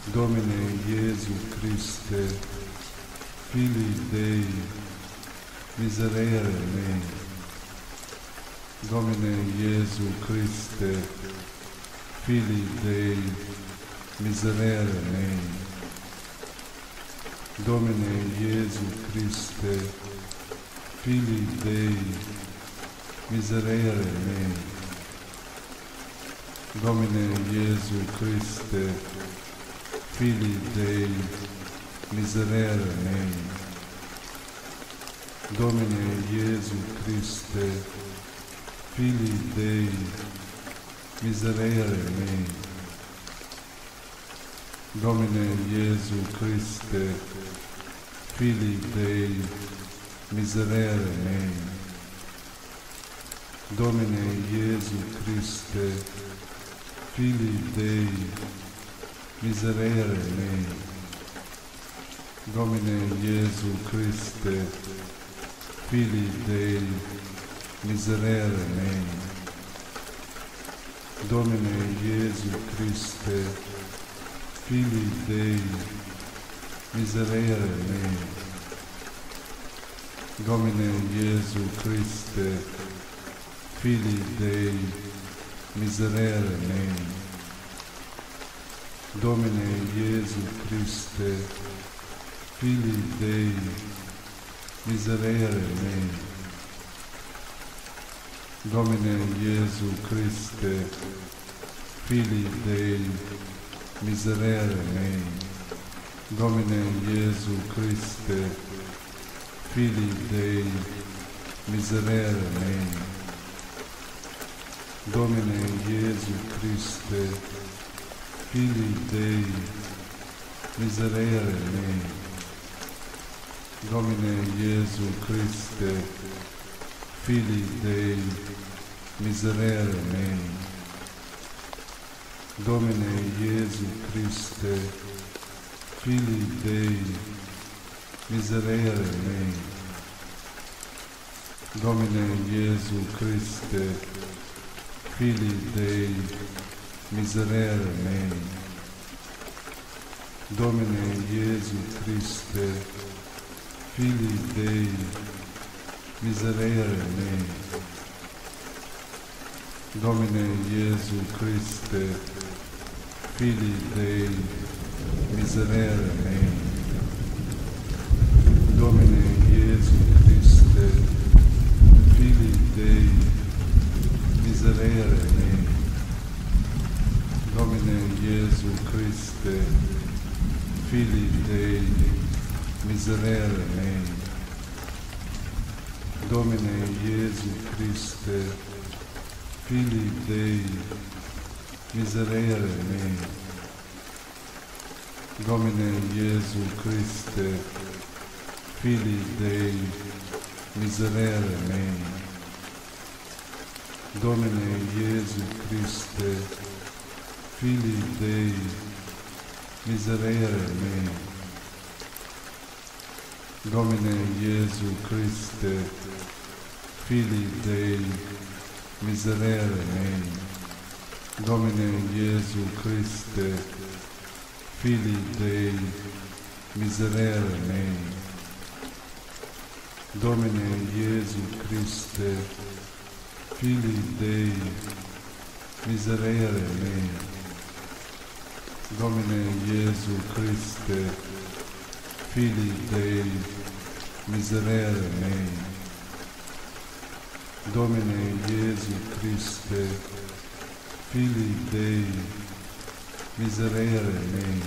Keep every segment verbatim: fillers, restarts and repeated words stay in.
Domine Iesu Christe, Filii Dei, miserere mei. Domine Iesu Christe, Filii Dei, miserere mei. Domine Iesu Christe, Filii Dei, miserere mei. Domine Iesu Christe, Filii Dei, miserere mei. Domine Iesu Christe, Filii Dei, miserere mei. Domine Iesu Christe, Filii Dei, miserere mei. Domine Iesu Christe, Filii Dei, miserere mei. Domine Iesu Christe, Filii Dei, miserere mei. Domine Iesu Christe, Filii Dei, miserere mei. Domine Iesu Christe, Filii Dei, miserere mei. Domine Iesu Christe, Filii Dei, miserere mei. Domine Iesu Christe, Filii Dei, miserere mei. Domine Iesu Christe, Filii Dei, miserere mei. Domine Iesu Christe, Filii Dei, miserere mei. Domine Iesu Christe, Filii Dei, miserere mei. Domine Iesu Christe, Filii Dei, miserere mei. Domine Iesu Christe, Filii Dei, miserere mei. Domine Iesu Christe, Filii Dei, miserere mei. Domine Iesu Christe, Filii Dei, miserere mei. Domine Iesu Christe, Filii Dei, miserere mei. Domine Iesu Christe, Filii Dei, miserere mei. Domine Iesu Christe, Filii Dei, miserere mei. Domine Iesu Christe, Filii Dei, miserere mei. Domine Iesu Christe, Filii Dei, miserere mei. Domine Iesu Christe, Filii Dei, miserere mei. Domine Iesu Christe, Filii Dei, miserere mei. Domine Iesu Christe, Filii Dei, miserere mei. Domine Iesu Christe, Filii Dei, miserere mei. Domine Iesu Christe, Filii Dei, miserere mei.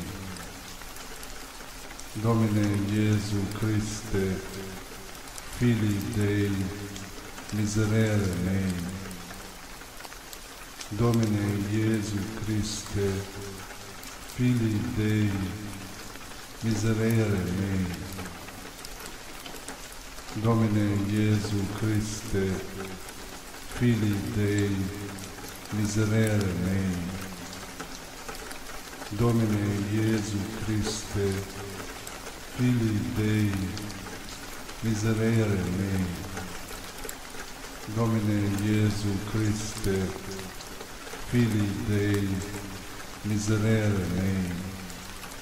Domine Iesu Christe, Filii Dei, miserere mei. Domine Iesu Christe, Filii Dei, miserere mei. Domine Iesu Christe, Filii Dei, miserere mei. Domine Iesu Christe, Filii Dei, miserere mei. Domine Iesu Christe, Filii Dei, miserere mei.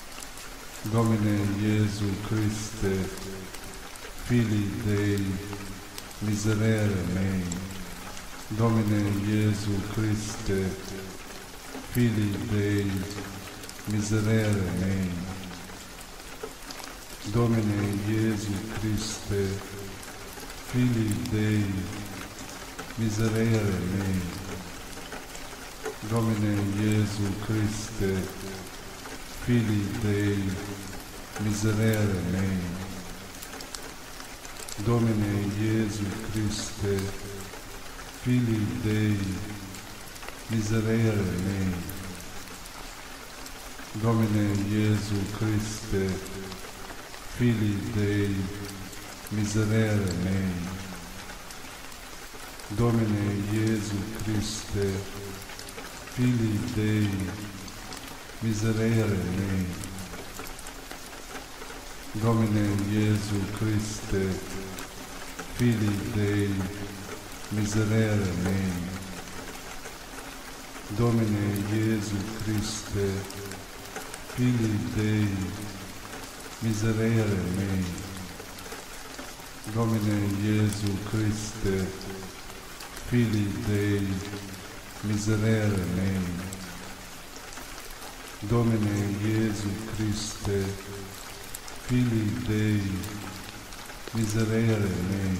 Domine Iesu Christe, Filii Dei, miserere mei. Domine Iesu Christe, Filii Dei, miserere mei. Domine Iesu Christe, Filii Dei, miserere mei. Domine Iesu Christe, Filii Dei, miserere mei. Domine Iesu Christe, Filii Dei, miserere mei. Domine Iesu Christe, Filii Dei, miserere mei. Domine Iesu Christe, Filii Dei, miserere mei. Domine Iesu Christe, Filii Dei, miserere mei. Domine Iesu Christe, Filii Dei, miserere mei. Domine Iesu Christe, Filii Dei, miserere mei. Domine Iesu Christe, Filii Dei, miserere mei.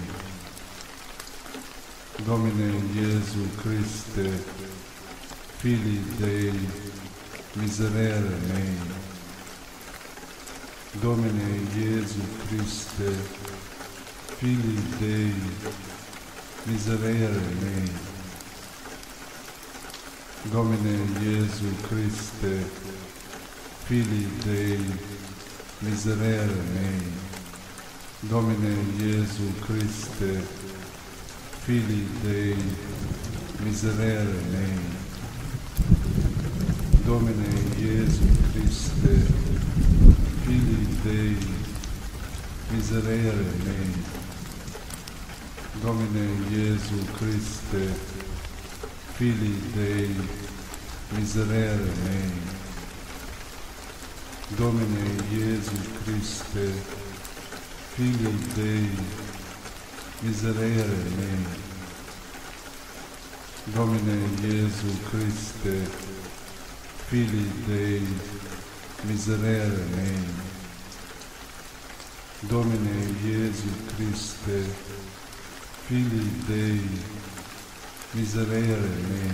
Domine Iesu Christe, Filii Dei, miserere mei. Domine Iesu Christe, Filii Dei, miserere mei. Domine Iesu Christe, Filii Dei, miserere mei. Domine Iesu Christe, Filii Dei, miserere mei. Domine Iesu Christe, Filii Dei, miserere mei. Domine Iesu Christe, Filii Dei, miserere mei. Domine Iesu Christe, Filii Dei, miserere mei. Domine Iesu Christe, Filii Dei, miserere mei. Domine Iesu Christe, Filii Dei, miserere mei.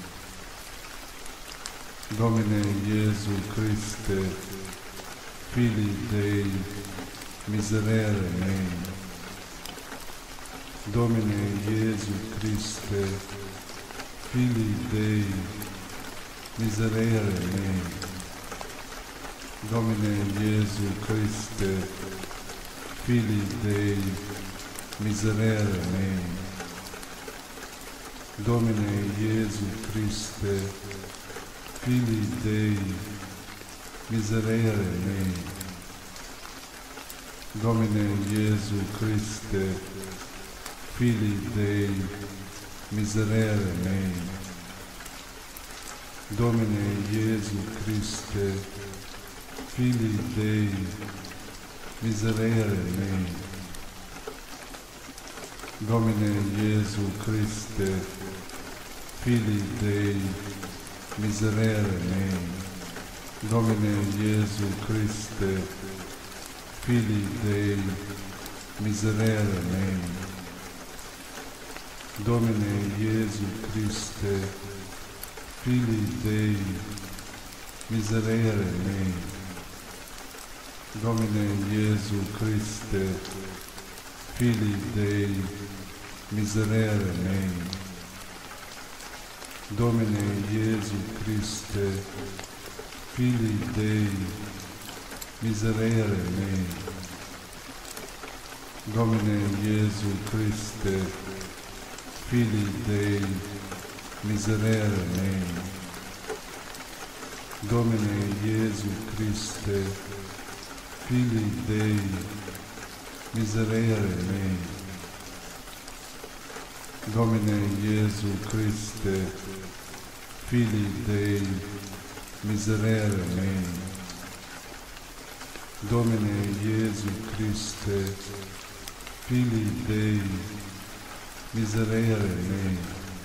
Domine Iesu Christe, Filii Dei, miserere mei. Domine Iesu Christe, Filii Dei, miserere mei. Domine Iesu Christe, Filii Dei, miserere mei. Domine Iesu Christe, Filii Dei, miserere mei. Domine Iesu Christe, Filii Dei, miserere mei. Domine Iesu Christe, Filii Dei, miserere mei. Domine Iesu Christe, Filii Dei, miserere mei. Domine Iesu Christe, Filii Dei, miserere mei. Domine Iesu Christe, Filii Dei, miserere mei. Domine Iesu Christe, Filii Dei, miserere mei. Domine Iesu Christe, Filii Dei, miserere mei. Domine Iesu Christe, Filii Dei, miserere mei. Domine Iesu Christe, Filii Dei, miserere mei. Domine Iesu Christe, Filii Dei, miserere mei. Domine Iesu Christe, Filii Dei, miserere mei.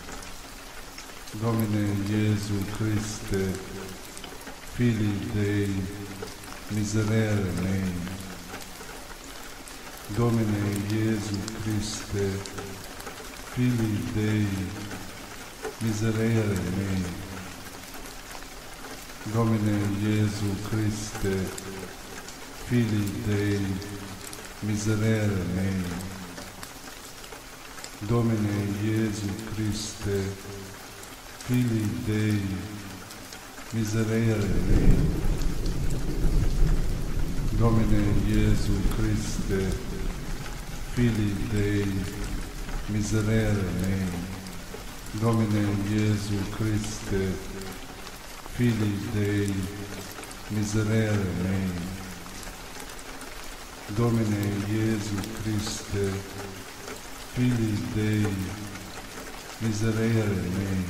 Domine Iesu Christe, Filii Dei, miserere mei. Domine Iesu Christe, Filii Dei, miserere mei. Domine Iesu Christe, Filii Dei, miserere mei. Domine Iesu Christe, Filii Dei, miserere mei. Domine Iesu Christe, Filii Dei, miserere mei. Domine Iesu Christe, Filii Dei, miserere mei. Domine Iesu Christe, Filii Dei, miserere mei.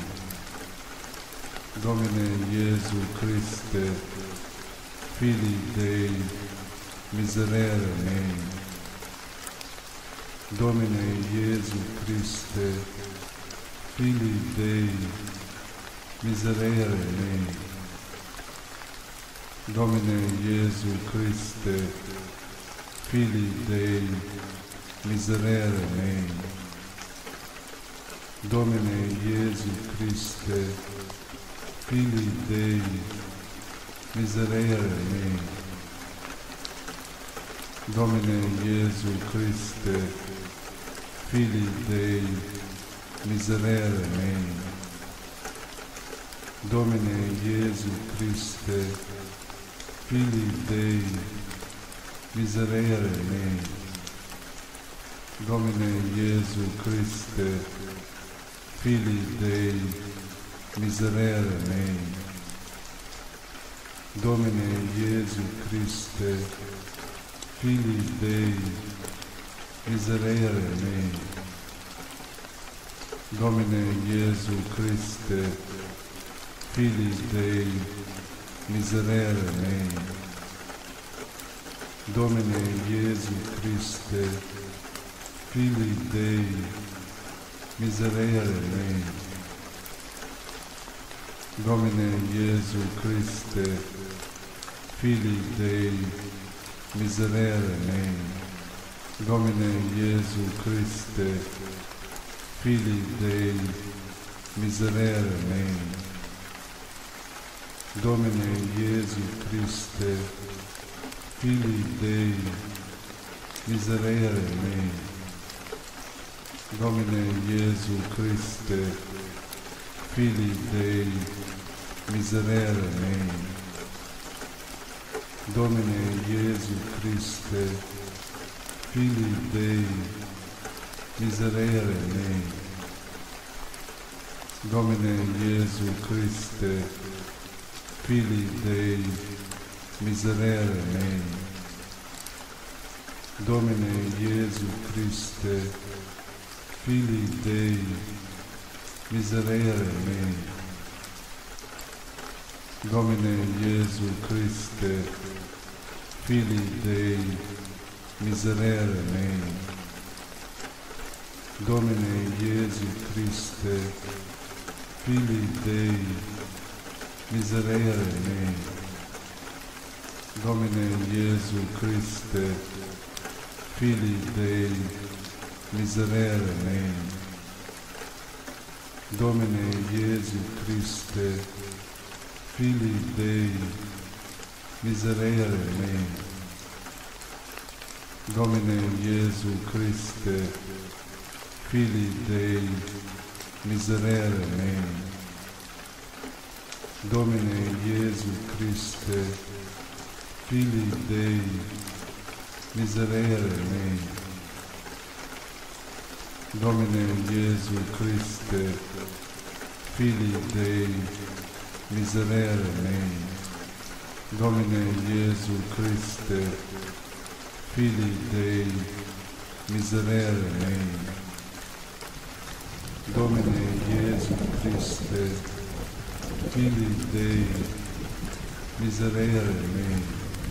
Domine Iesu Christe, Filii Dei, miserere mei. Domine Iesu Christe, Filii Dei, miserere mei. Domine Iesu Christe, Filii Dei, miserere mei. Domine Iesu Christe, Filii Dei, miserere mei. Domine Iesu Christe, Filii Dei, miserere mei. Domine Iesu Christe, Filii Dei, miserere mei. Domine Iesu Christe, Filii Dei, miserere mei. Domine Iesu Christe, Filii Dei, miserere mei. Domine Iesu Christe, Filii Dei, miserere mei. Domine Iesu Christe, Filii Dei, miserere mei. Domine Iesu Christe, Filii Dei, miserere mei. Domine Iesu Christe, Filii Dei, miserere mei. Domine Iesu Christe, Filii Dei, miserere mei. Domine Iesu Christe, Filii Dei, miserere mei. Domine Iesu Christe, Filii Dei, miserere mei. Domine Iesu Christe, Filii Dei, miserere mei. Domine Iesu Christe, Filii Dei, miserere mei. Domine Iesu Christe, Filii Dei, miserere mei. Domine Iesu Christe, Filii Dei, miserere mei. Domine Iesu Christe, Filii Dei, miserere mei. Domine Iesu Christe, Filii Dei, miserere mei. Domine Iesu Christe, Filii Dei, miserere mei. Domine Iesu Christe, Filii Dei, miserere mei. Domine Iesu Christe, Filii Dei, miserere mei. Domine Iesu Christe, Filii Dei, miserere mei. Domine Iesu Christe, Filii Dei, miserere mei.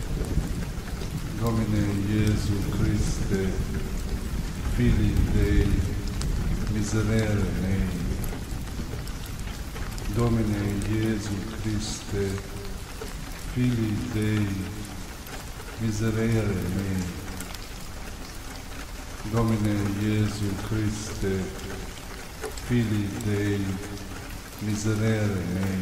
Domine Iesu Christe, Filii Dei, miserere mei. Domine Iesu Christe, Filii Dei, miserere mei. Domine Iesu Christe, Filii Dei, miserere mei.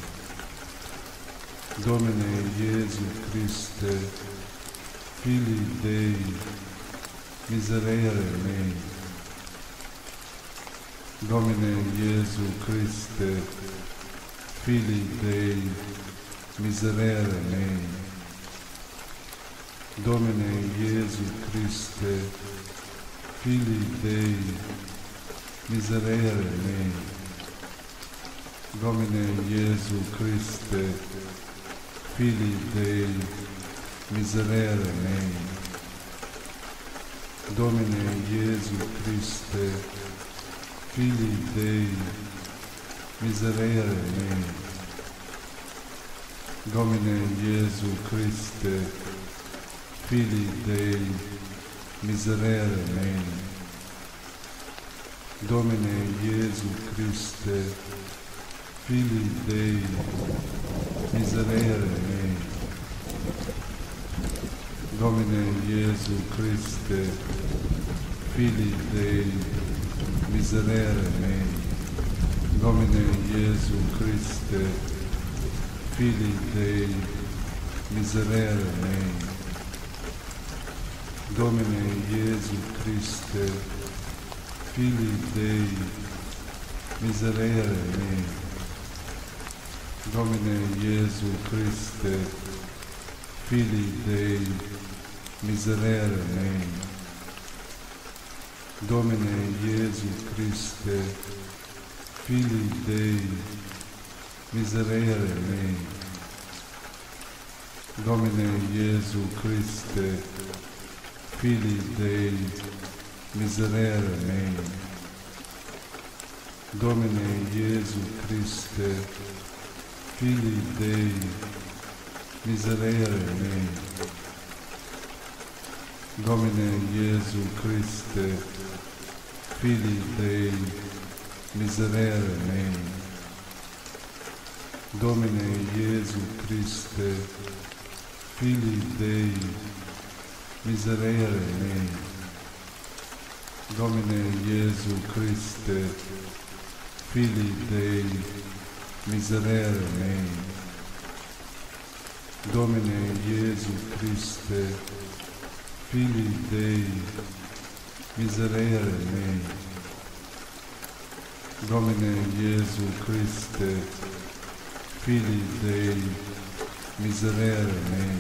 Domine Iesu Christe, Filii Dei, miserere mei. Domine Iesu Christe, Filii Dei, miserere mei. Domine Iesu Christe, Filii Dei, miserere mei. Domine Iesu Christe, Filii Dei, miserere mei. Domine Iesu Christe, Filii Dei, miserere mei. Domine Iesu Christe, Filii Dei, miserere mei. Domine Iesu Christe, Filii Dei, miserere mei. Domine Iesu Christe, Filii Dei, miserere mei. Domine Iesu Christe, Filii Dei, miserere mei. Domine Iesu Christe, Filii Dei, miserere mei. Domine Iesu Christe, Filii Dei, miserere mei. Domine Iesu Christe, Filii Dei, miserere mei. Domine Iesu Christe, Filii Dei, miserere mei. Domine Iesu Christe, Filii Dei, miserere mei. Domine Iesu Christe, Filii Dei, miserere mei. Domine Iesu Christe, Filii Dei, miserere mei. Domine Iesu Christe, Filii Dei, miserere mei. Domine Iesu Christe, Filii Dei, miserere mei. Domine Iesu Christe, Filii Dei, miserere mei.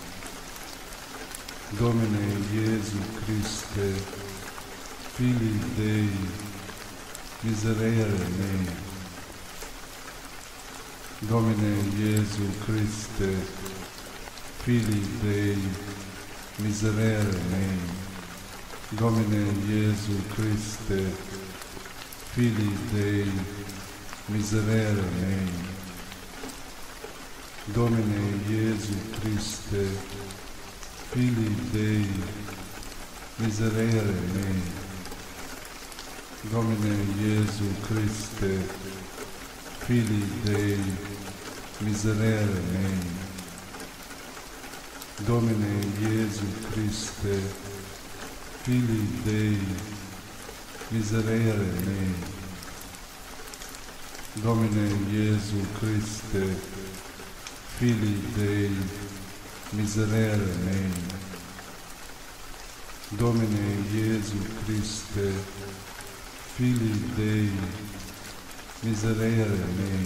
Domine Iesu Christe, Filii Dei, miserere mei. Domine Iesu Christe, Filii Dei, miserere mei. Domine Iesu Christe, Filii Dei, miserere mei. Domine Iesu Christe, Filii Dei, miserere mei. Domine Iesu Christe, Filii Dei, miserere mei. Domine Iesu Christe, Filii Dei, miserere mei. Domine Iesu Christe, Filii Dei, miserere mei. Domine Iesu Christe, Filii Dei, miserere mei.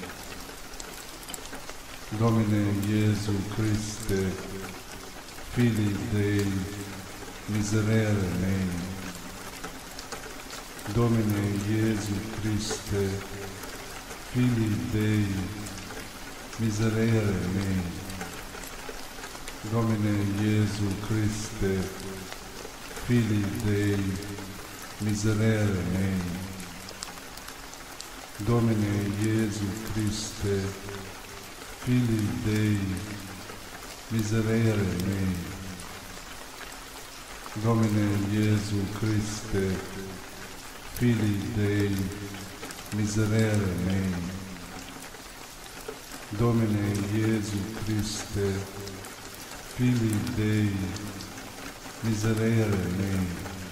Domine Iesu Christe, Filii Dei, miserere mei. Domine Iesu Christe, Filii Dei, miserere mei. Domine Iesu Christe, Filii Dei, miserere mei. Domine Iesu Christe, Filii Dei, miserere mei. Domine Iesu Christe, Filii Dei, miserere mei. Domine Iesu Christe, Filii Dei, miserere mei.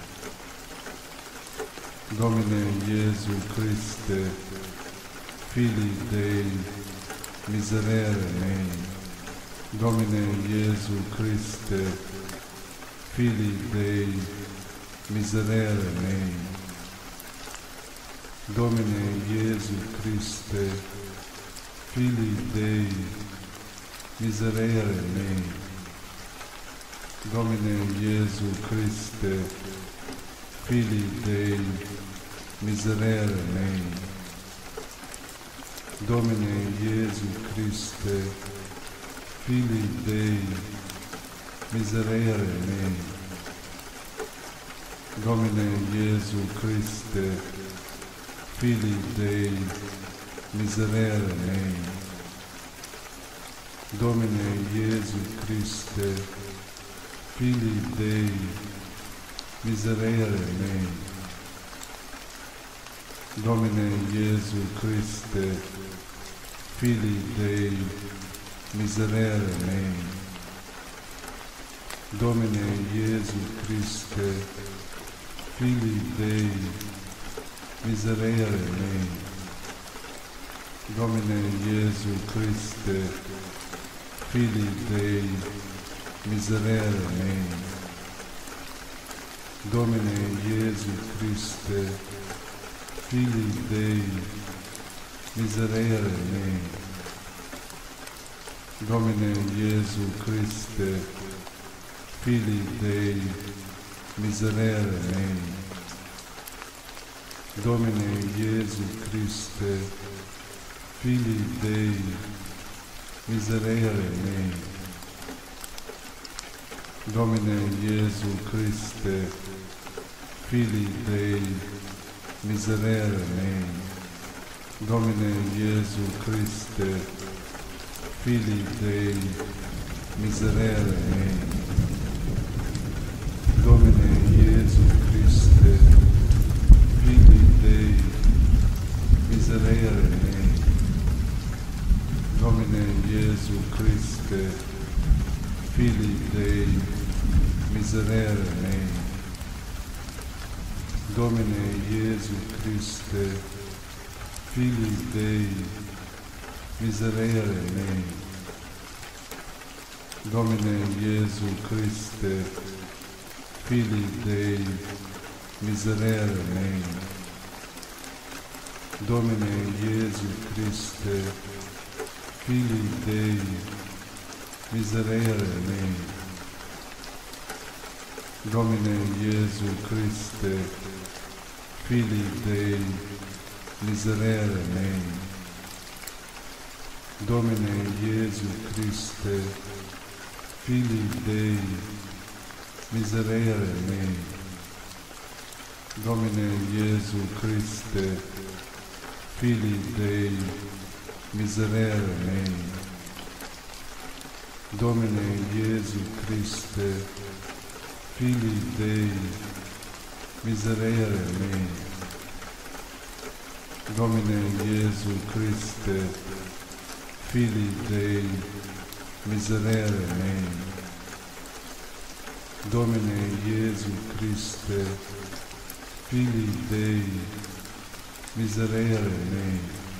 Domine Iesu Christe, Filii Dei, miserere mei. Domine Iesu Christe, Filii Dei, miserere mei. Domine Iesu Christe, Filii Dei, miserere mei. Domine Iesu Christe, Filii Dei, miserere mei. Domine Iesu Christe, Filii Dei, miserere mei. Domine Iesu Christe, Filii Dei, miserere mei. Domine Iesu Christe, Filii Dei, miserere mei. Domine Iesu Christe, Filii Dei, miserere mei. Domine Iesu Christe, Filii Dei, miserere mei. Domine Iesu Christe, Filii Dei, miserere mei. Domine Iesu Christe, Filii Dei, miserere mei. Domine Iesu Christe, Filii Dei, miserere mei. Domine Iesu Christe, Filii Dei, miserere mei. Domine Iesu Christe, Filii Dei, miserere mei. Domine Iesu Christe, Filii Dei, miserere mei. Domine Iesu Christe, Filii Dei, miserere mei. Domine Iesu Christe, Filii Dei, miserere mei. Domine Iesu Christe, Filii Dei, miserere mei. Domine Iesu Christe, Filii Dei, miserere mei. Domine Iesu Christe, Filii Dei, miserere mei. Domine Iesu Christe, Filii Dei, miserere mei. Domine Iesu Christe, Filii Dei, miserere mei. Domine Iesu Christe, Filii Dei, miserere mei. Domine Iesu Christe, Filii Dei, miserere mei. Domine Iesu Christe, Filii Dei, miserere mei. Domine Iesu Christe, Filii Dei, miserere mei.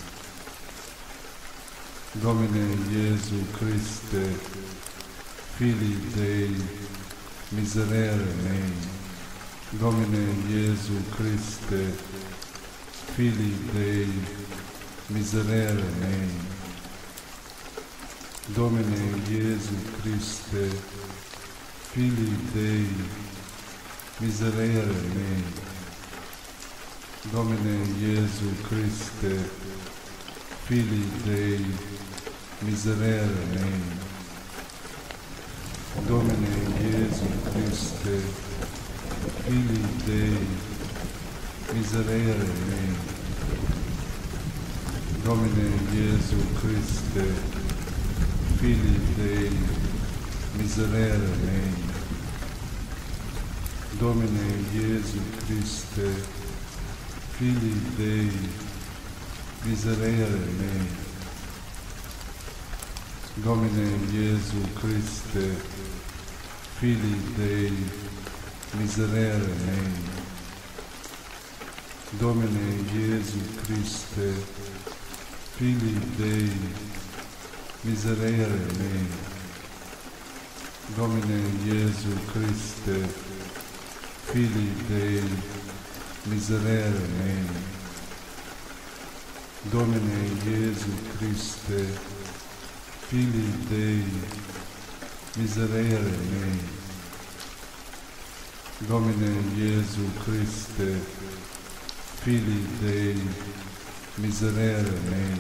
Domine Iesu Christe, Filii Dei, miserere mei. Domine Iesu Christe, Filii Dei, miserere mei. Domine Iesu Christe, Filii Dei, miserere mei. Domine Iesu Christe, Filii Dei, miserere mei. Domine Iesu Christe, Filii Dei, miserere mei. Domine Iesu Christe, Filii Dei, miserere mei. Domine Iesu Christe, Filii Dei, miserere mei. Domine Iesu Christe, Filii Dei, miserere mei. Domine Iesu Christe, Filii Dei, miserere mei. Domine Iesu Christe, Filii Dei, miserere mei. Domine Iesu Christe, Filii Dei, miserere mei. Domine Iesu Christe, Filii Dei, miserere mei.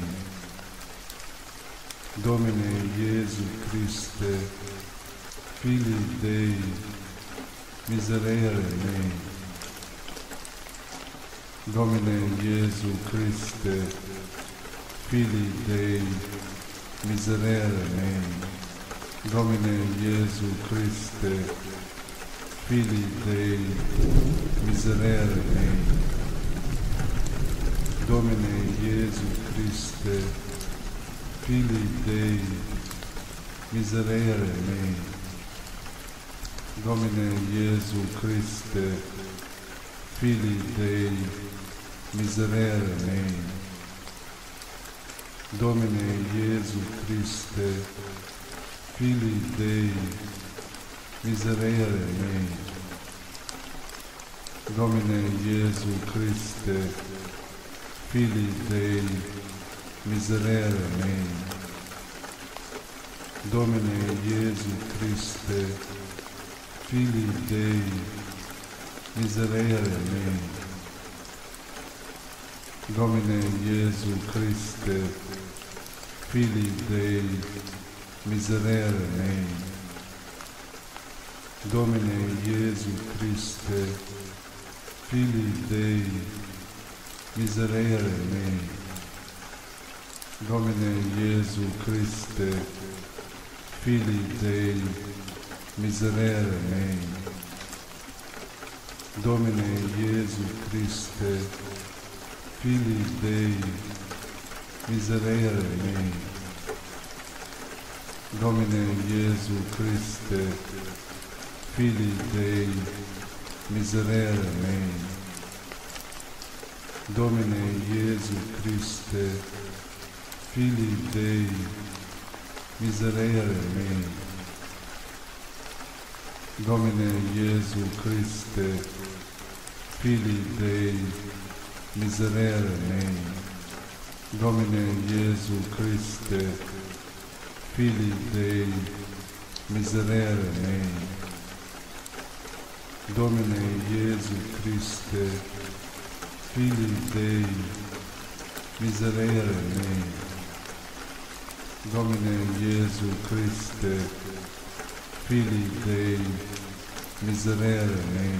Domine Iesu Christe, Filii Dei, miserere mei. Domine Iesu Christe, Filii Dei, miserere mei. Domine Iesu Christe, Filii Dei, miserere mei. Domine Iesu Christe, Filii Dei, miserere mei. Domine Iesu Christe, Filii Dei, miserere mei. Domine Iesu Christe, Filii Dei, miserere mei. Domine Iesu Christe, Filii Dei, miserere mei. Domine Iesu Christe, Filii Dei, miserere mei. Domine Iesu Christe, Filii Dei, miserere mei. Domine Iesu Christe, Filii Dei, miserere mei. Domine Iesu Christe, Filii Dei, miserere mei. Domine Iesu Christe, Filii Dei, miserere mei. Domine Iesu Christe, Filii Dei, miserere mei. Domine Iesu Christe, Filii Dei, miserere mei. Domine Iesu Christe, Filii Dei, miserere mei. Domine Iesu Christe, Filii Dei, miserere mei. Domine Iesu Christe, Filii Dei, miserere mei. Domine Iesu Christe, Filii Dei, miserere mei.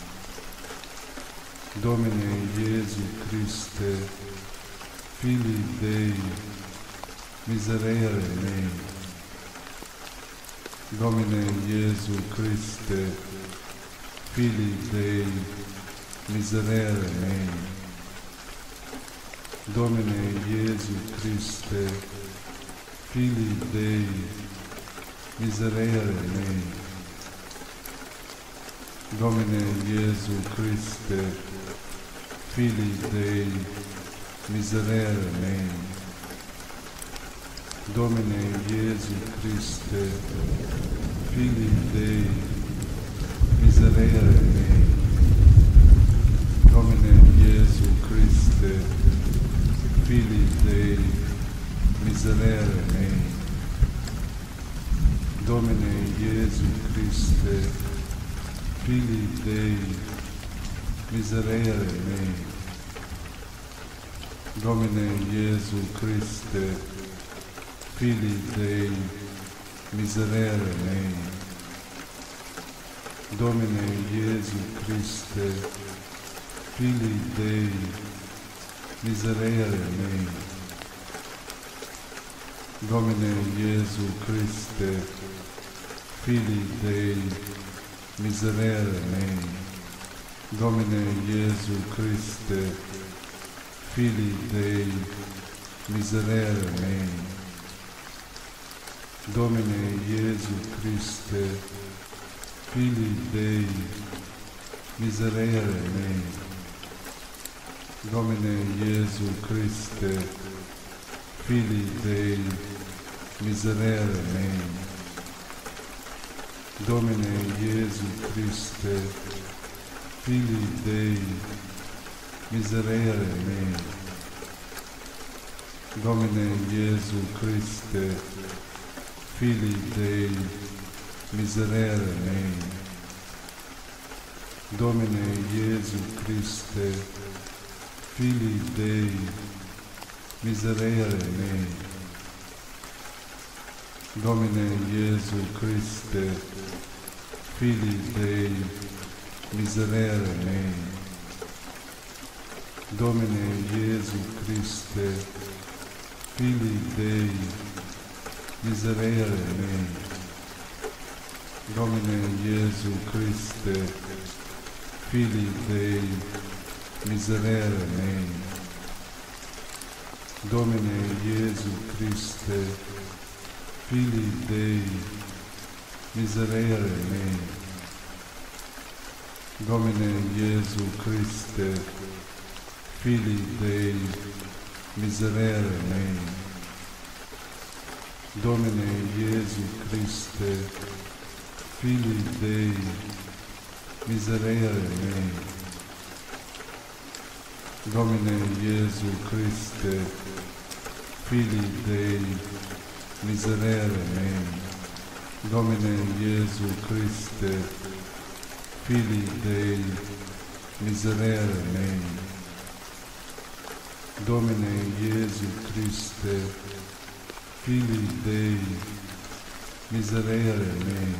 Domine Iesu Christe, Filii Dei, miserere mei. Domine Iesu Christe, Filii Dei, miserere mei. Domine Iesu Christe, Filii Dei, miserere mei. Domine Iesu Christe, Filii Dei, miserere mei. Domine Iesu Christe, Filii Dei, miserere mei. Domine Iesu Christe, Filii Dei, miserere mei. Domine Iesu Christe, Filii Dei, miserere mei. Domine Iesu Christe, Filii Dei, miserere mei. Domine Iesu Christe, Filii Dei, miserere mei. Domine Iesu Christe, Filii Dei, miserere mei. Domine Iesu Christe, Filii Dei, miserere mei. Domine Iesu Christe, Filii Dei, miserere mei. Domine Iesu Christe, Filii Dei, miserere mei. Domine Iesu Christe, Filii Dei, miserere mei. Domine Iesu Christe, Filii Dei, miserere mei. Domine Iesu Christe, Filii Dei, miserere mei. Domine Iesu Christe, Filii Dei, miserere mei. Domine Iesu Christe, Filii Dei, miserere mei. Domine Iesu Christe, Filii Dei, miserere mei. Domine Iesu Christe, Filii Dei, miserere mei. Domine Iesu Christe, Filii Dei, miserere mei. Domine Iesu Christe, Filii Dei, miserere mei. Domine Iesu Christe, Filii Dei, miserere mei. Domine Iesu Christe, Filii Dei, miserere mei. Domine Iesu Christe, Filii Dei, miserere mei.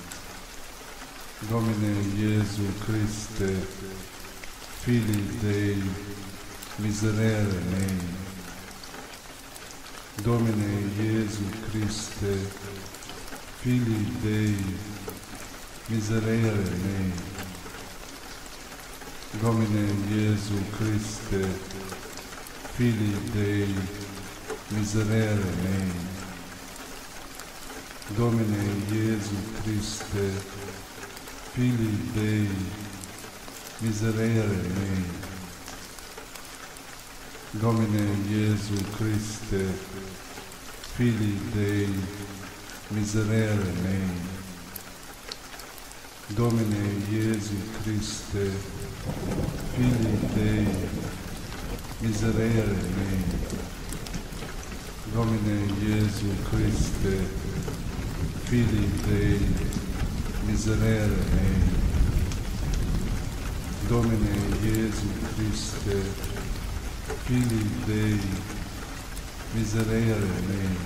Domine Iesu Christe, Filii Dei, miserere mei. Domine Iesu Christe, Filii Dei, miserere mei. Domine Iesu Christe, Filii Dei, miserere mei. Domine Iesu Christe, Filii Dei, miserere mei. Domine Iesu Christe, Filii Dei, miserere mei. Domine Iesu Christe, Filii Dei, miserere mei. Domine Iesu Christe, Filii Dei, miserere mei. Domine Iesu Christe, Filii Dei, miserere mei.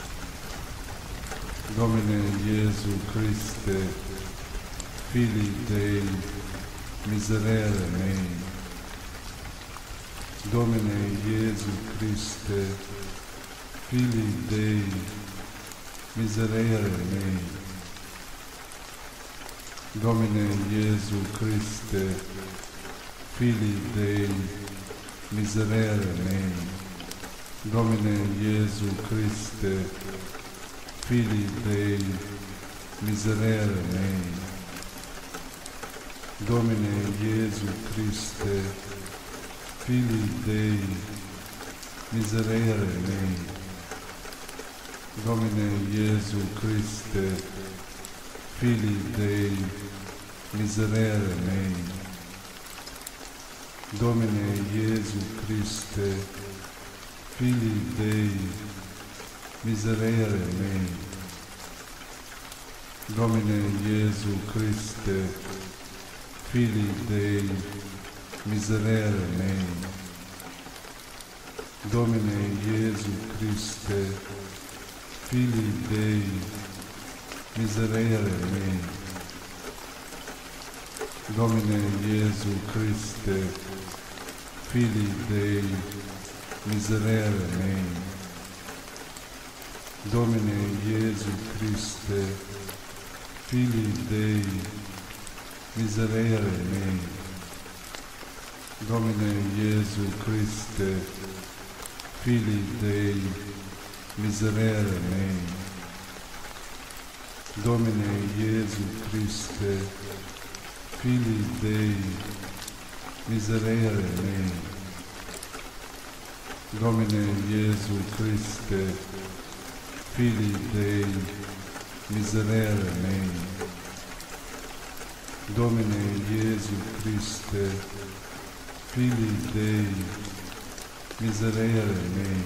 Domine Iesu Christe, Filii Dei, miserere mei. Domine Iesu Christe, Filii Dei, miserere mei. Domine Iesu Christe, Filii Dei, miserere mei. Domine Iesu Christe, Filii Dei, miserere mei. Domine Iesu Christe, Filii Dei, miserere mei. Domine Iesu Christe, Filii Dei, miserere mei. Domine Iesu Christe, Filii Dei, miserere mei. Domine Iesu Christe, Filii Dei, miserere mei. Domine Iesu Christe, Filii Dei, miserere mei. Domine Iesu Christe, Filii Dei, miserere mei. Domine Iesu Christe, Filii Dei, miserere mei. Domine Iesu Christe, Filii Dei, miserere mei. Domine Iesu Christe, Filii Dei, miserere mei. Domine Iesu Christe, Filii Dei, miserere mei. Domine Iesu Christe, Filii Dei, miserere mei.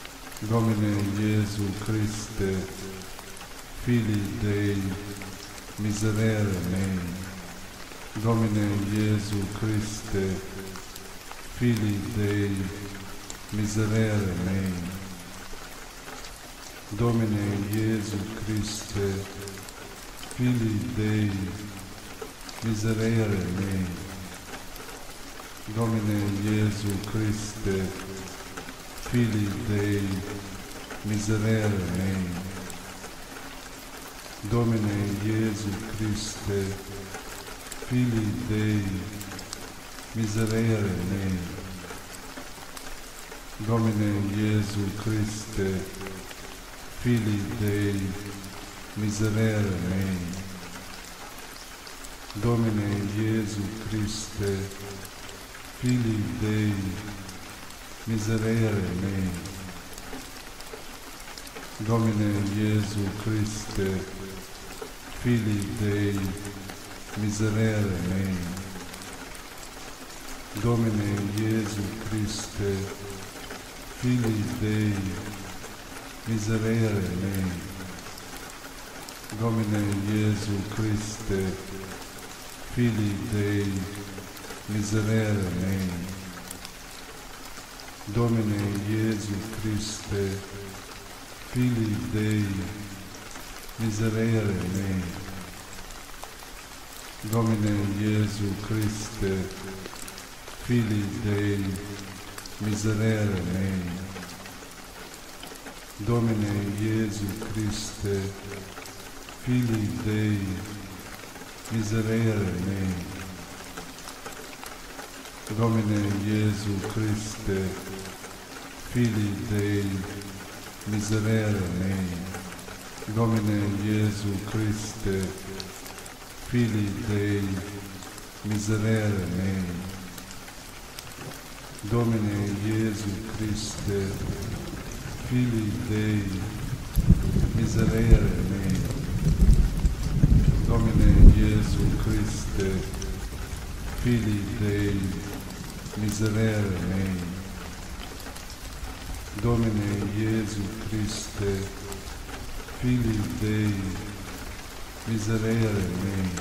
Domine Iesu Christe, Filii Dei, miserere mei. Domine Iesu Christe, Filii Dei, miserere mei. Domine Iesu Christe, Filii Dei, miserere mei. Domine Iesu Christe, Filii Dei, miserere mei. Domine Iesu Christe, Filii Dei, miserere mei. Domine Iesu Christe, Filii Dei, miserere mei. Domine Iesu Christe, Filii Dei, miserere mei. Domine Iesu Christe, Filii Dei, miserere mei. Domine Iesu Christe, Filii Dei, miserere mei. Domine Iesu Christe, Filii Dei, miserere mei. Domine Iesu Christe, Filii Dei, miserere mei. Domine Iesu Christe, Filii Dei, miserere mei. Domine Iesu Christe, Filii Dei, miserere mei. Domine Iesu Christe, Filii Dei, miserere mei. Domine Iesu Christe, Filii Dei, miserere mei. Domine Iesu Christe, Filii Dei, miserere mei. Domine Iesu Christe, Filii Dei, miserere mei. Domine Iesu Christe, Filii Dei, miserere mei.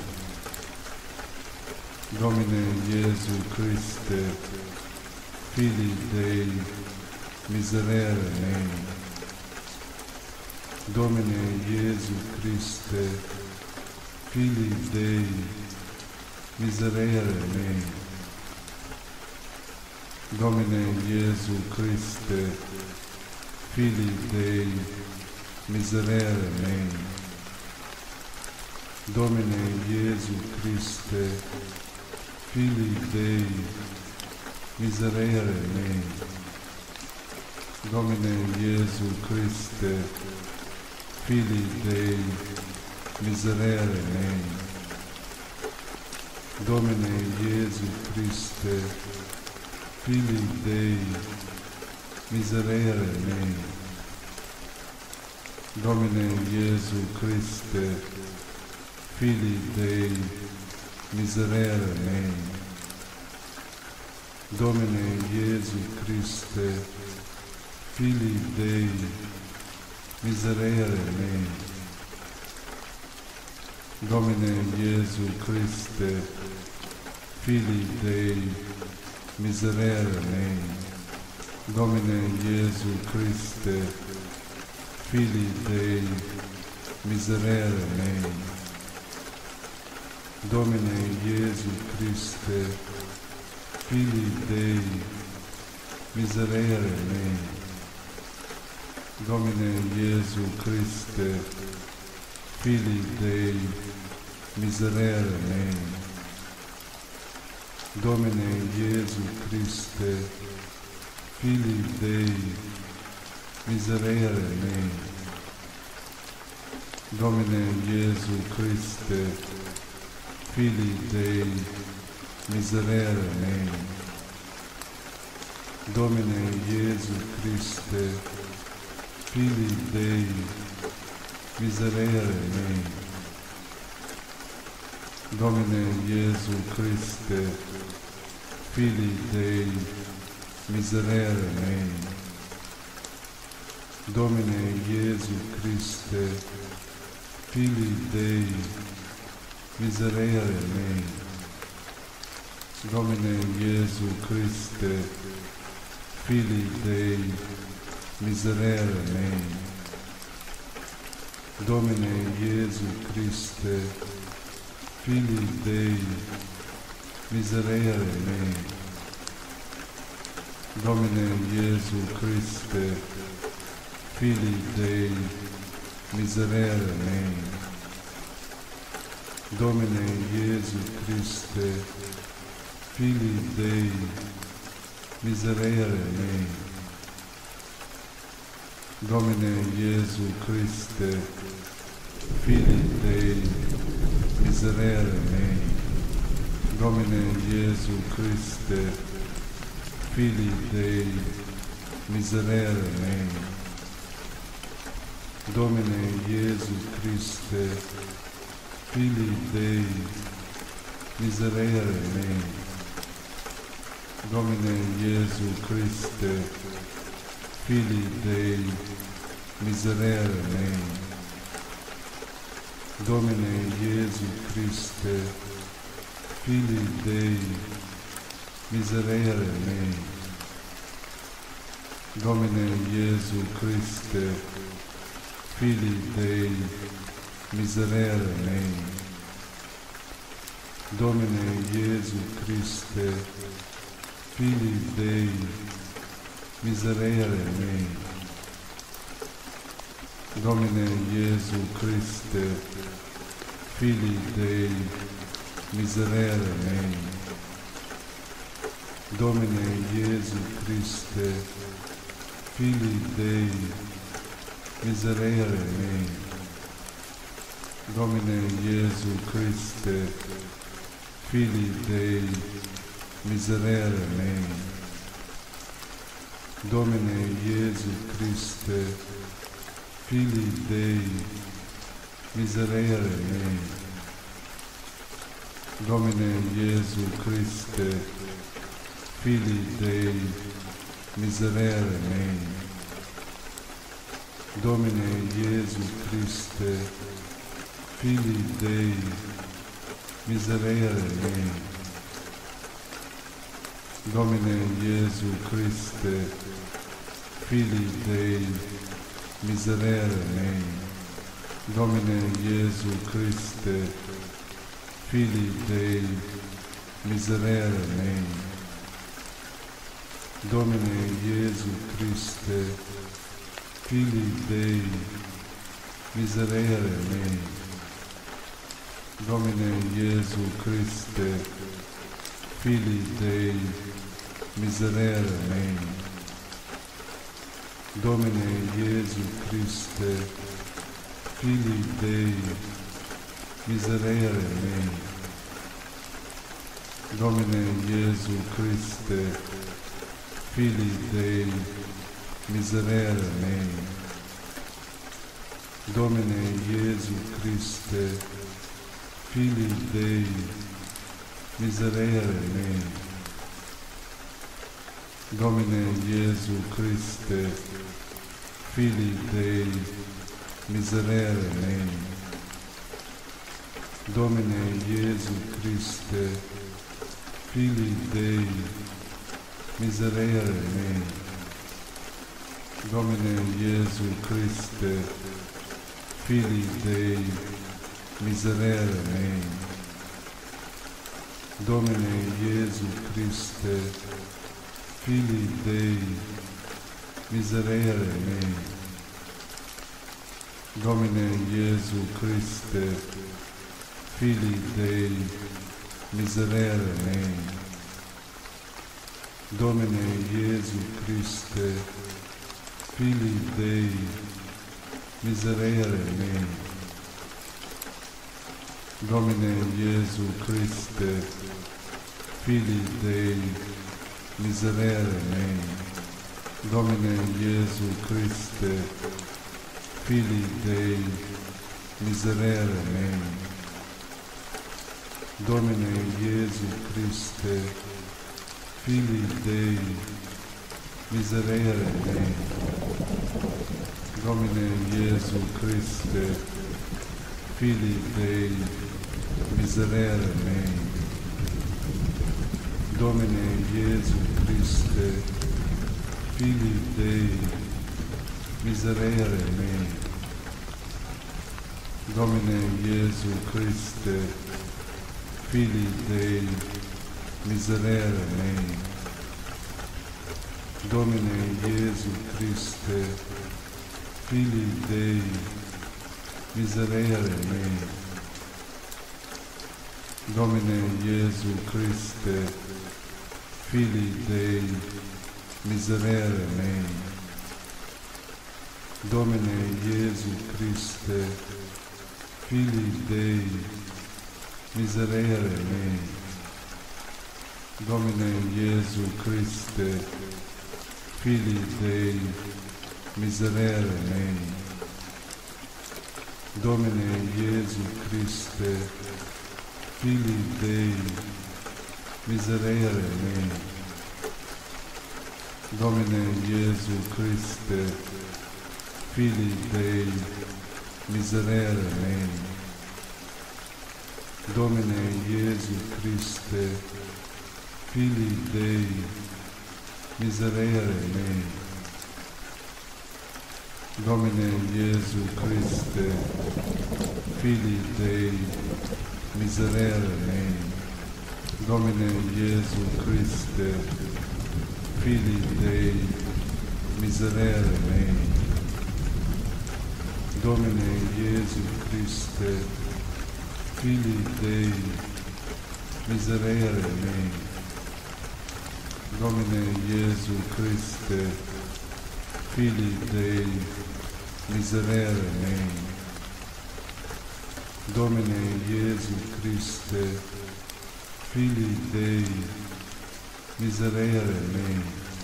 Domine Iesu Christe, Filii Dei, miserere mei. Domine Iesu Christe, Filii Dei, miserere mei. Domine Iesu Christe, Filii Dei, miserere mei. Domine Iesu Christe, Filii Dei, miserere mei. Domine Iesu Christe, Filii Dei, miserere mei. Domine Iesu Christe, Filii Dei, miserere mei. Domine Iesu Christe, Filii Dei, miserere mei. Domine Iesu Christe, Filii Dei, miserere mei. Domine Iesu Christe, Filii Dei, miserere mei. Domine Iesu Christe, Filii Dei, miserere mei. Domine Iesu Christe, Filii Dei, miserere mei. Domine Iesu Christe, Filii Dei, miserere mei. Domine Iesu Christe, Filii Dei, miserere mei. Domine Iesu Christe, Filii Dei, miserere mei. Domine Iesu Christe, Filii Dei, miserere mei. Domine Iesu Christe, Filii Dei, miserere mei. Domine Iesu Christe, Filii Dei, miserere mei. Domine Iesu Christe, Filii Dei, miserere mei. Domine Iesu Christe, Filii Dei, miserere mei. Domine Iesu Christe, Filii Dei, miserere mei. Domine Iesu Christe, Filii Dei, miserere mei. Domine Iesu Christe, Filii Dei, miserere mei. Domine Iesu Christe, Filii Dei, miserere mei. Domine Iesu Christe, Filii Dei, miserere mei. Domine Iesu Christe, Filii Dei, miserere mei. Domine Iesu Christe, Filii Dei, miserere mei. Domine Iesu Christe, Filii Dei, miserere mei. Domine Iesu Christe, Filii Dei, miserere mei. Domine Iesu Christe, Filii Dei, miserere mei. Domine Iesu Christe, Filii Dei, miserere mei. Domine Iesu Christe, Filii Dei, miserere mei. Domine Iesu Christe, Filii Dei, miserere mei. Domine Iesu Christe, Filii Dei, miserere mei. Domine Iesu Christe, Filii Dei, miserere mei. Domine Iesu Christe, Filii Dei, miserere mei. Domine Iesu Christe, Filii Dei, miserere mei. Domine Iesu Christe, Filii Dei, miserere mei. Domine Iesu Christe, Filii Dei, miserere mei. Domine Iesu Christe, Filii Dei, miserere mei. Domine Iesu Christe, Filii Dei, miserere mei. Domine Iesu Christe, Filii Dei, miserere mei. Domine Iesu Christe, Filii Dei, miserere mei. Domine Iesu Christe, Filii Dei, miserere mei. Domine Iesu Christe, Filii Dei, miserere mei. Domine Iesu Christe, Filii Dei, miserere mei. Domine Iesu Christe, Filii Dei, miserere mei. Domine Iesu Christe, Filii Dei, miserere mei. Domine Iesu Christe, Filii Dei, miserere mei. Domine Iesu Christe, Filii Dei, miserere mei. Domine Iesu Christe, Filii Dei, miserere mei. Domine Iesu Christe, Filii Dei, miserere mei. Domine Iesu Christe, Filii Dei, miserere mei. Domine Iesu Christe, Filii Dei, miserere mei. Domine Iesu Christe, Filii Dei, miserere mei. Domine Iesu Christe, Filii Dei, miserere mei. Domine Iesu Christe, Filii Dei, miserere mei. Domine Iesu Christe, Filii Dei, miserere mei. Domine Iesu Christe, Filii Dei, miserere mei. Domine Iesu Christe, Filii Dei, miserere mei. Domine Iesu Christe, Filii Dei, miserere mei. Domine Iesu Christe, Filii Dei, miserere mei. Domine Iesu Christe, Filii Dei, miserere mei. Domine Iesu Christe, Filii Dei, miserere mei. Domine Iesu Christe, Filii Dei, miserere mei. Domine Iesu Christe, Filii Dei, miserere mei.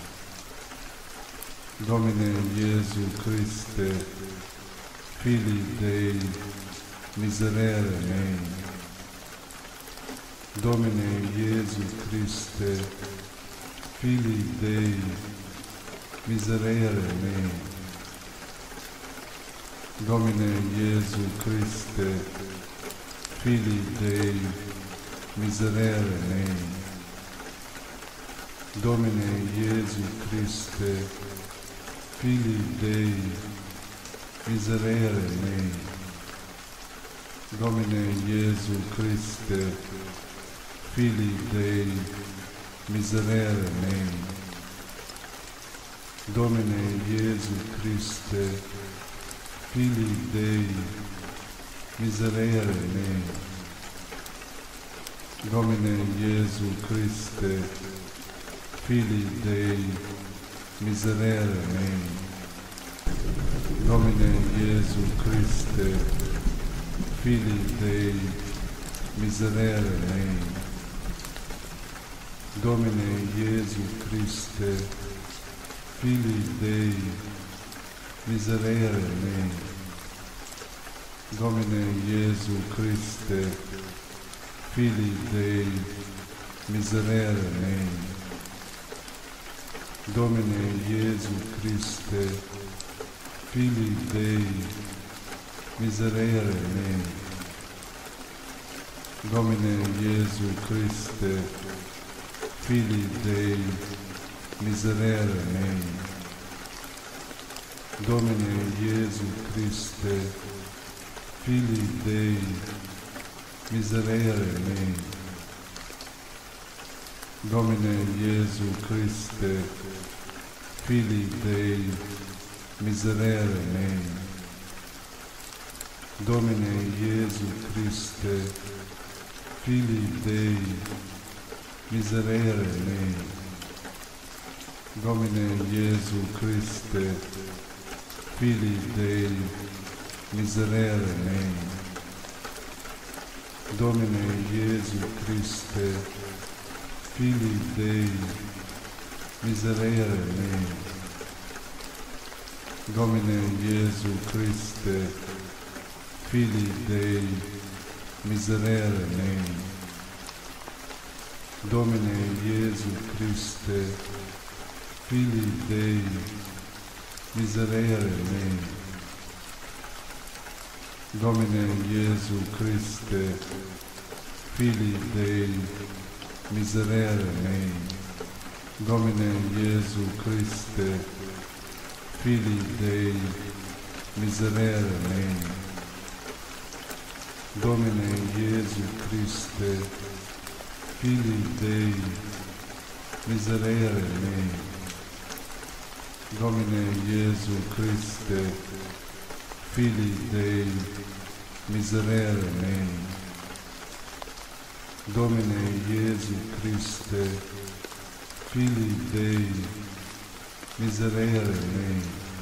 Domine Iesu Christe, Filii Dei, miserere mei. Domine Iesu Christe, Filii Dei, miserere mei. Domine Iesu Christe, Filii Dei, miserere mei. Domine Iesu Christe, Filii Dei, miserere mei. Domine Iesu Christe, Filii Dei, miserere mei. Domine Iesu Christe, Filii Dei, miserere mei. Domine Iesu Christe, Filii Dei, miserere mei. Domine Iesu Christe, Filii Dei, miserere mei. Domine Iesu Christe, Filii Dei, miserere mei. Domine Iesu Christe, Filii Dei, miserere mei. Domine Iesu Christe, Filii Dei, miserere mei. Domine Iesu Christe, Filii Dei, miserere mei. Domine Iesu Christe, Filii Dei, miserere mei. Domine Iesu Christe, Filii Dei, miserere mei. Domine Iesu Christe, Filii Dei, miserere mei. Domine Iesu Christe, Filii Dei, miserere mei. Domine Iesu Christe, Filii Dei, miserere mei. Domine Iesu Christe, Filii Dei, miserere mei. Domine Iesu Christe, Filii Dei, miserere mei. Domine Iesu Christe, Filii Dei, miserere mei. Domine Iesu Christe, Filii Dei, miserere mei. Domine Iesu Christe, Filii Dei, miserere mei. Domine Iesu Christe, Filii Dei, miserere mei. Domine Iesu Christe, Filii Dei, miserere mei.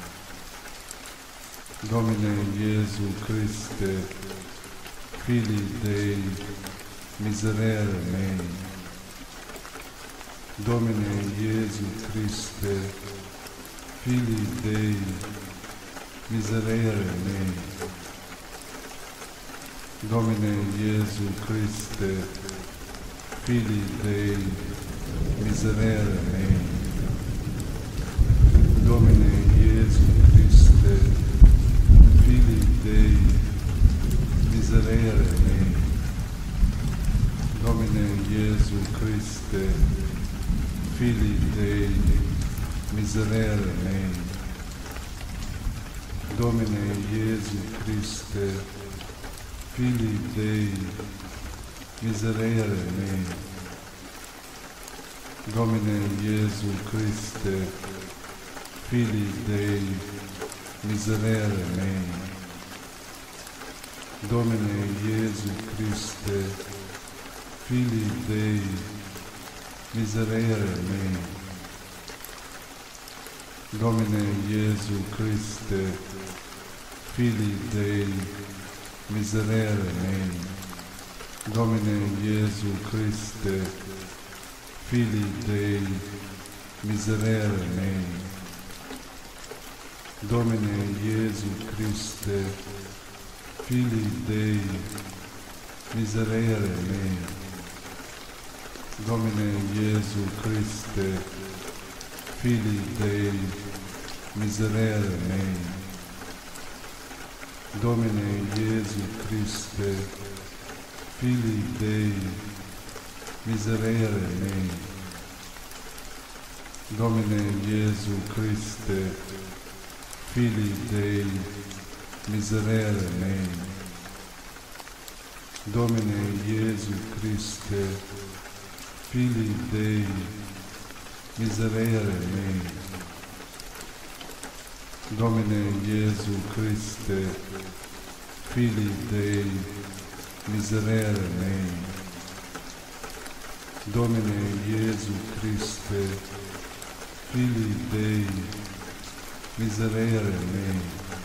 Domine Iesu Christe, Filii Dei, miserere mei. Domine Iesu Christe, Filii Dei, miserere mei. Domine Iesu Christe, Filii Dei, miserere mei. Domine Iesu Christe, Filii Dei, miserere mei. Domine Iesu Christe, Filii Dei, miserere mei. Domine Iesu Christe, Filii Dei, miserere mei. Domine Iesu Christe, Filii Dei, miserere mei. Domine Iesu Christe, Filii Dei, miserere mei. Domine Iesu Christe, Filii Dei, miserere mei. Domine Iesu Christe, Filii Dei, miserere mei. Domine Iesu Christe, Filii Dei, miserere mei. Domine Iesu Christe, Filii Dei, miserere mei. Domine Iesu Christe, Filii Dei, miserere mei. Domine Iesu Christe, Filii Dei, miserere mei. Domine Iesu Christe, Filii Dei, miserere mei. Domine Iesu Christe, Filii Dei, miserere mei. Domine Iesu Christe, Filii Dei, miserere mei.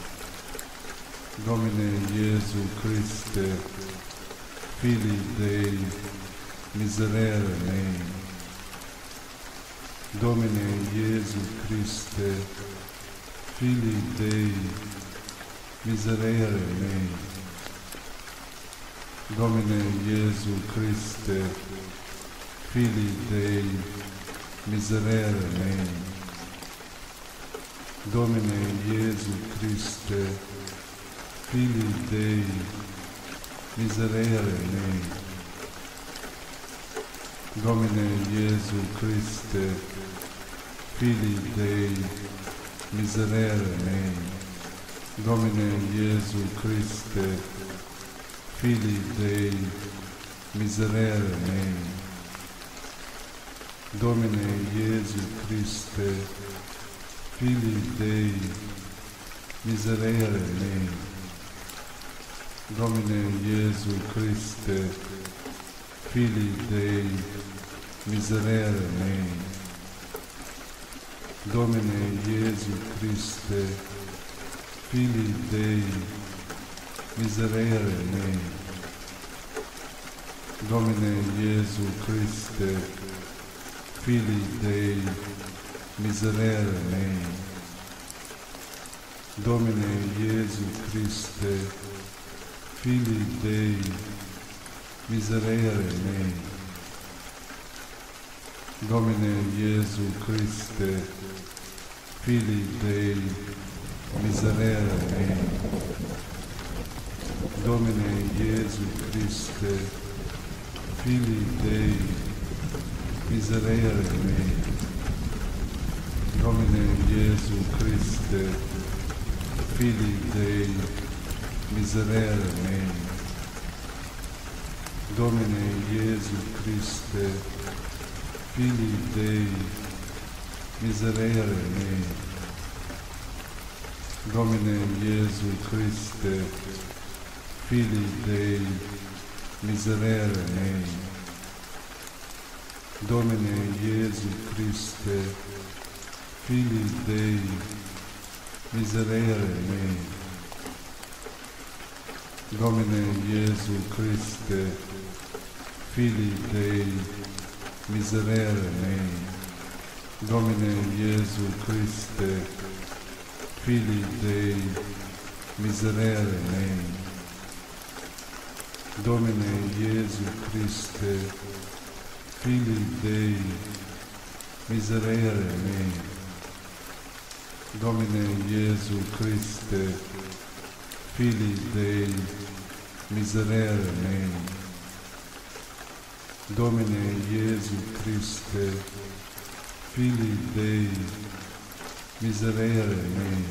Domine Iesu Christe, Filii Dei, miserere mei. Domine Iesu Christe, Filii Dei, miserere mei. Domine Iesu Christe, Filii Dei, miserere mei. Domine Iesu Christe, Filii Dei, miserere mei. Domine Iesu Christe, Filii Dei, miserere mei. Domine Iesu Christe, Filii Dei, miserere mei. Domine Iesu Christe, Filii Dei, miserere mei. Domine Iesu Christe, Filii Dei, miserere mei. Domine Iesu Christe, Filii Dei, miserere mei. Domine Iesu Christe, Filii Dei, miserere mei. Domine Iesu Christe, Filii Dei, miserere mei. Domine Iesu Christe, Filii Dei, miserere mei. Domine Iesu Christe, Filii Dei, miserere mei. Domine Iesu Christe, Filii Dei, miserere mei. Domine Iesu Christe, Filii Dei, miserere mei. Domine Iesu Christe, Filii Dei, miserere mei. Domine Iesu Christe, Filii Dei, miserere mei. Domine Iesu Christe, Filii Dei, miserere mei. Domine Iesu Christe, Filii Dei, miserere mei. Domine Iesu Christe, Filii Dei, miserere mei. Domine Iesu Christe, Filii Dei, miserere mei. Domine Iesu Christe, Filii Dei, miserere mei.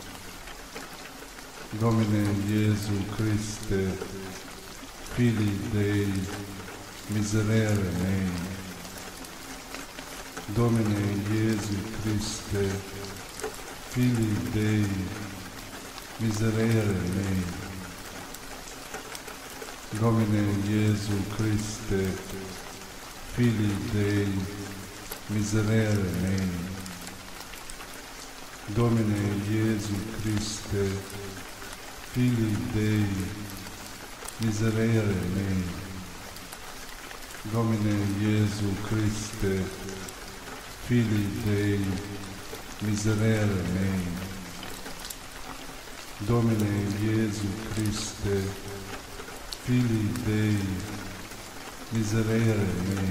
Domine Iesu Christe, Filii Dei, miserere mei. Domine Iesu Christe, Filii Dei, miserere mei. Domine Iesu Christe, Filii Dei, miserere mei. Domine Iesu Christe, Filii Dei, miserere mei. Domine Iesu Christe, Filii Dei, miserere mei. Domine Iesu Christe, Filii Dei, miserere mei.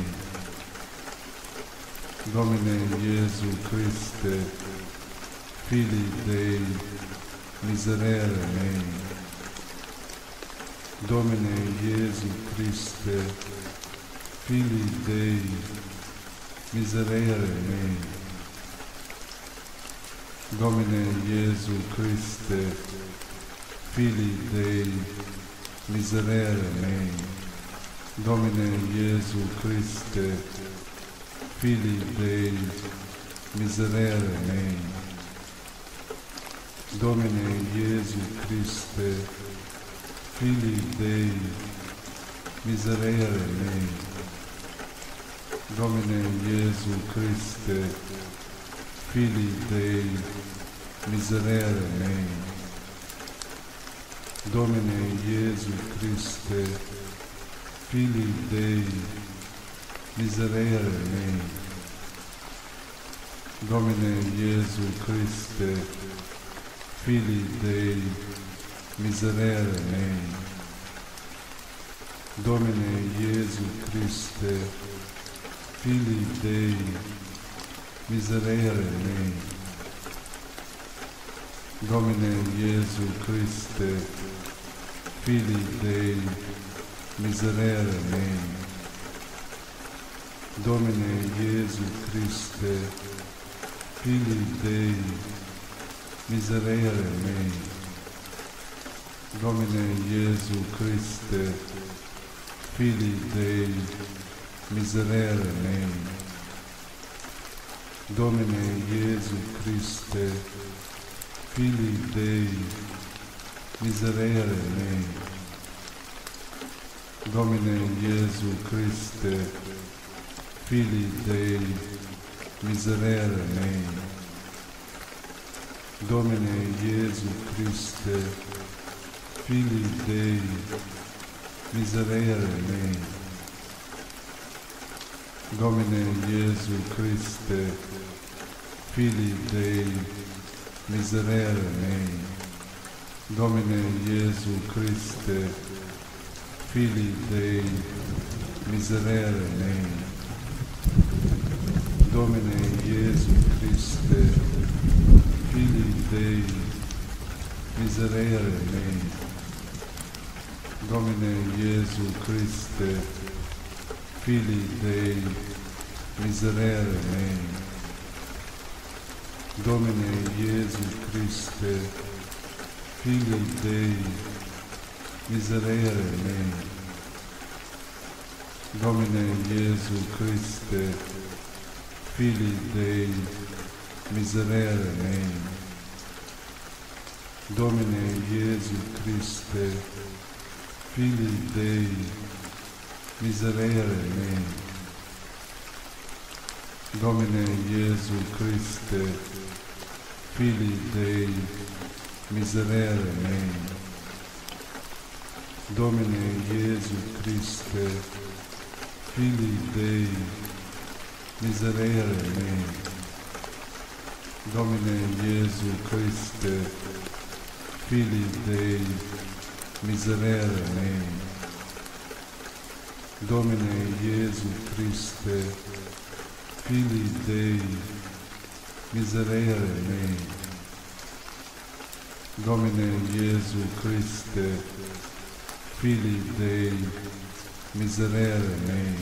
Domine Iesu Christe, Filii Dei, miserere mei. Domine Iesu Christe, Filii Dei, miserere mei. Domine Iesu Christe, Filii Dei, miserere mei. Domine Iesu Christe, Filii Dei, miserere mei. Domine Iesu Christe, Filii Dei, miserere mei. Domine Iesu Christe, Filii Dei, miserere mei. Domine Iesu Christe, Filii Dei, miserere mei. Domine Iesu Christe, Filii Dei, miserere mei. Domine Iesu Christe, Filii Dei, miserere mei. Domine Iesu Christe, Filii Dei, miserere mei. Domine Iesu Christe, Filii Dei, miserere mei. Domine Iesu Christe, Filii Dei, miserere mei. Domine Iesu Christe, Filii Dei, miserere mei. Domine Iesu Christe, Filii Dei, miserere mei. Domine Iesu Christe, Filii Dei, miserere mei. Domine Iesu Christe, Filii Dei, miserere mei. Domine Iesu Christe, Filii Dei, miserere mei. Domine Iesu Christe, Filii Dei, miserere mei. Domine Iesu Christe, Filii Dei, miserere mei. Domine Iesu Christe, Filii Dei, miserere mei. Domine Iesu Christe, Filii Dei, miserere mei. Domine Iesu Christe, Filii Dei, miserere mei. Domine Iesu Christe, Filii Dei, miserere mei. Domine Iesu Christe, Filii Dei, miserere mei. Domine Iesu Christe, Filii Dei, miserere mei. Domine Iesu Christe, Filii Dei, miserere mei. Domine Iesu Christe, Filii Dei, miserere mei.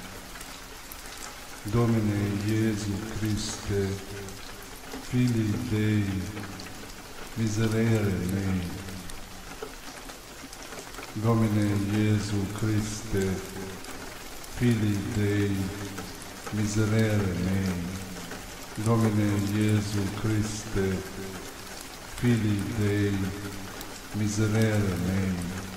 Domine Iesu Christe, Filii Dei, miserere mei. Domine Iesu Christe, Filii Dei, miserere mei. Domine Iesu Christe, Filii Dei, miserere mei.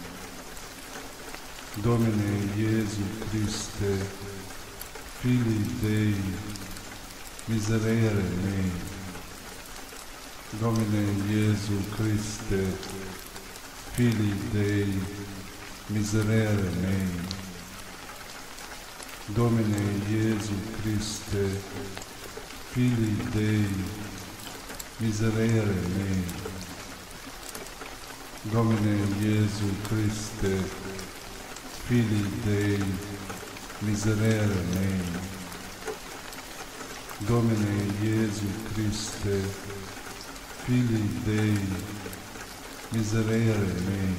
Domine Iesu Christe, Filii Dei, miserere mei. Domine Iesu Christe, Filii Dei, miserere mei. Domine Iesu Christe, Filii Dei, miserere mei. Domine Iesu Christe, Filii Dei, miserere mei. Domine Iesu Christe, Filii Dei, miserere mei.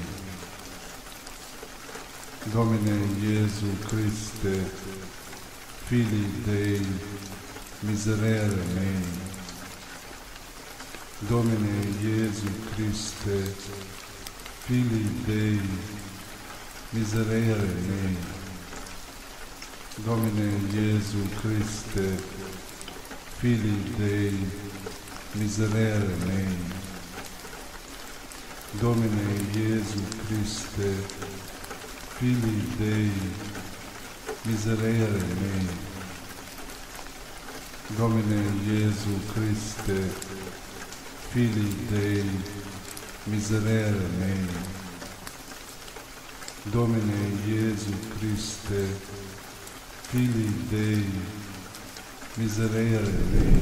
Domine Iesu Christe, Filii Dei, miserere mei. Domine Iesu Christe, Filii Dei, miserere mei. Domine Iesu Christe, Filii Dei, miserere mei. Domine Iesu Christe, Filii Dei, miserere mei. Domine Iesu Christe, Filii Dei, miserere mei. Domine Iesu Christe, Filii Dei, miserere mei.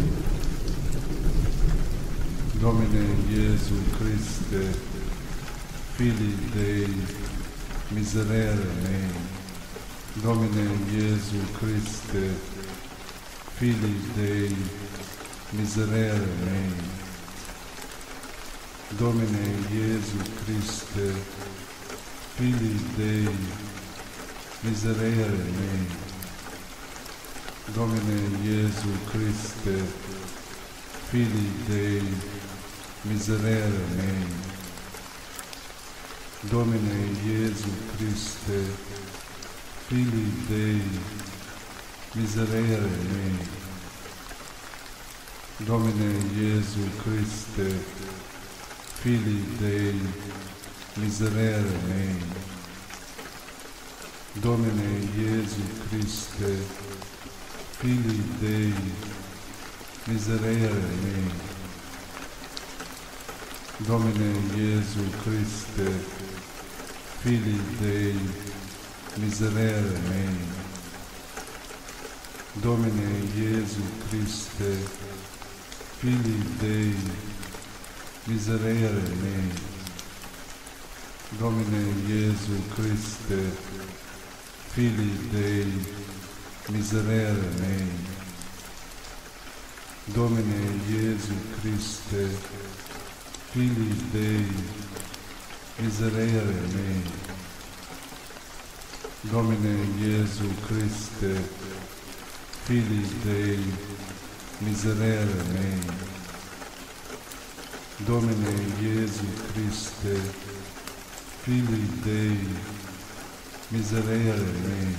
Domine Iesu Christe, Filii Dei, miserere mei. Domine Iesu Christe, Filii Dei, miserere mei. Domine Iesu Christe, Filii Dei, miserere mei. Domine Iesu Christe, Filii Dei, miserere mei. Domine Iesu Christe, Filii Dei, miserere mei. Domine Iesu Christe, Filii Dei, miserere mei. Domine Iesu Christe, Filii Dei, miserere mei. Domine Iesu Christe, Filii Dei, miserere mei. Domine Iesu Christe, Filii Dei, miserere mei. Domine Iesu Christe, Filii Dei, miserere mei. Domine Iesu Christe, Filii Dei, miserere mei. Domine Iesu Christe, Filii Dei, miserere mei. Domine Iesu Christe, Filii Dei, miserere mei.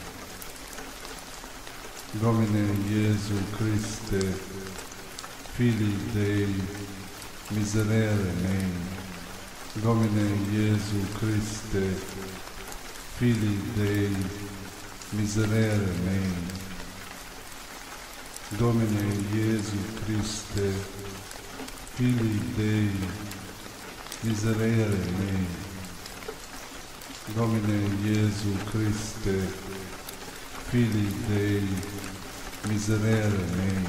Domine Iesu Christe, Filii Dei, miserere mei. Domine Iesu Christe, Filii Dei, miserere mei. Domine Iesu Christe, Filii Dei, miserere mei. Domine Iesu Christe, Filii Dei, miserere mei.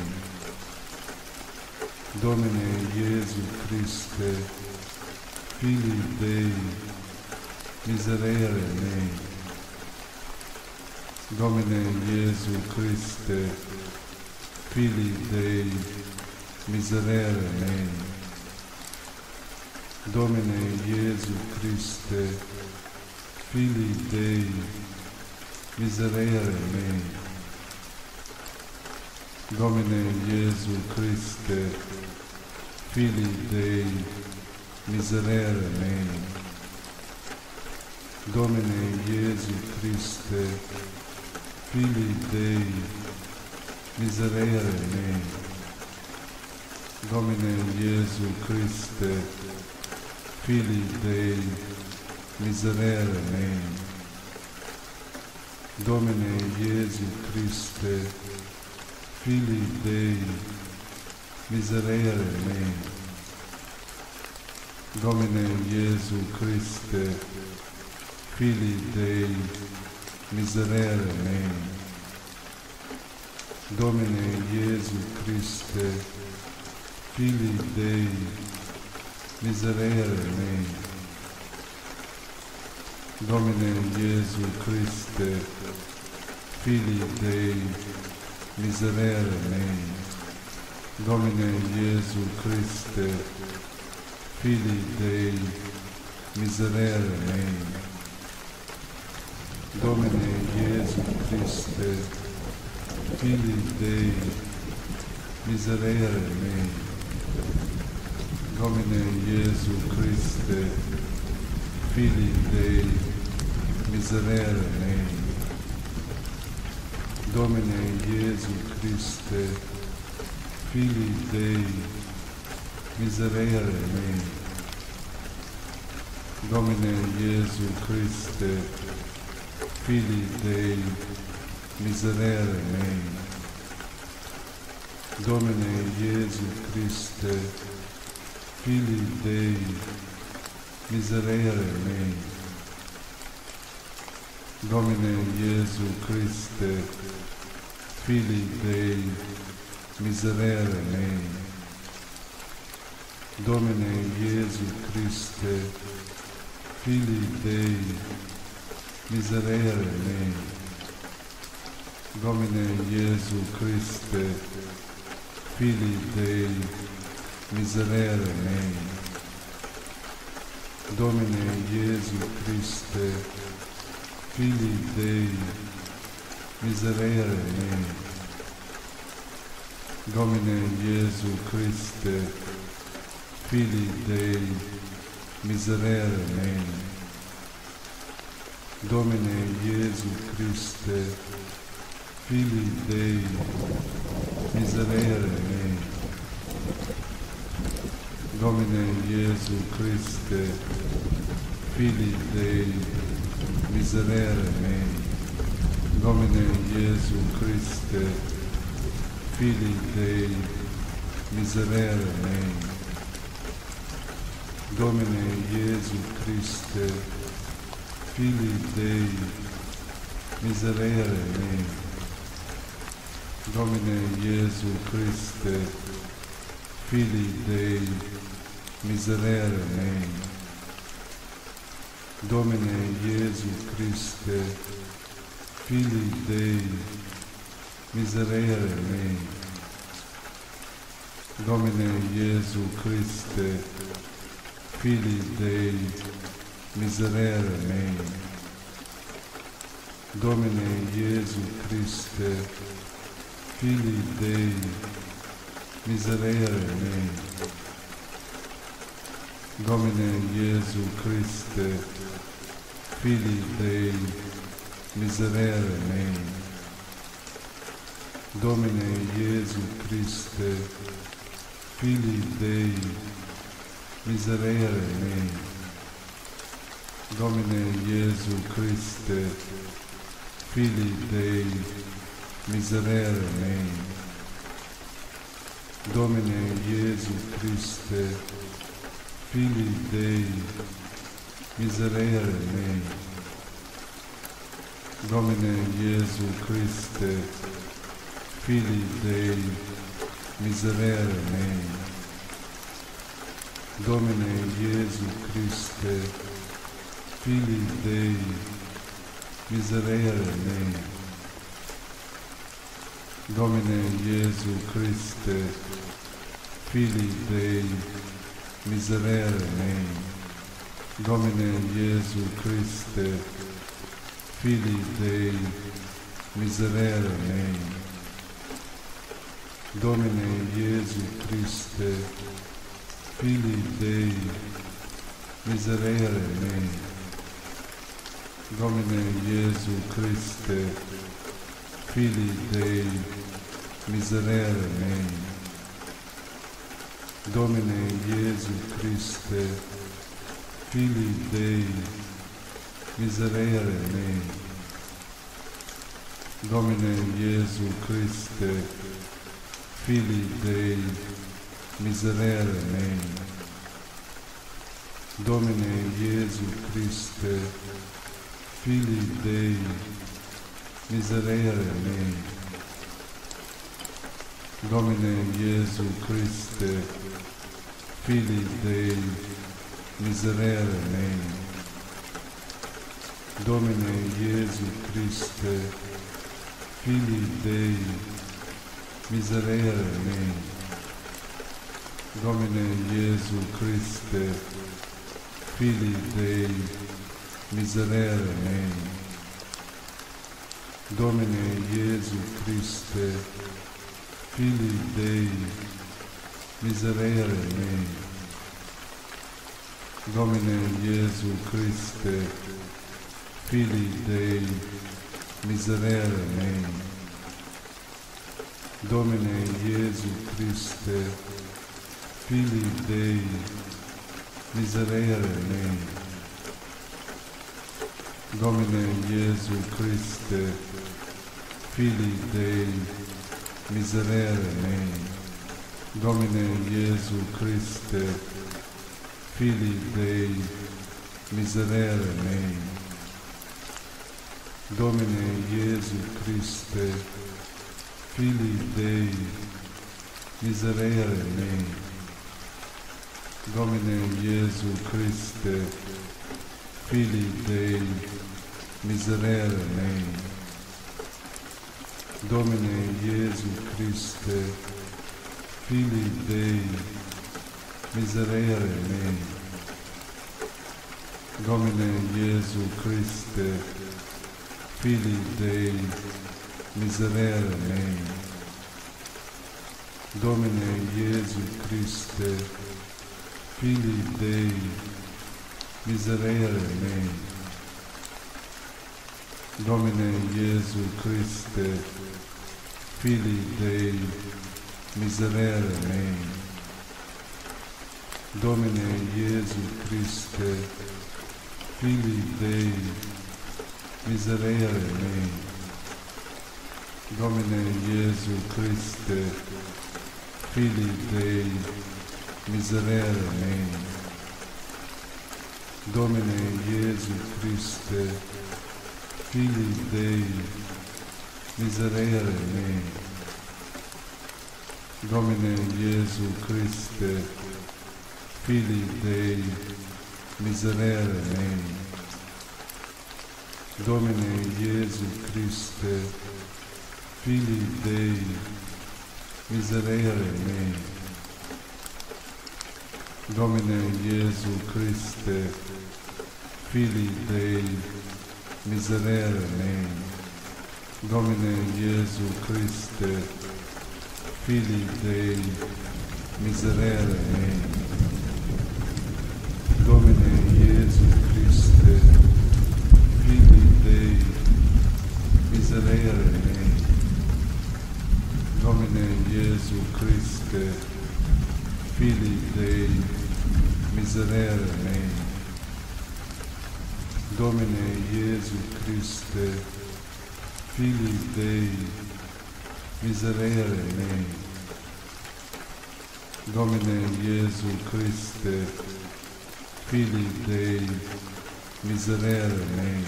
Domine Iesu Christe, Filii Dei, miserere mei. Domine Iesu Christe, Filii Dei, miserere mei. Domine Iesu Christe, Filii Dei, miserere mei. Domine Iesu Christe, Filii Dei, miserere mei. Domine Iesu Christe, Filii Dei, miserere mei. Domine Iesu Christe, Filii Dei, miserere mei. Domine Iesu Christe, Filii Dei, miserere mei. Domine Iesu Christe, Filii Dei, miserere mei. Domine Iesu Christe, Filii Dei, miserere mei. Domine Iesu Christe, Filii Dei, miserere mei. Domine Iesu Christe, Filii Dei, miserere mei. Domine Iesu Christe, Filii Dei, miserere mei. Domine Iesu Christe, Filii Dei, miserere mei. Domine Iesu Christe, Filii Dei, miserere mei. Domine Iesu Christe, Filii Dei, miserere mei. Domine Iesu Christe, Filii Dei, miserere mei. Domine Iesu Christe, Filii Dei, miserere mei. Domine Iesu Christe, Filii Dei, miserere mei. Domine Iesu Christe, Filii Dei, miserere mei. Domine Iesu Christe, Filii Dei, miserere mei. Domine Iesu Christe, Filii Dei, miserere mei. Domine Iesu Christe, Filii Dei, miserere mei. Domine Iesu Christe, Filii Dei, miserere mei. Domine Iesu Christe, Filii Dei, miserere mei. Domine Iesu Christe, Filii Dei, miserere mei. Domine Iesu Christe, Filii Dei, miserere mei. Domine Iesu Christe, Filii Dei, miserere mei. Domine Iesu Christe, Filii Dei, miserere mei. Domine Iesu Christe, Filii Dei, miserere mei. Domine Iesu Christe, Filii Dei, miserere mei. Domine Iesu Christe, Filii Dei, miserere mei. Domine Iesu Christe, Filii Dei, miserere mei. Domine Iesu Christe, Filii Dei, miserere mei. Domine Iesu Christe, Filii Dei, miserere mei. Domine Iesu Christe, Filii Dei, miserere mei. Domine Iesu Christe, Filii Dei, miserere mei. Domine Iesu Christe, Filii Dei, miserere mei. Domine Iesu Christe, Filii Dei, miserere mei. Domine Iesu Christe, Filii Dei, miserere mei. Domine Iesu Christe, Filii Dei, miserere mei. Domine Iesu Christe, Filii Dei, miserere mei. Domine Iesu Christe, Filii Dei, miserere mei. Domine Iesu Christe, Filii Dei, miserere mei. Domine Iesu Christe, Filii Dei, miserere mei. Domine Iesu Christe, Filii Dei, miserere mei. Domine Iesu Christe, Filii Dei, miserere mei. Domine Iesu Christe, Filii Dei, miserere mei. Domine Iesu Christe, Filii Dei, miserere mei. Domine Iesu Christe, Filii Dei, miserere mei. Domine Iesu Christe, Filii Dei, miserere mei. Domine Iesu Christe, Filii Dei, miserere mei. Domine Iesu Christe, Filii Dei, miserere mei. Domine Iesu Christe, Filii Dei, miserere mei. Domine Iesu Christe, Filii Dei, miserere mei. Domine Iesu Christe, Filii Dei, miserere mei. Domine Iesu Christe, Filii Dei, miserere mei. Domine Iesu Christe, Filii Dei, miserere mei. Domine Iesu Christe, Filii Dei, miserere mei. Domine Iesu Christe, Filii Dei, miserere mei. Domine Iesu Christe, Filii Dei, miserere mei. Domine Iesu Christe, Filii Dei, miserere mei. Domine Iesu Christe, Filii Dei, miserere mei. Domine Iesu Christe, Filii Dei, miserere mei. Domine Iesu Christe, Filii Dei, miserere mei. Domine Iesu Christe, Filii Dei, miserere mei. Domine Iesu Christe, Filii Dei, miserere mei. Domine Iesu Christe, Filii Dei, miserere mei.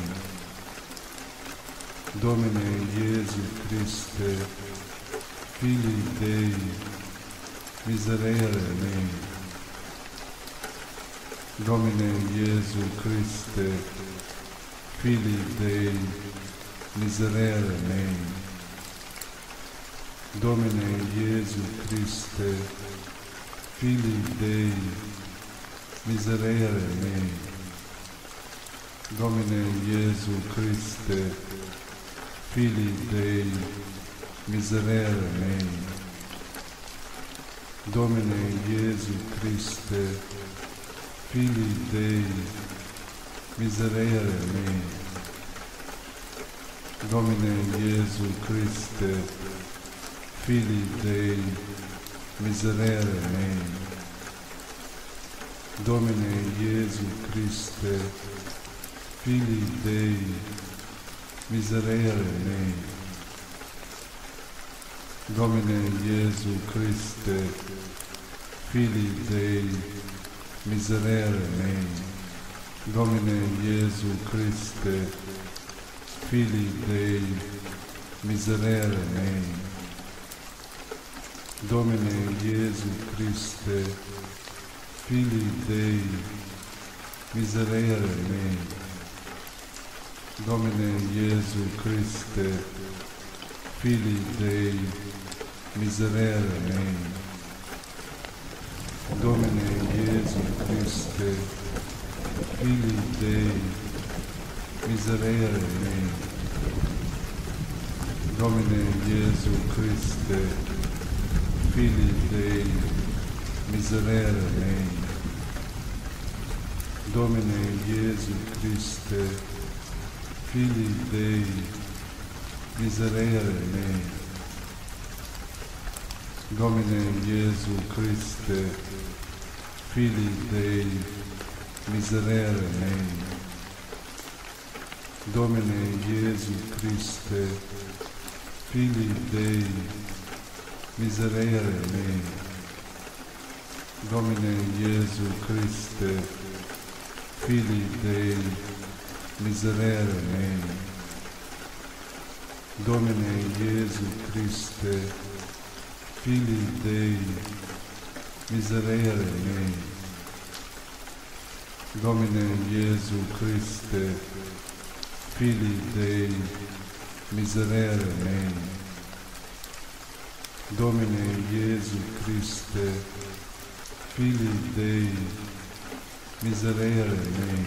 Domine Iesu Christe, Filii Dei, miserere mei. Domine Iesu Christe, Filii Dei, miserere mei. Domine Iesu Christe, Filii Dei, miserere mei. Domine Iesu Christe, Filii Dei, miserere mei. Domine Iesu Christe, Filii Dei, miserere mei. Domine Iesu Christe, Filii Dei, miserere mei. Domine Iesu Christe, Filii Dei, miserere mei. Domine Iesu Christe, Filii Dei, miserere mei. Domine Iesu Christe, Filii Dei, miserere mei. Domine Iesu Christe, Filii Dei, miserere mei. Domine Iesu Christe, Filii Dei, miserere mei. Domine Iesu Christe, Filii Dei, miserere mei. Domine Iesu Christe, Filii Dei, miserere mei. Domine Iesu Christe, Filii Dei, miserere mei. Domine Iesu Christe, Filii Dei, miserere mei. Domine Iesu Christe, Filii Dei, miserere mei. Domine Iesu Christe, Filii Dei, miserere mei. Domine Iesu Christe, Filii Dei, miserere mei. Domine Iesu Christe, Filii Dei, miserere mei. Domine Iesu Christe, Filii Dei, miserere mei.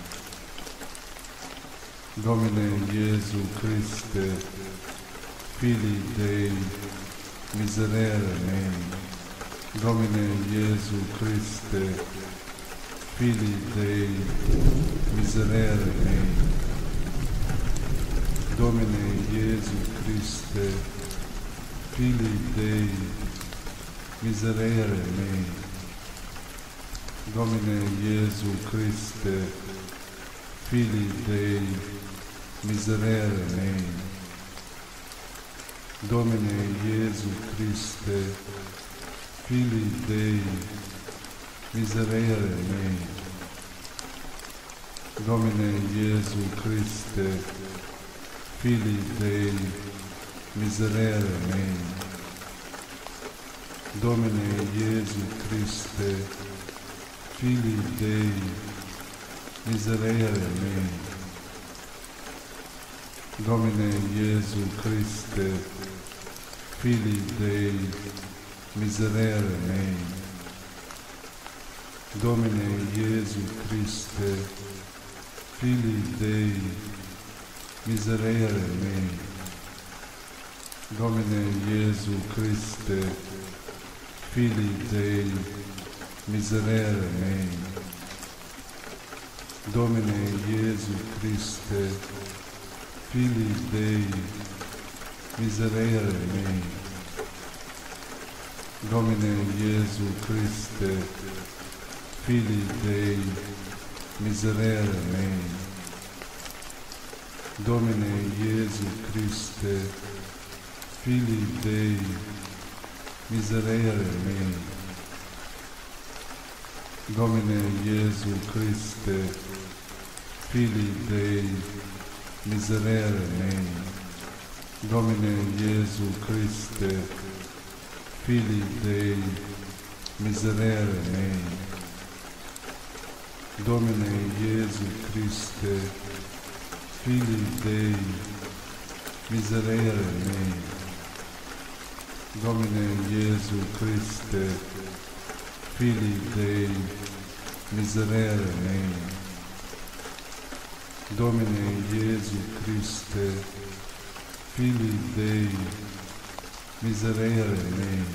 Domine Iesu Christe, Filii Dei, miserere mei. Domine Iesu Christe, Filii Dei, miserere mei. Domine Iesu Christe, Filii Dei, miserere mei. Domine Iesu Christe, Filii Dei, miserere mei. Domine Iesu Christe, Filii Dei, miserere mei. Domine Iesu Christe, Filii Dei, miserere mei. Domine Iesu Christe, Filii Dei, miserere mei. Domine Iesu Christe, Filii Dei, miserere mei. Domine Iesu Christe, Filii Dei, miserere mei. Domine Iesu Christe, Filii Dei, miserere mei. Domine Iesu Christe, Filii Dei, miserere mei. Domine Iesu Christe, Filii Dei, miserere mei. Domine Iesu Christe, Filii Dei, miserere mei. Domine Iesu Christe, Filii Dei, miserere mei. Domine Iesu Christe, Filii Dei, miserere mei. Domine Iesu Christe, Filii Dei, miserere mei. Domine Iesu Christe, Filii Dei, miserere mei. Domine Iesu Christe, Filii Dei, miserere mei.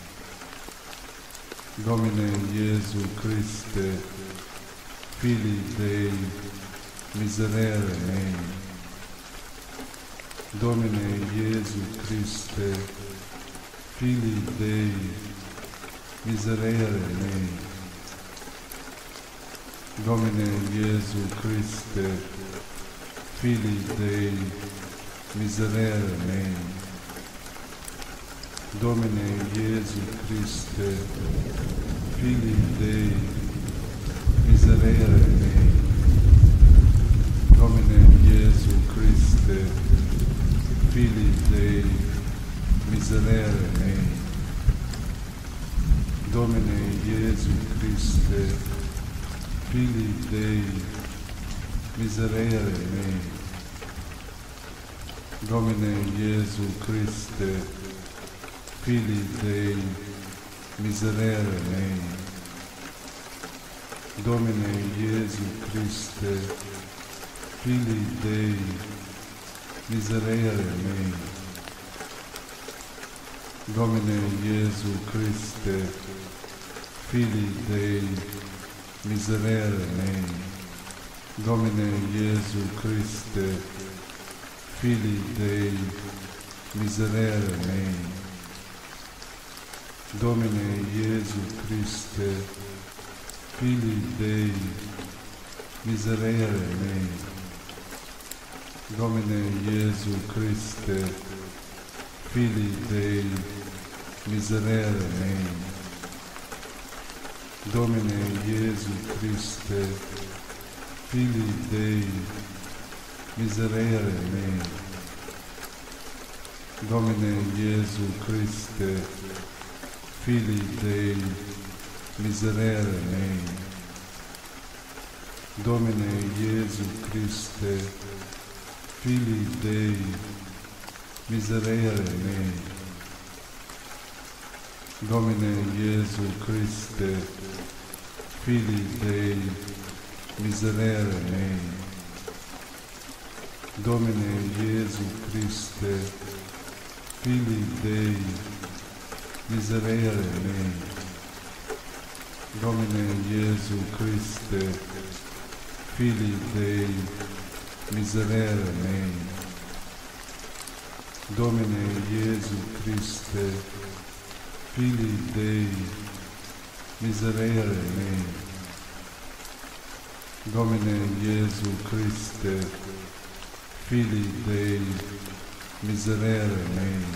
Domine Iesu Christe, Filii Dei, miserere mei. Domine Iesu Christe, Filii Dei, miserere mei. Domine Iesu Christe, Filii Dei, miserere mei. Domine Iesu Christe, Filii Dei, miserere mei. Domine Iesu Christe, Filii Dei, miserere mei. Domine Iesu Christe, Filii Dei, miserere mei. Domine Iesu Christe, Filii Dei, miserere mei. Domine Iesu Christe, Filii Dei, miserere mei. Domine Iesu Christe, Filii Dei, miserere mei. Domine Iesu Christe, Filii Dei, miserere mei. Domine Iesu Christe, Filii Dei, miserere mei. Domine Iesu Christe, Filii Dei, miserere mei. Domine Iesu Christe, Filii Dei, miserere mei. Domine Iesu Christe, Filii Dei, miserere mei. Domine Iesu Christe, Filii Dei, miserere mei. Domine Iesu Christe, Filii Dei, miserere mei. Domine Iesu Christe, Filii Dei, miserere mei. Domine Iesu Christe, Filii Dei, miserere mei. Domine Iesu Christe, Filii Dei, miserere mei. Domine Iesu Christe, Filii Dei, miserere mei.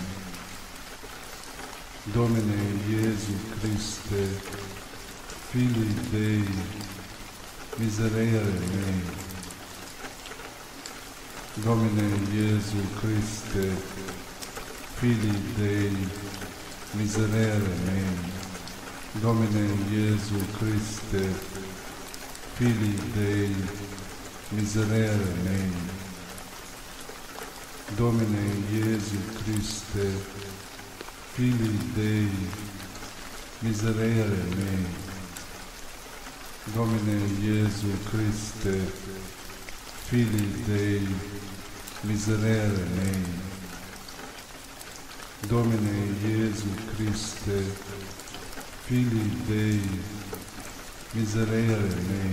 Domine Iesu Christe, Filii Dei, miserere mei. Domine Iesu Christe, Filii Dei, miserere mei. Domine Iesu Christe, Filii Dei, miserere mei. Domine Iesu Christe, Filii Dei, miserere mei. Domine Iesu Christe, Filii Dei, miserere mei. Domine Iesu Christe, Filii Dei, miserere mei.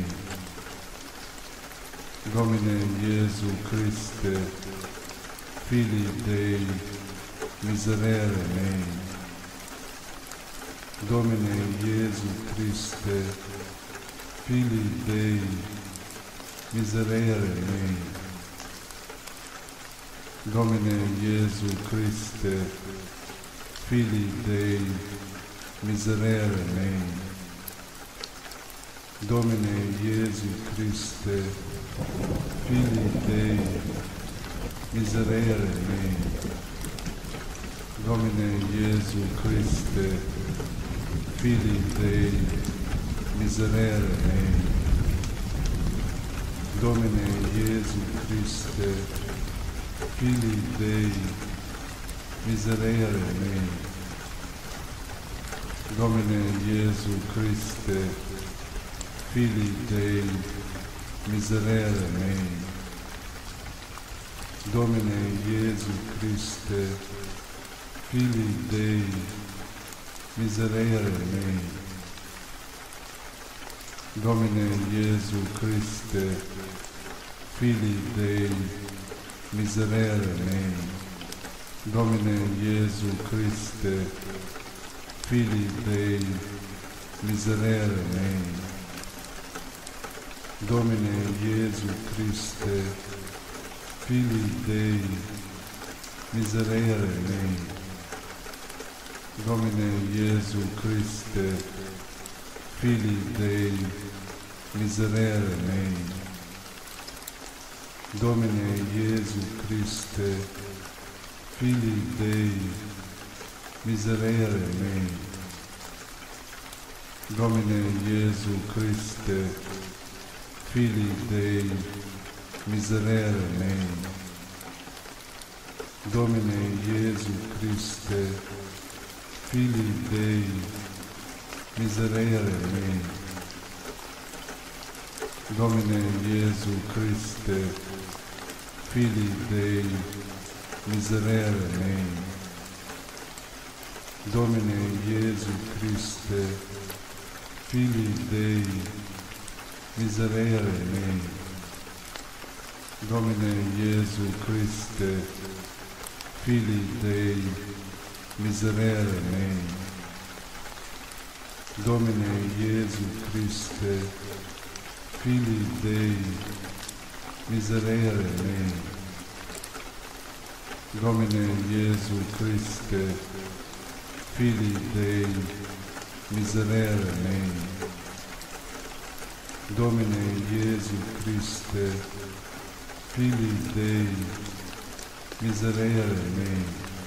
Domine Iesu Christe, Filii Dei, miserere mei. Domine Iesu Christe, Filii Dei, miserere mei. Domine Iesu Christe, Filii Dei, miserere mei. Domine Iesu Christe, Filii Dei, miserere mei. Domine Iesu Christe, Filii Dei, miserere mei. Domine Iesu Christe, Filii Dei, miserere mei. Domine Iesu Christe, Filii Dei, miserere mei. Domine Iesu Christe, Filii Dei, miserere mei. Domine Iesu Christe, Filii Dei, miserere mei. Domine Iesu Christe, Filii Dei, miserere mei. Domine Iesu Christe, Filii Dei, miserere mei. Domine Iesu Christe, Filii Dei, miserere mei. Domine Iesu Christe, Filii Dei, miserere mei. Domine Iesu Christe, Filii Dei, miserere mei. Domine Iesu Christe, Filii Dei, miserere mei. Domine Iesu Christe, Filii Dei, miserere mei. Domine Iesu Christe, Filii Dei, miserere mei. Domine Iesu Christe, Filii Dei, miserere mei. Domine Iesu Christe, Filii Dei, miserere mei. Domine Iesu Christe, Filii Dei, miserere mei. Domine Iesu Christe, Filii Dei, miserere mei.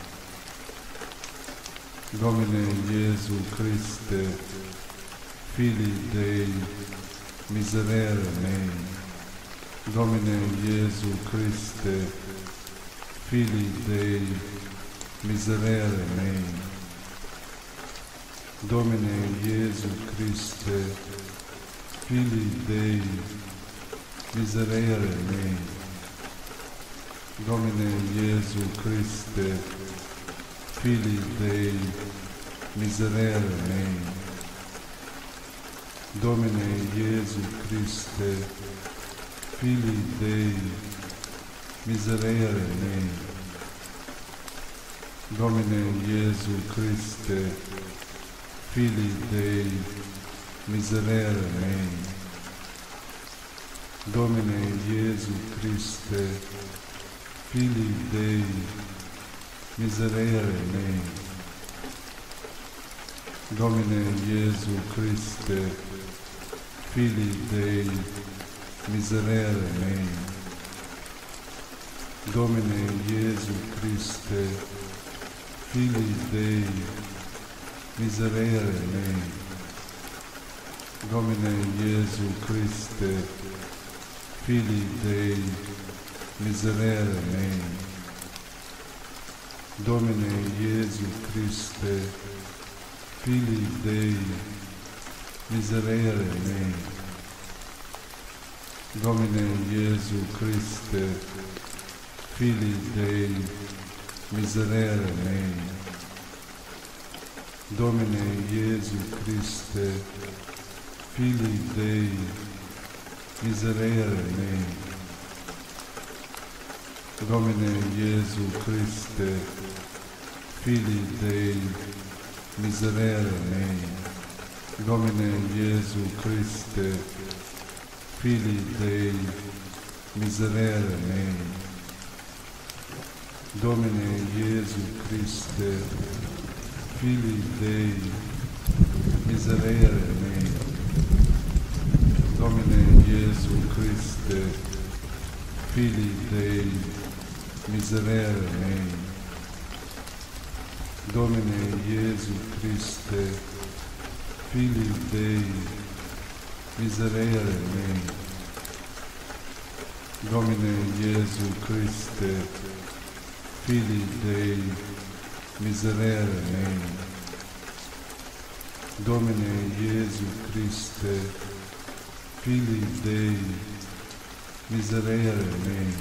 Domine Iesu Christe, Filii Dei, miserere mei. Domine Iesu Christe, Filii Dei, miserere mei. Domine Iesu Christe, Filii Dei, miserere mei. Domine Iesu Christe, Filii Dei, miserere mei. Domine Iesu Christe, Filii Dei, miserere mei. Domine Iesu Christe, Filii Dei, miserere mei. Domine Iesu Christe, Filii Dei, miserere mei. Domine Iesu Christe, Filii Dei, miserere mei. Domine Iesu Christe, Filii Dei, miserere mei. Domine Iesu Christe, Filii Dei, miserere mei. Domine Iesu Christe, Filii Dei, miserere mei. Domine Iesu Christe, Filii Dei, miserere mei. Domine Iesu Christe, Filii Dei, miserere mei. Domine Iesu Christe, Filii Dei, miserere mei. Domine Iesu Christe, Filii Dei, miserere mei. Domine Iesu Christe, Filii Dei, miserere mei. Domine Iesu Christe, Filii Dei, miserere mei. Domine Iesu Christe, Filii Dei, miserere mei. Domine Iesu Christe, Filii Dei, miserere mei. Domine Iesu Christe, Filii Dei, miserere mei.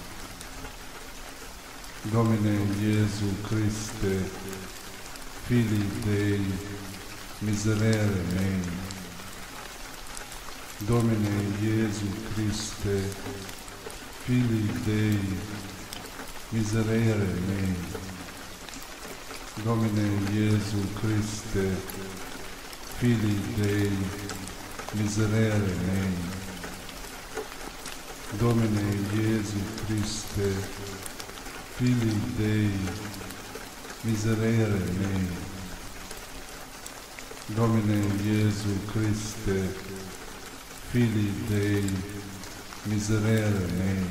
Domine Iesu Christe, Filii Dei, miserere mei. Domine Iesu Christe, Filii Dei, miserere mei. Domine Iesu Christe, Filii Dei, miserere mei. Domine Iesu Christe, Filii Dei, miserere mei. Domine Iesu Christe, Filii Dei, miserere mei.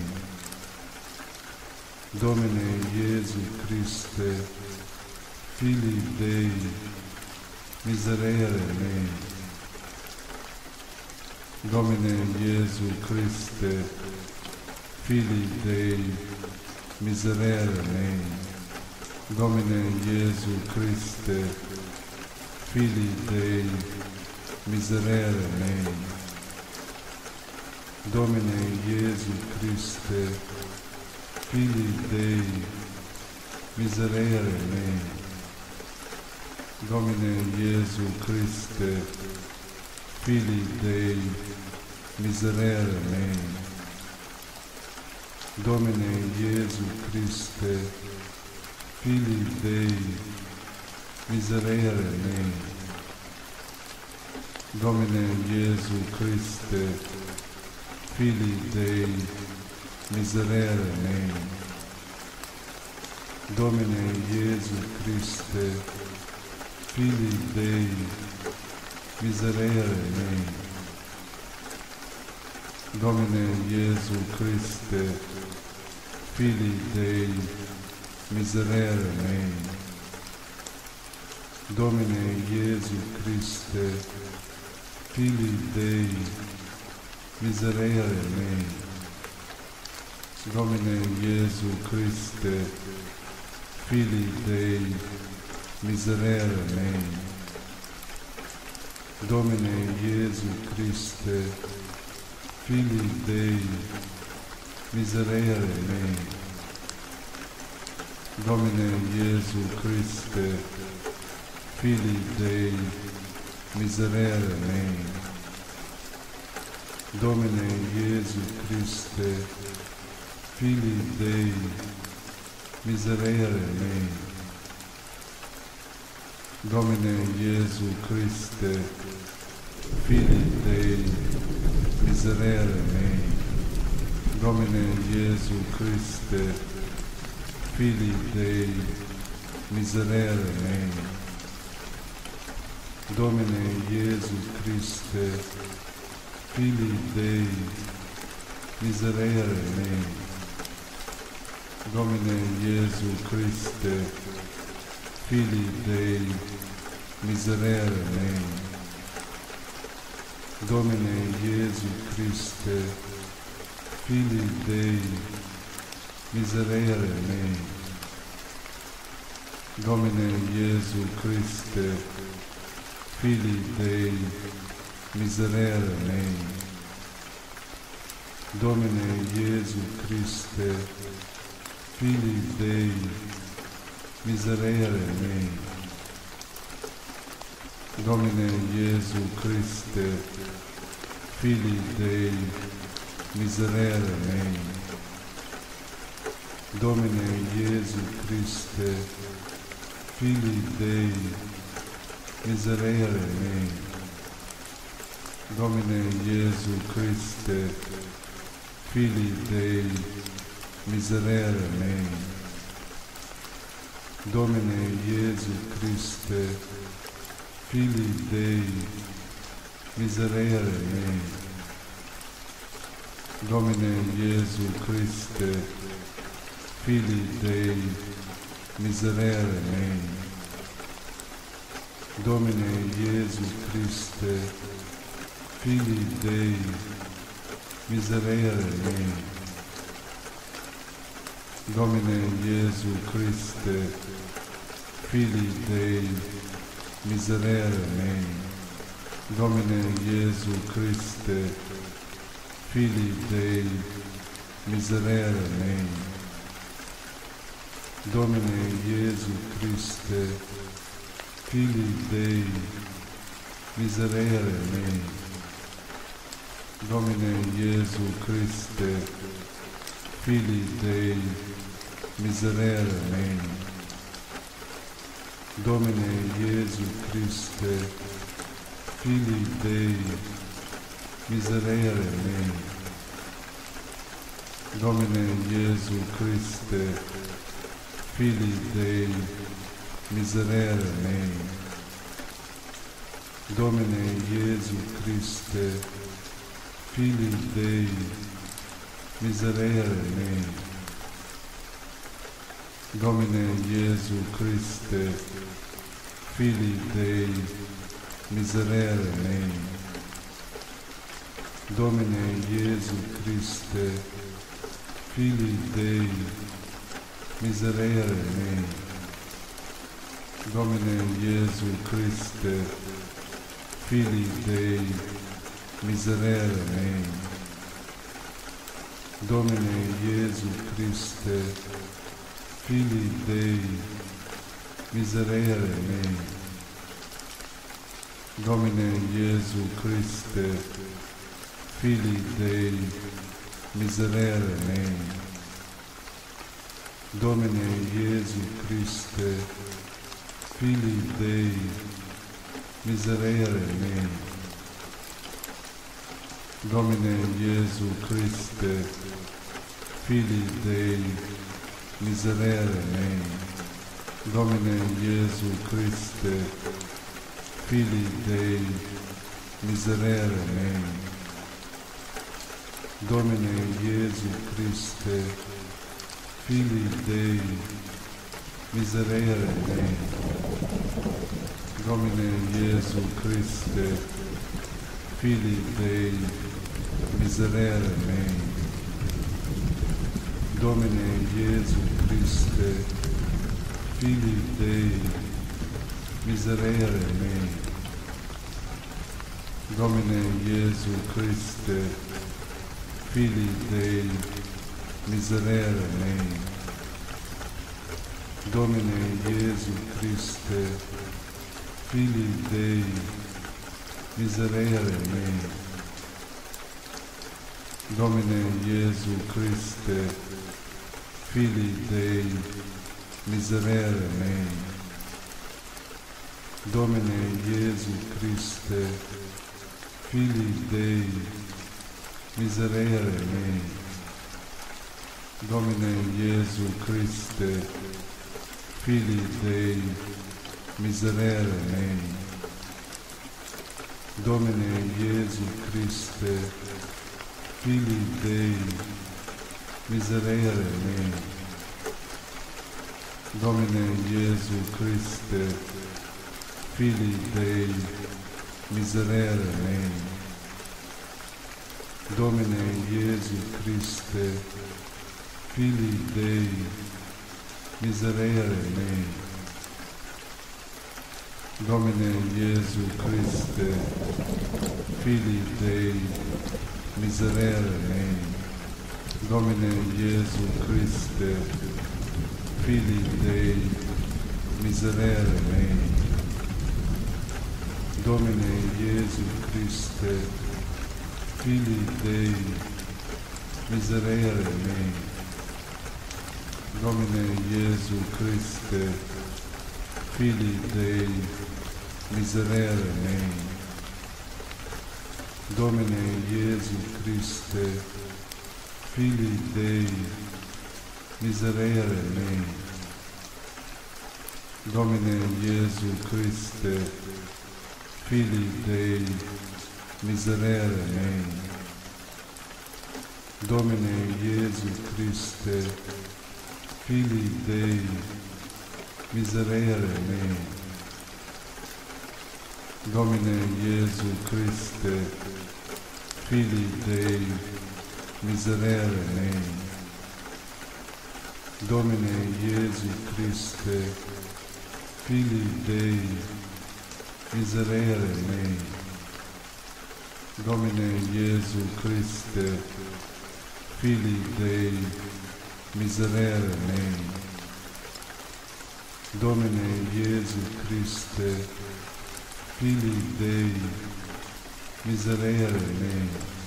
Domine Iesu Christe, Filii Dei, miserere mei. Domine Iesu Christe, Filii Dei, miserere mei. Domine Iesu Christe, Filii Dei, miserere mei. Domine Iesu Christe, Filii Dei, miserere mei. Domine Iesu Christe, Filii Dei, miserere mei. Domine Iesu Christe, Filii Dei, miserere mei. Domine Iesu Christe, Filii Dei, miserere mei. Domine Iesu Christe, Filii Dei, miserere mei. Domine Iesu Christe, Filii Dei, miserere mei. Domine Iesu Christe, Filii Dei, miserere mei. Domine Iesu Christe, Filii Dei, miserere mei. Domine Iesu Christe, Filii Dei, miserere mei. Domine Iesu Christe, Filii Dei, miserere mei. Domine Iesu Christe, Filii Dei, miserere mei. Domine Iesu Christe, Filii Dei, miserere mei. Domine Iesu Christe, Filii Dei, miserere mei. Domine Iesu Christe, Filii Dei, miserere mei. Domine Iesu Christe, Filii Dei, miserere mei. Domine Iesu Christe, Filii Dei, miserere mei. Domine Iesu Christe, Filii Dei, miserere mei. Domine Iesu Christe, Filii Dei, miserere mei. Domine Iesu Christe, Filii Dei, miserere mei. Domine Iesu Christe, Filii Dei, miserere mei. Domine Iesu Christe, Filii Dei, miserere mei. Domine Iesu Christe, Filii Dei, miserere mei. Domine Iesu Christe, Filii Dei, miserere mei. Domine Iesu Christe, Filii Dei, miserere mei. Domine Iesu Christe, Filii Dei, miserere mei. Domine Iesu Christe, Filii Dei, miserere mei. Domine Iesu Christe, Filii Dei, miserere mei. Domine Iesu Christe, Filii Dei, miserere mei. Domine Iesu Christe, Filii Dei, miserere mei. Domine Iesu Christe, Filii Dei, miserere mei. Domine Iesu Christe, Filii Dei, miserere mei. Domine Iesu Christe, Filii Dei, miserere mei. Domine Iesu Christe, Filii Dei, miserere mei. Domine Iesu Christe, Filii Dei, miserere mei. Domine Iesu Christe, Filii Dei, miserere mei. Domine Iesu Christe, Filii Dei, miserere mei. Domine Iesu Christe, Filii Dei, miserere mei. Domine Iesu Christe, Filii Dei, miserere mei. Domine Iesu Christe, Filii Dei, miserere mei. Domine Iesu Christe, Filii Dei, miserere mei. Domine Iesu Christe, Filii Dei, miserere mei. Domine Iesu Christe, Filii Dei, miserere mei. Domine Iesu Christe, Filii Dei, miserere mei. Domine Iesu Christe, Filii Dei, miserere mei. Domine Iesu Christe, Filii Dei, miserere mei. Domine Iesu Christe, Filii Dei, miserere mei. Domine Iesu Christe, Filii Dei, miserere mei. Domine Iesu Christe, Filii Dei, miserere mei. Domine Iesu Christe, Filii Dei, miserere mei. Domine Iesu Christe, Filii Dei, miserere mei. Domine Iesu Christe, Filii Dei, miserere mei. Domine Iesu Christe, Filii Dei, miserere mei. Domine Iesu Christe, Filii Dei, miserere mei. Domine Iesu Christe, Filii Dei, miserere mei. Domine Iesu Christe, Filii Dei, miserere mei. Domine Iesu Christe, Filii Dei, miserere mei. Domine Iesu Christe, Filii Dei, miserere mei. Domine Iesu Christe, Filii Dei, miserere mei. Domine Iesu Christe, Filii Dei, miserere mei. Domine Iesu Christe, Filii Dei, miserere mei. Domine Iesu Christe, Filii Dei, miserere mei.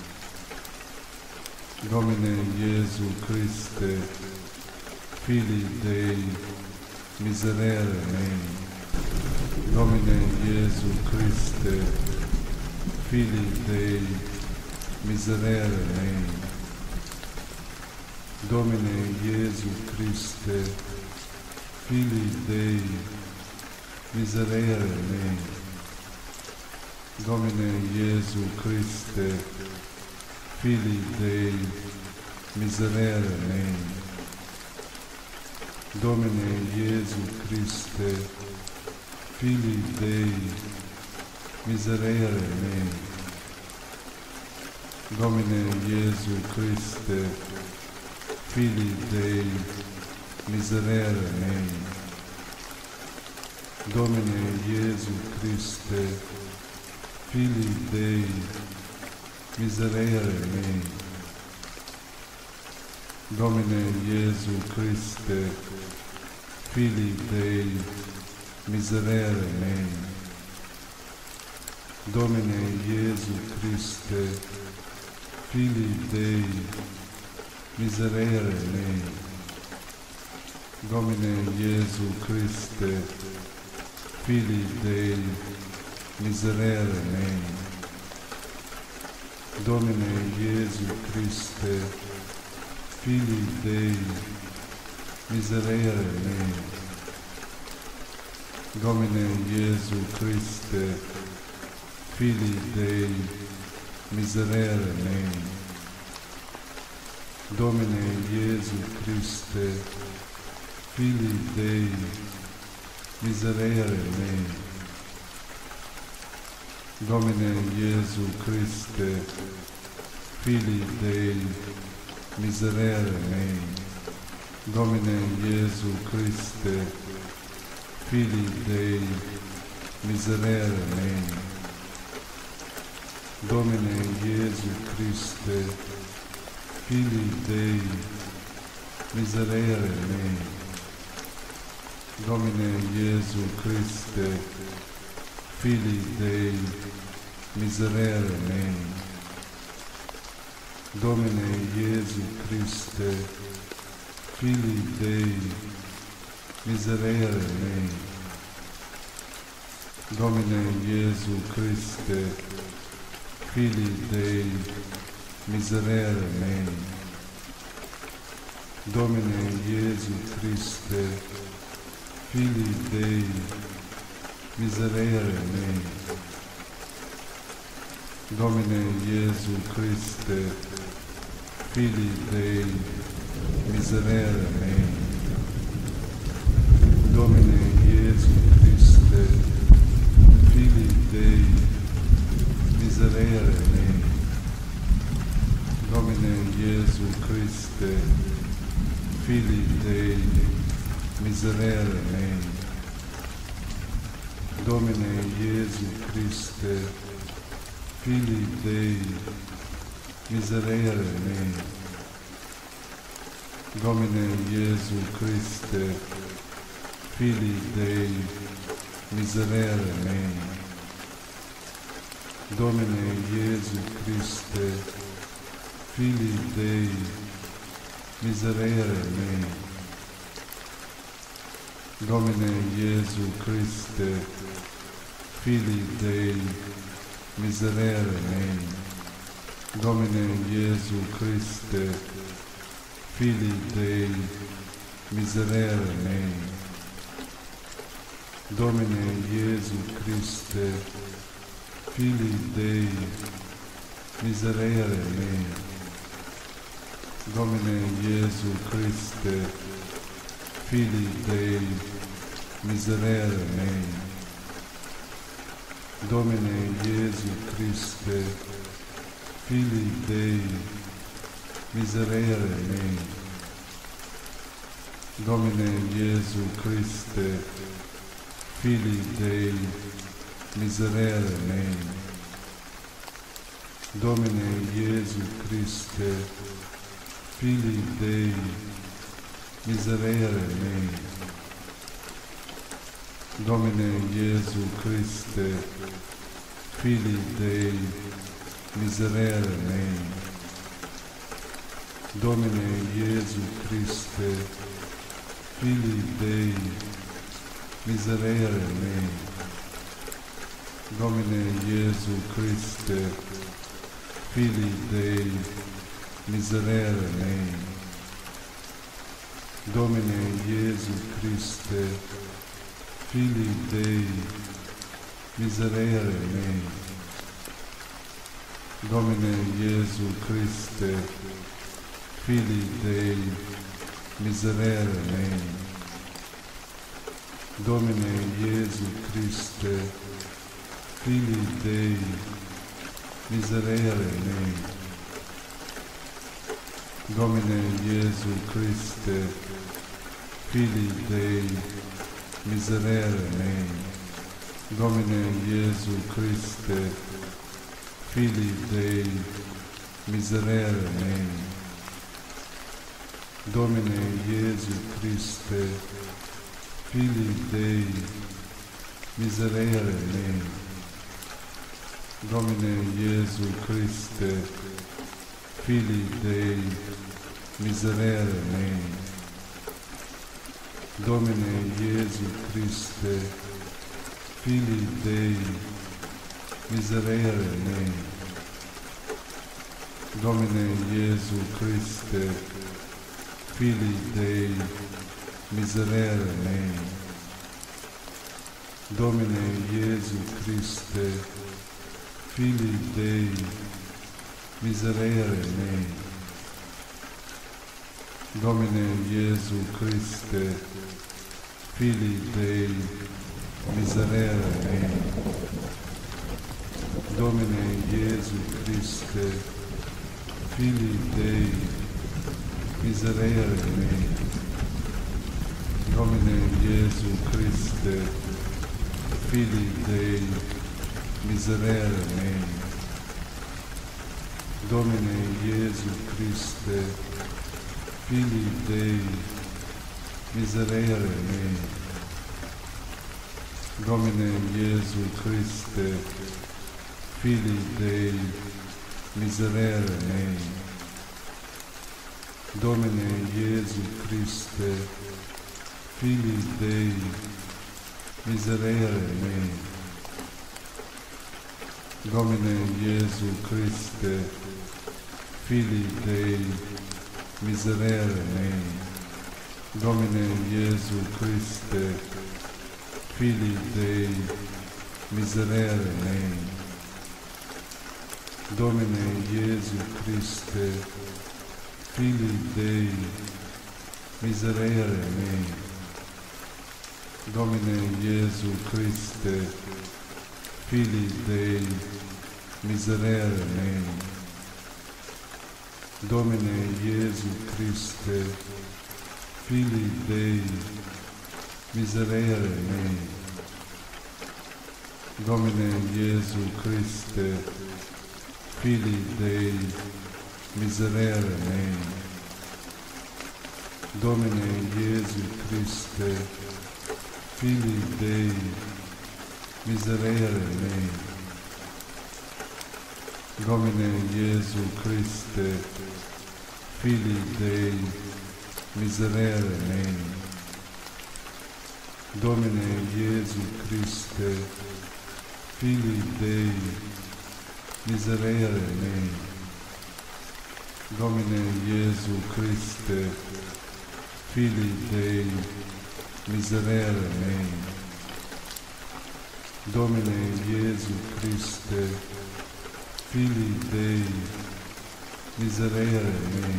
Domine Iesu Christe, Filii Dei, miserere mei. Domine Iesu Christe, Filii Dei, miserere mei. Domine Iesu Christe, Filii Dei, miserere mei. Domine Iesu Christe, Filii Dei, miserere mei. Domine Iesu Christe, Filii Dei, miserere mei. Domine Iesu Christe, Filii Dei, miserere mei. Domine Iesu Christe, Filii Dei, miserere mei. Domine Iesu Christe, Filii Dei, miserere mei. Domine Iesu Christe, Filii Dei, miserere mei. Domine Iesu Christe, Filii Dei, miserere mei. Domine Iesu Christe, Filii Dei, miserere mei. Domine Iesu Christe, Filii Dei, miserere mei. Domine Iesu Christe, Filii Dei, miserere mei. Domine Iesu Christe, Filii Dei, miserere mei. Domine Iesu Christe, Filii Dei, miserere mei. Domine Iesu Christe, Filii Dei, miserere mei. Domine Iesu Christe, Filii Dei, miserere mei. Domine Iesu Christe, Filii Dei, miserere mei. Domine Iesu Christe, Filii Dei, miserere mei. Domine Iesu Christe, Filii Dei, miserere mei. Domine Iesu Christe, Filii Dei, miserere mei. Domine Iesu Christe, Filii Dei, miserere mei. Domine Iesu Christe, Filii Dei, miserere mei. Domine Iesu Christe, Filii Dei, miserere mei. Domine Iesu Christe, Filii Dei, miserere mei. Domine Iesu Christe, Filii Dei, miserere mei. Domine Iesu Christe, Filii Dei, miserere mei. Domine Iesu Christe, Filii Dei, miserere mei. Domine Iesu Christe, Filii Dei, miserere mei. Domine Iesu Christe, Filii Dei, miserere mei. Domine Iesu Christe, Filii Dei, miserere mei. Domine Iesu Christe, Filii Dei, miserere mei. Domine Iesu Christe, Filii Dei, miserere mei. Domine Iesu Christe, Filii Dei, miserere mei. Domine Iesu Christe, Filii Dei, miserere mei. Domine Iesu Christe, Filii Dei, miserere mei. Domine Iesu Christe, Filii Dei, miserere mei. Domine Iesu Christe, Filii Dei, miserere mei. Domine Iesu Christe, Filii Dei, miserere mei. Domine Iesu Christe, Filii Dei, miserere mei. Domine Iesu Christe, Filii Dei, miserere mei. Domine Iesu Christe, Filii Dei, miserere mei. Domine Iesu Christe, Filii Dei, miserere mei. Domine Iesu Christe, Filii Dei, miserere mei. Domine Iesu Christe, Filii Dei, miserere mei. Domine Iesu Christe, Filii Dei, miserere mei. Domine Iesu Christe, Filii Dei, miserere mei. Domine Iesu Christe, Filii Dei, miserere mei. Domine Iesu Christe, Filii Dei, miserere mei. Domine Iesu Christe, Filii Dei, miserere mei. Domine Iesu Christe, Filii Dei, miserere mei. Domine Iesu Christe, Filii Dei, miserere mei. Domine Iesu Christe, Filii Dei, miserere mei. Domine Iesu Christe, Filii Dei, miserere mei. Domine Iesu Christe, Filii Dei, miserere mei. Domine Iesu Christe, Filii Dei, miserere mei. Domine Iesu Christe, Filii Dei, miserere mei. Domine Iesu Christe, Filii Dei, miserere mei. Domine Iesu Christe, Filii Dei, miserere mei. Domine Iesu Christe, Filii Dei, miserere mei. Domine Iesu Christe, Filii Dei, miserere mei. Domine Iesu Christe, Filii Dei, miserere mei. Domine Iesu Christe, Filii Dei, miserere mei.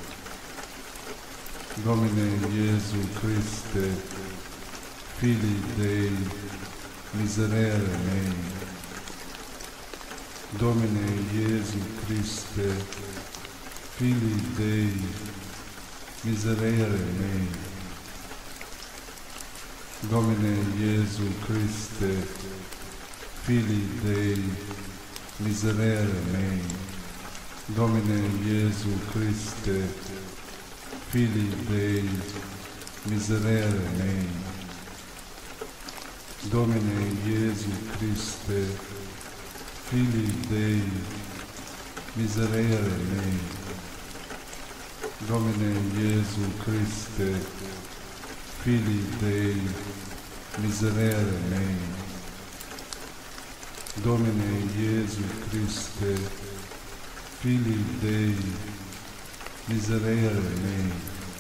Domine Iesu Christe, Filii Dei, miserere mei. Domine Iesu Christe, Filii Dei, miserere mei. Domine Iesu Christe, Filii Dei, miserere mei. Domine Iesu Christe, Filii Dei, miserere mei. Domine Iesu Christe, Filii Dei, miserere mei. Domine Iesu Christe, Filii Dei, miserere mei. Domine Iesu Christe, Filii Dei, miserere mei.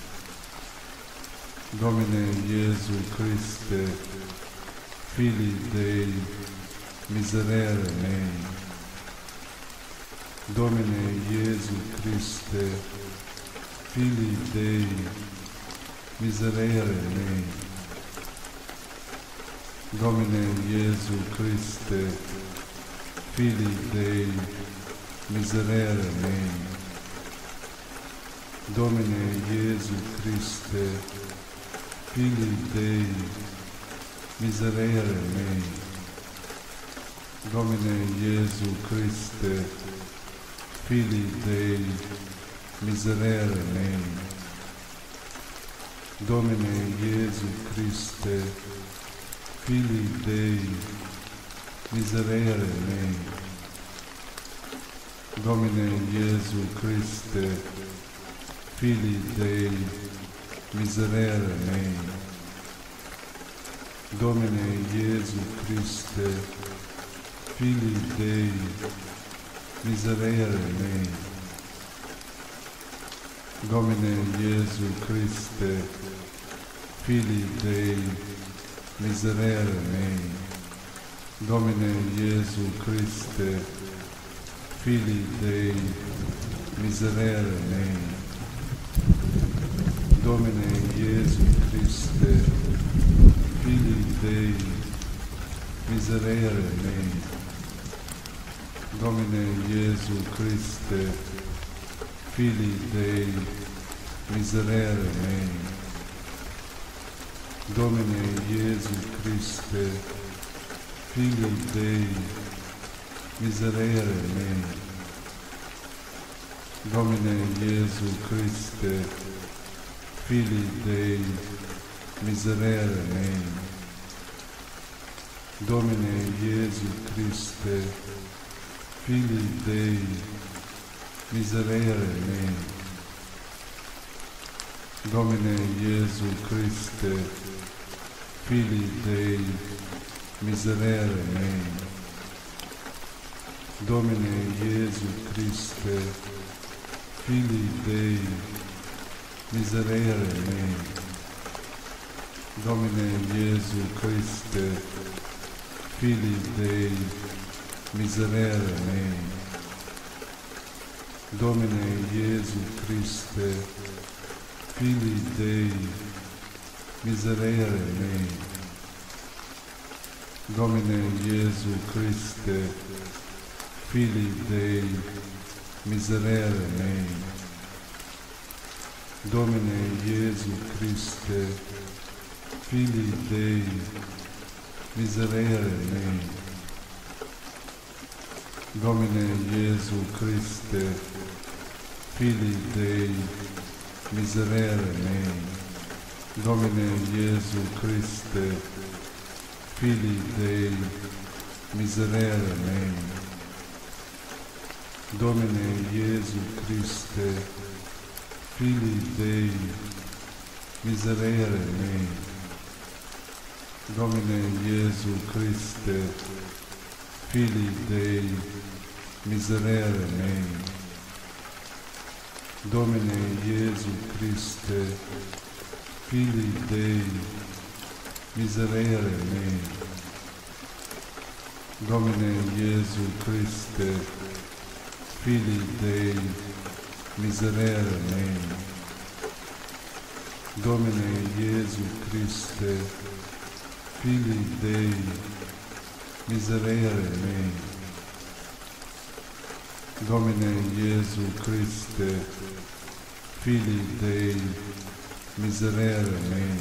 Domine Iesu Christe, Filii Dei, miserere mei. Domine Iesu Christe, Filii Dei, miserere mei. Domine Iesu Christe, Filii Dei, miserere mei. Domine Iesu Christe, Filii Dei, miserere mei. Domine Iesu Christe, Filii Dei, miserere mei. Domine Iesu Christe, Filii Dei, miserere mei. Domine Iesu Christe, Filii Dei, miserere mei. Domine Iesu Christe, Filii Dei, miserere mei. Domine Iesu Christe, Filii Dei, miserere mei. Domine Iesu Christe, Filii Dei, miserere mei. Domine Iesu Christe, Filii Dei, miserere mei. Domine Iesu Christe, Filii Dei, miserere mei. Domine Iesu Christe, Filii Dei, miserere mei. Domine Iesu Christe, Filii Dei, miserere mei. Domine Iesu Christe, Filii Dei, miserere mei. Domine Iesu Christe, Filii Dei, miserere mei. Domine Iesu Christe, Filii Dei, miserere mei. Domine Iesu Christe, Filii Dei, miserere mei. Domine Iesu Christe, Filii Dei, miserere mei. Domine Iesu Christe, Filii Dei, miserere mei. Domine Iesu Christe, Filii Dei, miserere mei. Domine Iesu Christe, Filii Dei, miserere mei. Domine Iesu Christe, Filii Dei, miserere mei. Domine Iesu Christe, Filii Dei, miserere mei. Domine Iesu Christe, Filii Dei, miserere mei. Domine Iesu Christe, Filii Dei, miserere mei. Domine Iesu Christe, Filii Dei, miserere mei. Domine Iesu Christe, Filii Dei, miserere mei. Domine Iesu Christe, Filii Dei, miserere mei.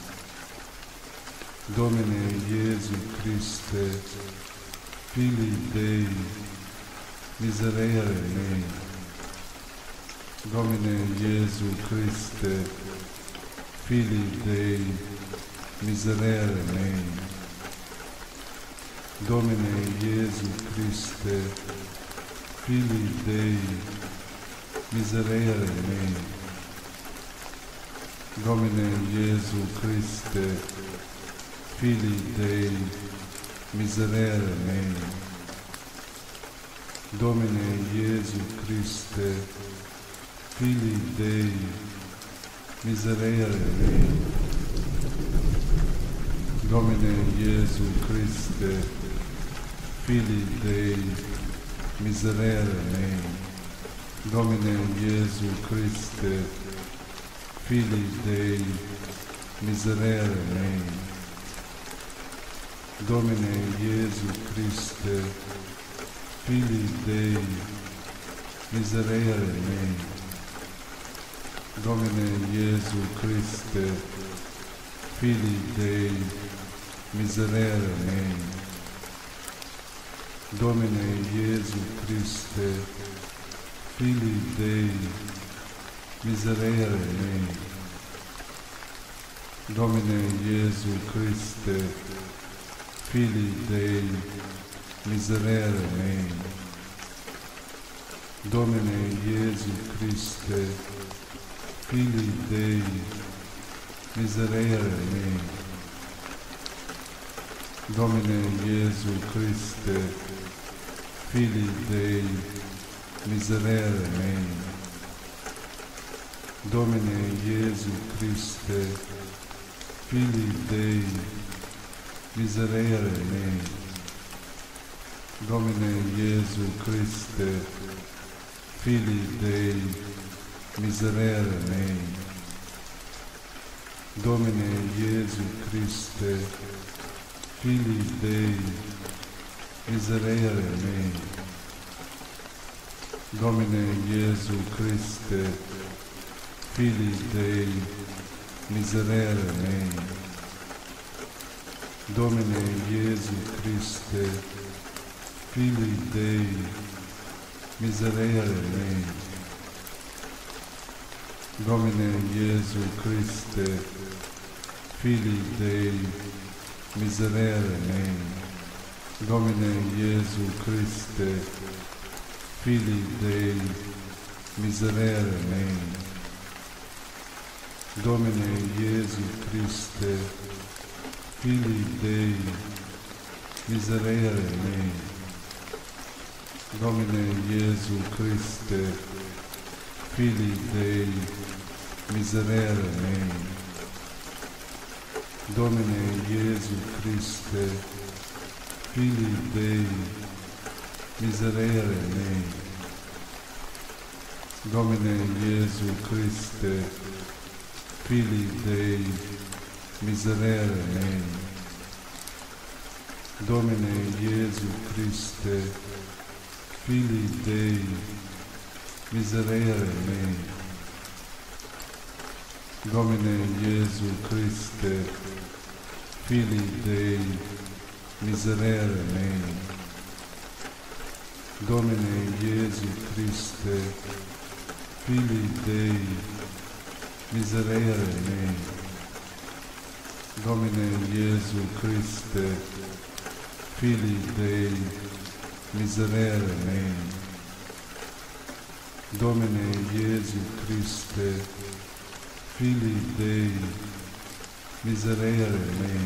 Domine Iesu Christe, Filii Dei, miserere mei. Domine Iesu Christe, Filii Dei, miserere mei. Domine Iesu Christe, Filii Dei, miserere mei. Domine Iesu Christe, Filii Dei, miserere mei. Domine Iesu Christe, Filii Dei, miserere mei. Domine Iesu Christe, Filii Dei, miserere mei. Domine Iesu Christe, Filii Dei, miserere mei. Domine Iesu Christe, Filii Dei, miserere mei. Domine Iesu Christe, Filii Dei, miserere mei. Domine Iesu Christe, Filii Dei, miserere mei. Domine Iesu Christe, Filii Dei, miserere mei. Domine Iesu Christe, Filii Dei, miserere mei. Domine Iesu Christe, Filii Dei, miserere mei. Domine Iesu Christe, Filii Dei, miserere mei. Domine Iesu Christe, Filii Dei, miserere mei. Domine Iesu Christe, Filii Dei, miserere mei. Domine Iesu Christe, Filii Dei, miserere mei. Domine Iesu Christe, Filii Dei, miserere mei. Domine Iesu Christe, Filii Dei, miserere mei. Domine Iesu Christe, Filii Dei, miserere mei. Domine Iesu Christe, Filii Dei, miserere mei. Domine Iesu Christe, Filii Dei, miserere mei. Domine Iesu Christe, Filii Dei, miserere mei. Domine Iesu Christe, Filii Dei, miserere mei. Domine Iesu Christe, Filii Dei, miserere mei. Domine Iesu Christe, Filii Dei, miserere mei. Domine Iesu Christe, Filii Dei, miserere mei. Domine Iesu Christe, Filii Dei, miserere mei. Domine Iesu Christe, Filii Dei, miserere mei.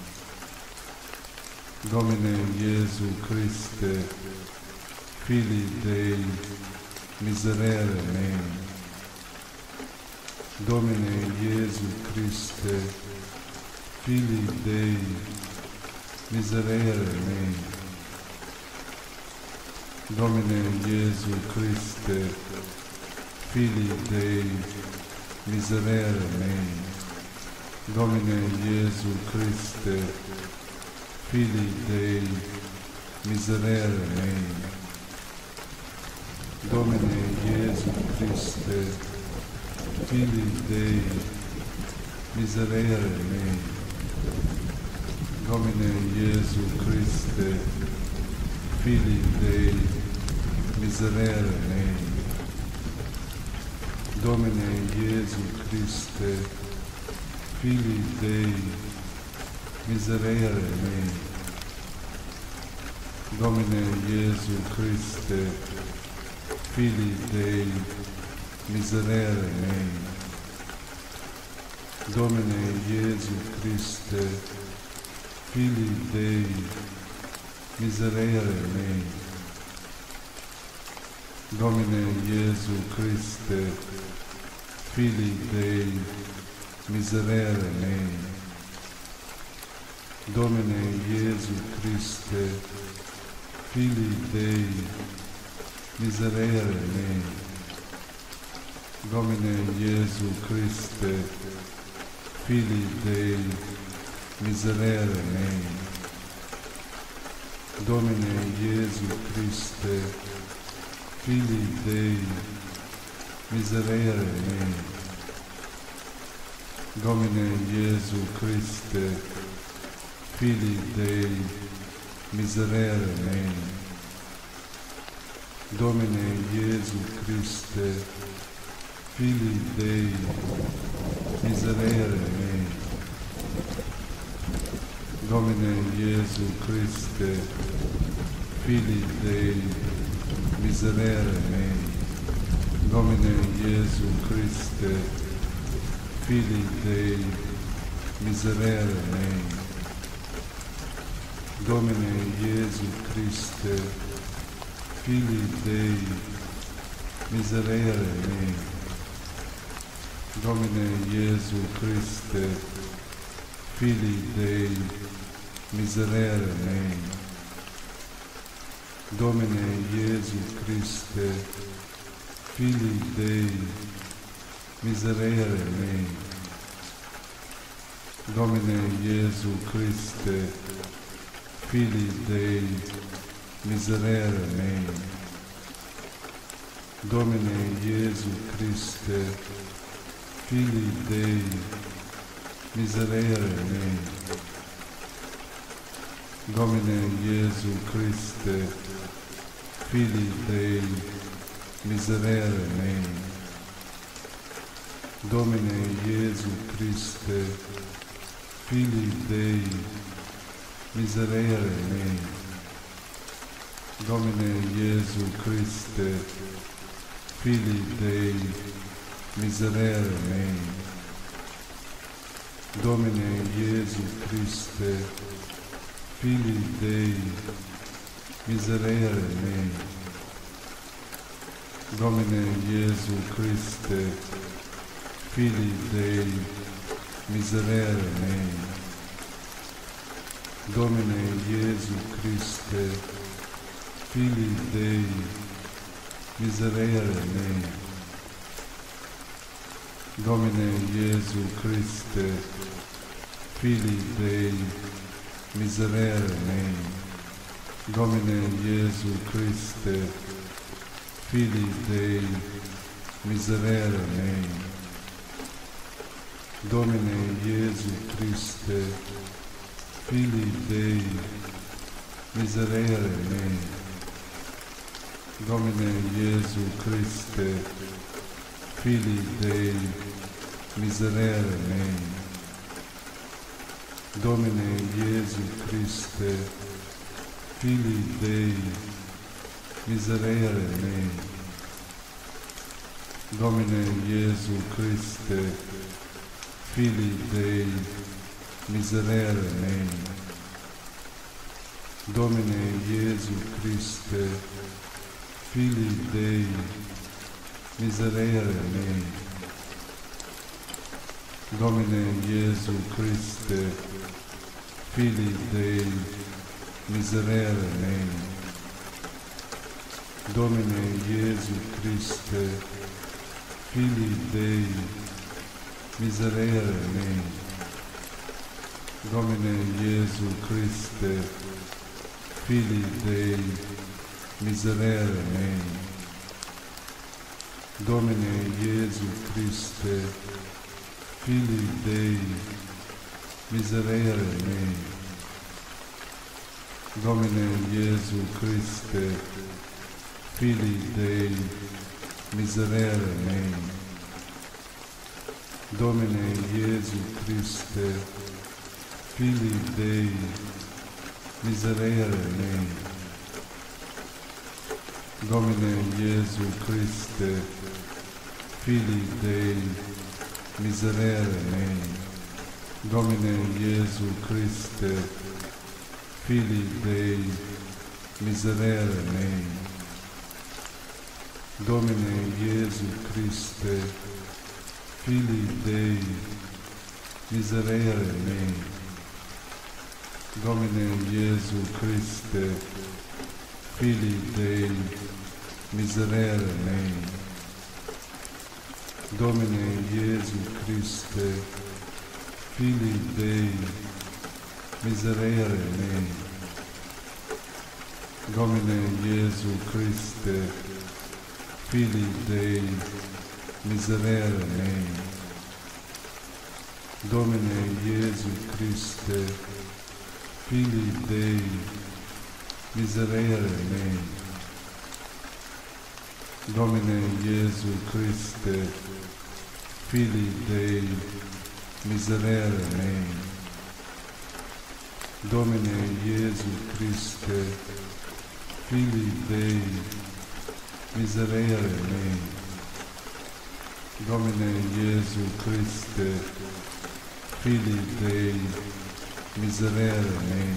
Domine Iesu Christe, Filii Dei, miserere mei. Domine Iesu Christe, Filii Dei, miserere mei. Domine Iesu Christe, Filii Dei, miserere mei. Domine Iesu Christe, Filii Dei, miserere mei. Domine Iesu Christe, Filii Dei, miserere mei. Domine Iesu Christe, Filii Dei, miserere mei. Domine Iesu Christe, Filii Dei, miserere mei. Domine Iesu Christe, Filii Dei, miserere mei. Domine Iesu Christe, Filii Dei, miserere mei. Domine Iesu Christe, Filii Dei, miserere mei. Domine Iesu Christe, Filii Dei, miserere mei. Domine Iesu Christe, Filii Dei, miserere mei. Domine Iesu Christe, Filii Dei, miserere mei. Domine Iesu Christe, Filii Dei, miserere mei. Domine Iesu Christe, Filii Dei, miserere mei. Domine Iesu Christe, Filii Dei, miserere mei. Domine Iesu Christe, Filii Dei, miserere mei. Domine Iesu Christe, Filii Dei, miserere mei. Domine Iesu Christe, Filii Dei, miserere mei. Domine Iesu Christe, Filii Dei, miserere mei. Domine Iesu Christe, Filii Dei, miserere mei. Domine Iesu Christe, Filii Dei, miserere mei. Domine Iesu Christe, Filii Dei, miserere mei. Domine Iesu Christe, Filii Dei, miserere mei. Domine Iesu Christe, Filii Dei, miserere mei. Domine Iesu Christe, Filii Dei, miserere mei. Domine Iesu Christe, Filii Dei, miserere mei. Domine Iesu Christe, Filii Dei, miserere mei. Domine Iesu Christe, Filii Dei, miserere mei. Domine Iesu Christe, Filii Dei, miserere mei. Domine Iesu Christe, Filii Dei, miserere mei. Domine Iesu Christe, Filii Dei, miserere mei. Domine Iesu Christe, Filii Dei, miserere mei. Domine Iesu Christe, Filii Dei, miserere mei. Domine Iesu Christe, Filii Dei, miserere mei. Domine Iesu Christe, Filii Dei, miserere mei. Domine Iesu Christe, Filii Dei, miserere mei. Domine Iesu Christe, Filii Dei, miserere mei. Domine Iesu Christe, Filii Dei, miserere mei. Domine Iesu Christe, Filii Dei, miserere mei. Domine Iesu Christe, Filii Dei, miserere mei. Domine Iesu Christe, Filii Dei, miserere mei. Domine Iesu Christe, Filii Dei, miserere mei. Domine Iesu Christe, Filii Dei, miserere mei. Domine Iesu Christe, Filii Dei, miserere mei. Domine Iesu Christe, Filii Dei, miserere mei. Domine Iesu Christe, Filii Dei, miserere mei. Domine Iesu Christe, Filii Dei, miserere mei. Domine Iesu Christe, Filii Dei, miserere mei. Domine Iesu Christe, Filii Dei, miserere mei. Domine Iesu Christe, Filii Dei, miserere mei.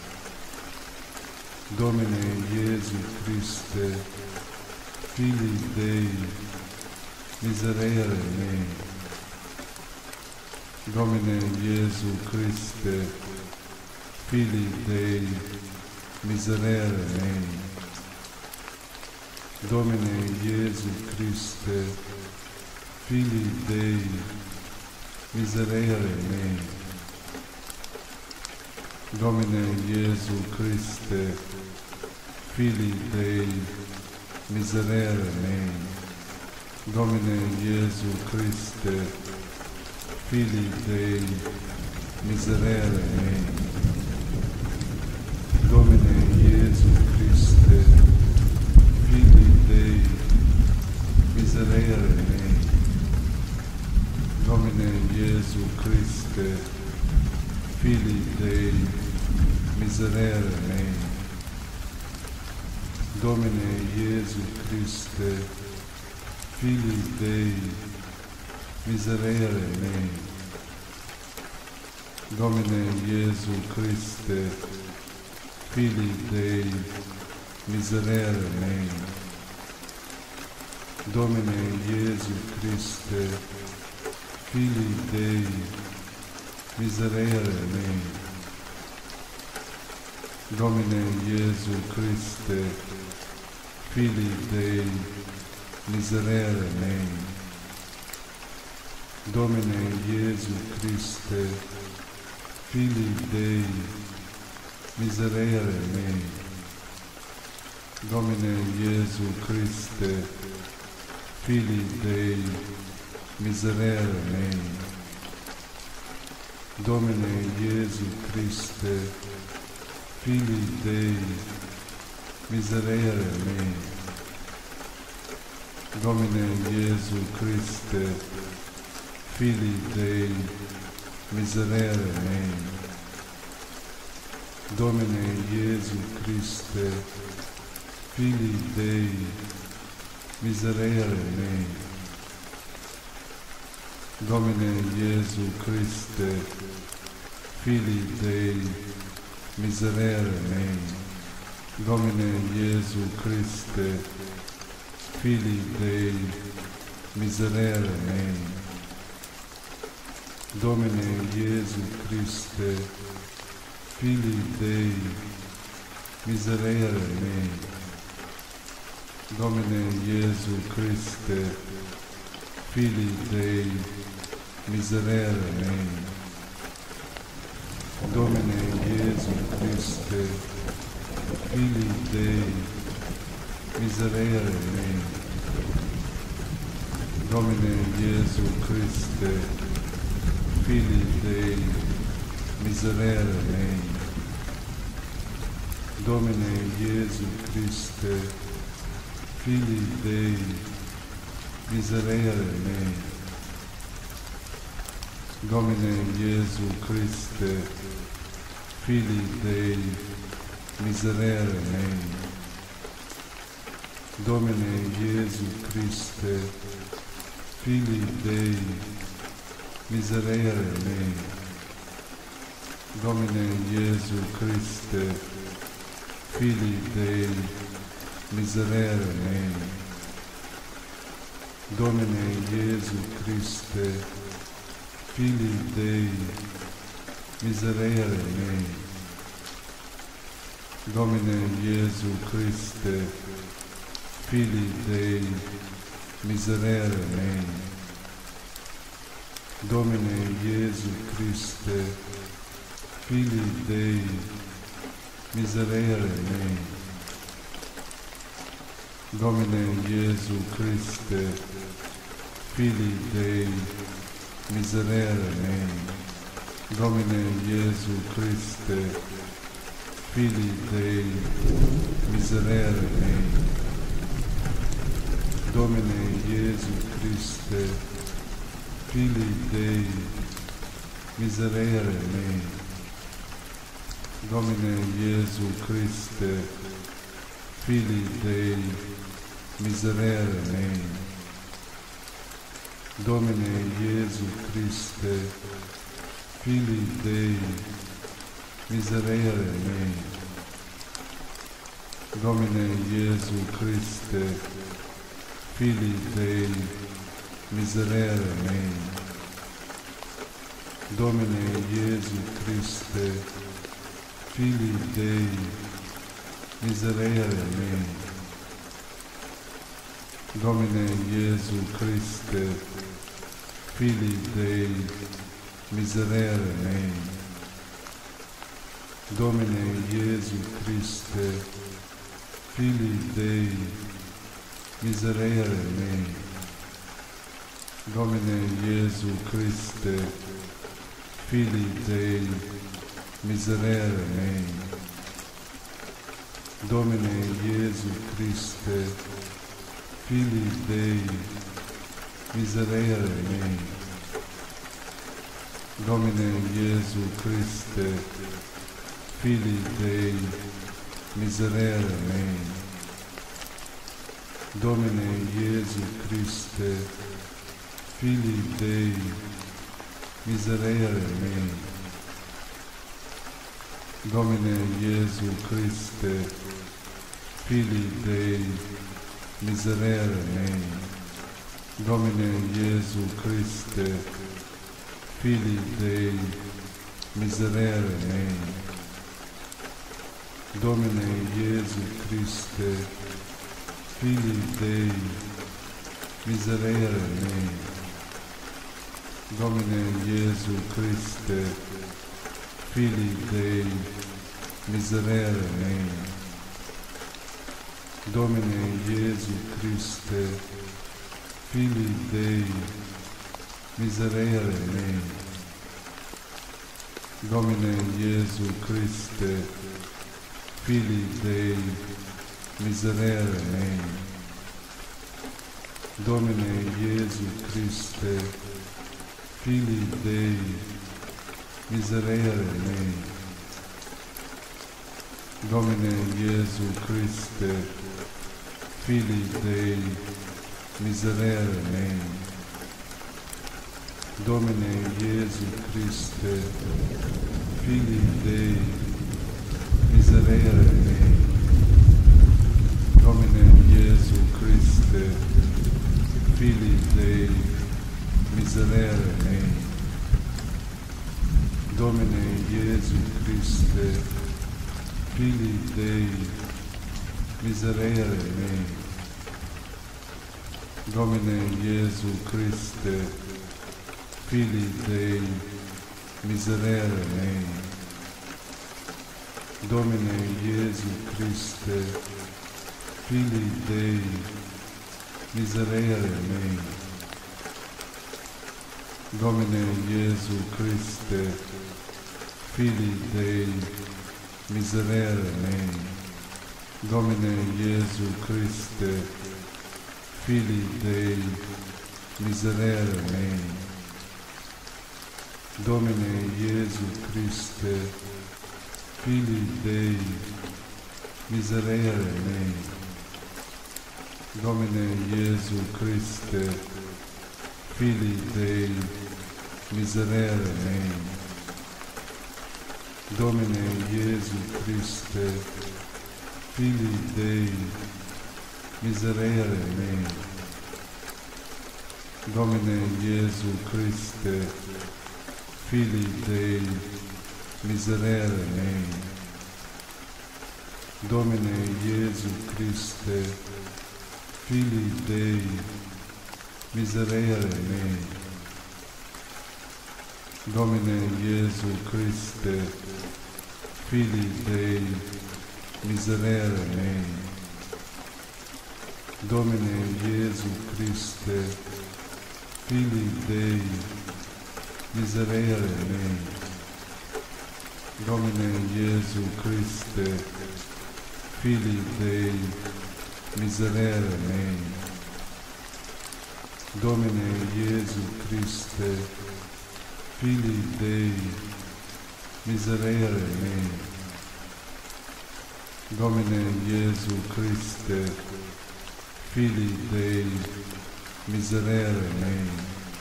Domine Iesu Christe, Filii Dei, miserere mei. Domine Iesu Christe, Filii Dei, miserere mei. Domine Iesu Christe, Filii Dei, miserere mei. Domine Iesu Christe, Filii Dei, miserere mei. Domine Iesu Christe, Filii Dei, miserere mei. Domine Iesu Christe, Filii Dei, miserere mei. Domine Iesu Christe, Filii Dei, miserere mei. Domine Iesu Christe, Filii Dei, miserere mei. Domine Iesu Christe, Filii Dei, miserere mei. Domine Iesu Christe, Filii Dei, miserere mei. Domine Iesu Christe, Filii Dei, miserere mei. Domine Iesu Christe, Filii Dei, miserere mei. Domine Iesu Christe, Filii Dei, miserere mei. Domine Iesu Christe, Filii Dei, miserere mei. Domine Iesu Christe, Filii Dei, miserere mei. Domine Iesu Christe, Filii Dei, miserere mei. Domine Iesu Christe, Filii Dei, miserere mei. Domine Iesu Christe, Filii Dei, miserere mei. Domine Iesu Christe, Filii Dei, miserere mei. Domine Iesu Christe, Filii Dei, miserere mei. Domine Iesu Christe, Filii Dei, miserere mei. Domine Iesu Christe, Filii Dei, miserere mei. Domine Iesu Christe, Filii Dei, miserere mei. Domine Iesu Christe, Filii Dei, miserere mei. Domine Iesu Christe, Filii Dei, miserere mei. Domine Iesu Christe, Filii Dei, miserere mei. Domine Iesu Christe, Filii Dei, miserere mei. Domine Iesu Christe, Filii Dei, miserere mei. Domine Iesu Christe, Filii Dei, miserere mei. Domine Iesu Christe, Filii Dei, miserere mei. Domine Iesu Christe, Filii Dei, miserere mei. Domine Iesu Christe, Filii Dei, miserere mei. Domine Iesu Christe, Filii Dei, miserere mei. Domine Iesu Christe, Filii Dei, miserere mei. Domine Iesu Christe, Filii Dei, miserere mei. Domine Iesu Christe, Filii Dei, miserere mei. Domine Iesu Christe, Filii Dei, miserere mei. Domine Iesu Christe, Filii Dei, miserere mei. Domine Iesu Christe, Filii Dei, miserere mei. Domine Iesu Christe, Filii Dei, miserere mei. Domine Iesu Christe, Filii Dei, miserere mei. Domine Iesu Christe, Filii Dei, miserere mei. Domine Iesu Christe, Filii Dei, miserere mei. Domine Iesu Christe, Filii Dei, miserere mei. Domine Iesu Christe, Filii Dei, miserere mei. Domine Iesu Christe, Filii Dei, miserere mei. Domine Iesu Christe, Filii Dei, miserere mei. Domine Iesu Christe, Filii Dei, miserere mei. Domine Iesu Christe, Filii Dei, miserere mei. Domine Iesu Christe, Filii Dei, miserere mei. Domine Iesu Christe, Filii Dei, miserere mei. Domine Iesu Christe, Filii Dei, miserere mei. Domine Iesu Christe, Filii Dei, miserere mei. Domine Iesu Christe, Filii Dei, miserere mei. Domine Iesu Christe, Filii Dei, miserere mei. Domine Iesu Christe, Filii Dei, miserere mei. Domine Iesu Christe, Filii Dei, miserere mei. Domine Iesu Christe, Filii Dei, miserere mei. Domine Iesu Christe, Filii Dei, miserere mei. Domine Iesu Christe, Filii Dei, miserere mei. Domine Iesu Christe, Filii Dei, miserere mei. Domine Iesu Christe, Filii Dei, miserere mei. Domine Iesu Christe, Filii Dei, miserere mei. Domine Iesu Christe, Filii Dei, miserere mei. Domine Iesu Christe, Filii Dei, miserere mei. Domine Iesu Christe, Filii Dei, miserere mei. Domine Iesu Christe, Filii Dei, miserere mei.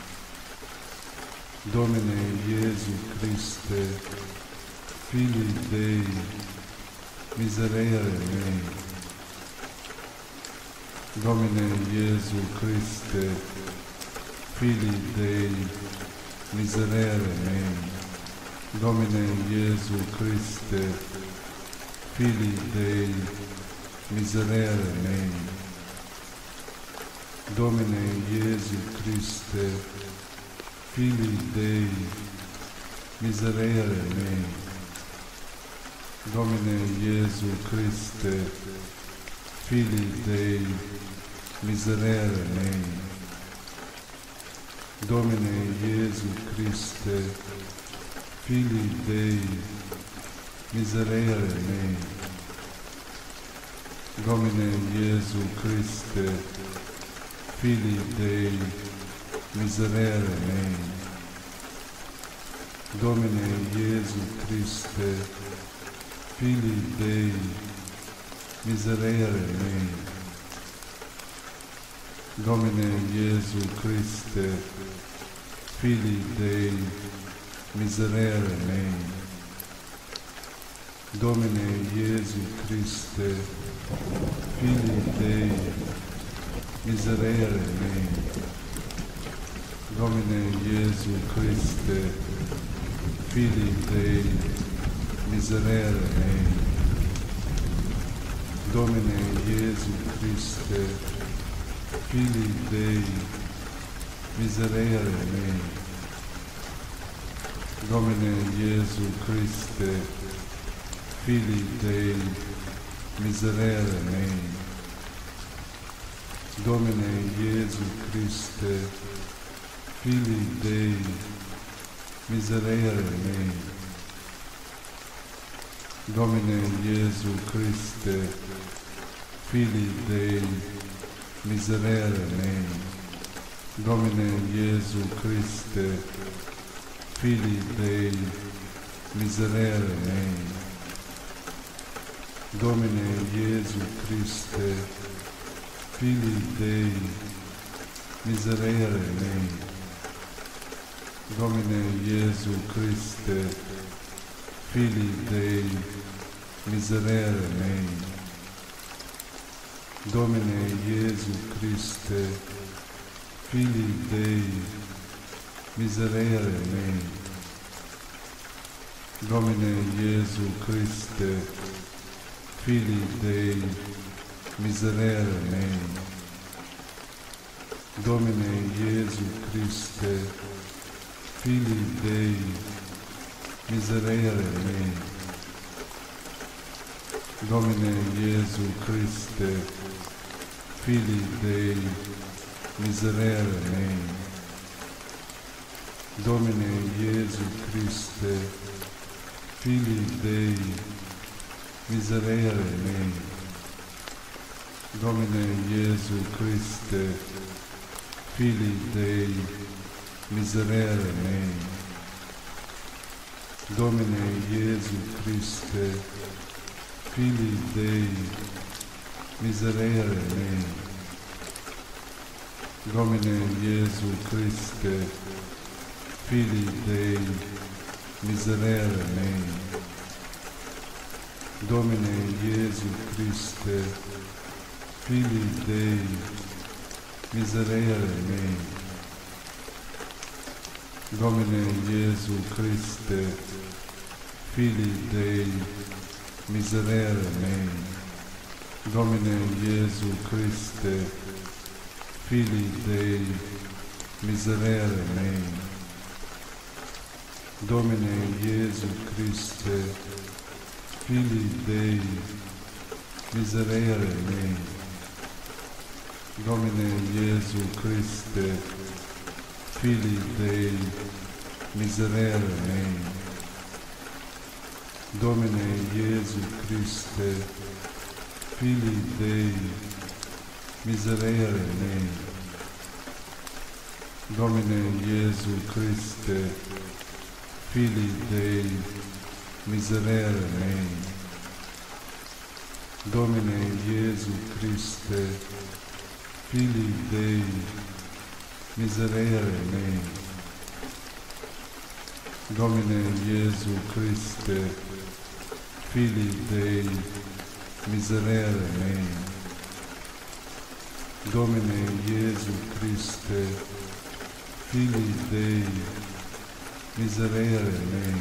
Domine Iesu Christe, Filii Dei, miserere mei. Domine Iesu Christe, Filii Dei, miserere mei. Domine Iesu Christe, Filii Dei, miserere mei. Domine Iesu Christe, Filii Dei, miserere mei. Domine Iesu Christe, Filii Dei, miserere mei. Domine Iesu Christe, Filii Dei, miserere mei. Domine Iesu Christe, Filii Dei, miserere mei. Domine Iesu Christe, Filii Dei, miserere mei. Domine Iesu Christe, Filii Dei, miserere mei. Domine Iesu Christe, Filii Dei, miserere mei. Domine Iesu Christe, Filii Dei, miserere mei. Domine Iesu Christe, Filii Dei, miserere mei. Domine Iesu Christe, Filii Dei, miserere mei. Domine Iesu Christe, Filii Dei, miserere mei. Domine Iesu Christe, Filii Dei, miserere mei. Domine Iesu Christe, Filii Dei, miserere mei. Domine Iesu Christe, Filii Dei, miserere mei. Domine Iesu Christe, Filii Dei, miserere mei. Domine Iesu Christe, Filii Dei, miserere mei. Domine Iesu Christe, Filii Dei, miserere mei. Domine Iesu Christe, Filii Dei, miserere mei. Domine Iesu Christe, Filii Dei, miserere mei. Domine Iesu Christe, Filii Dei, miserere mei. Domine Iesu Christe, Filii Dei, miserere mei. Domine Iesu Christe, Filii Dei, miserere mei. Domine Iesu Christe, Filii Dei, miserere mei. Domine Iesu Christe, Filii Dei, miserere mei. Domine Iesu Christe, Filii Dei, miserere mei. Domine Iesu Christe, Filii Dei, miserere mei. Domine Iesu Christe, Filii Dei, miserere mei. Domine Iesu Christe, Filii Dei, miserere mei. Domine Iesu Christe, Filii Dei, miserere mei. Domine Iesu Christe, Filii Dei, miserere mei. Domine Iesu Christe, Filii Dei, miserere mei. Domine Iesu Christe, Filii Dei, miserere mei. Domine Iesu Christe, Filii Dei, miserere mei.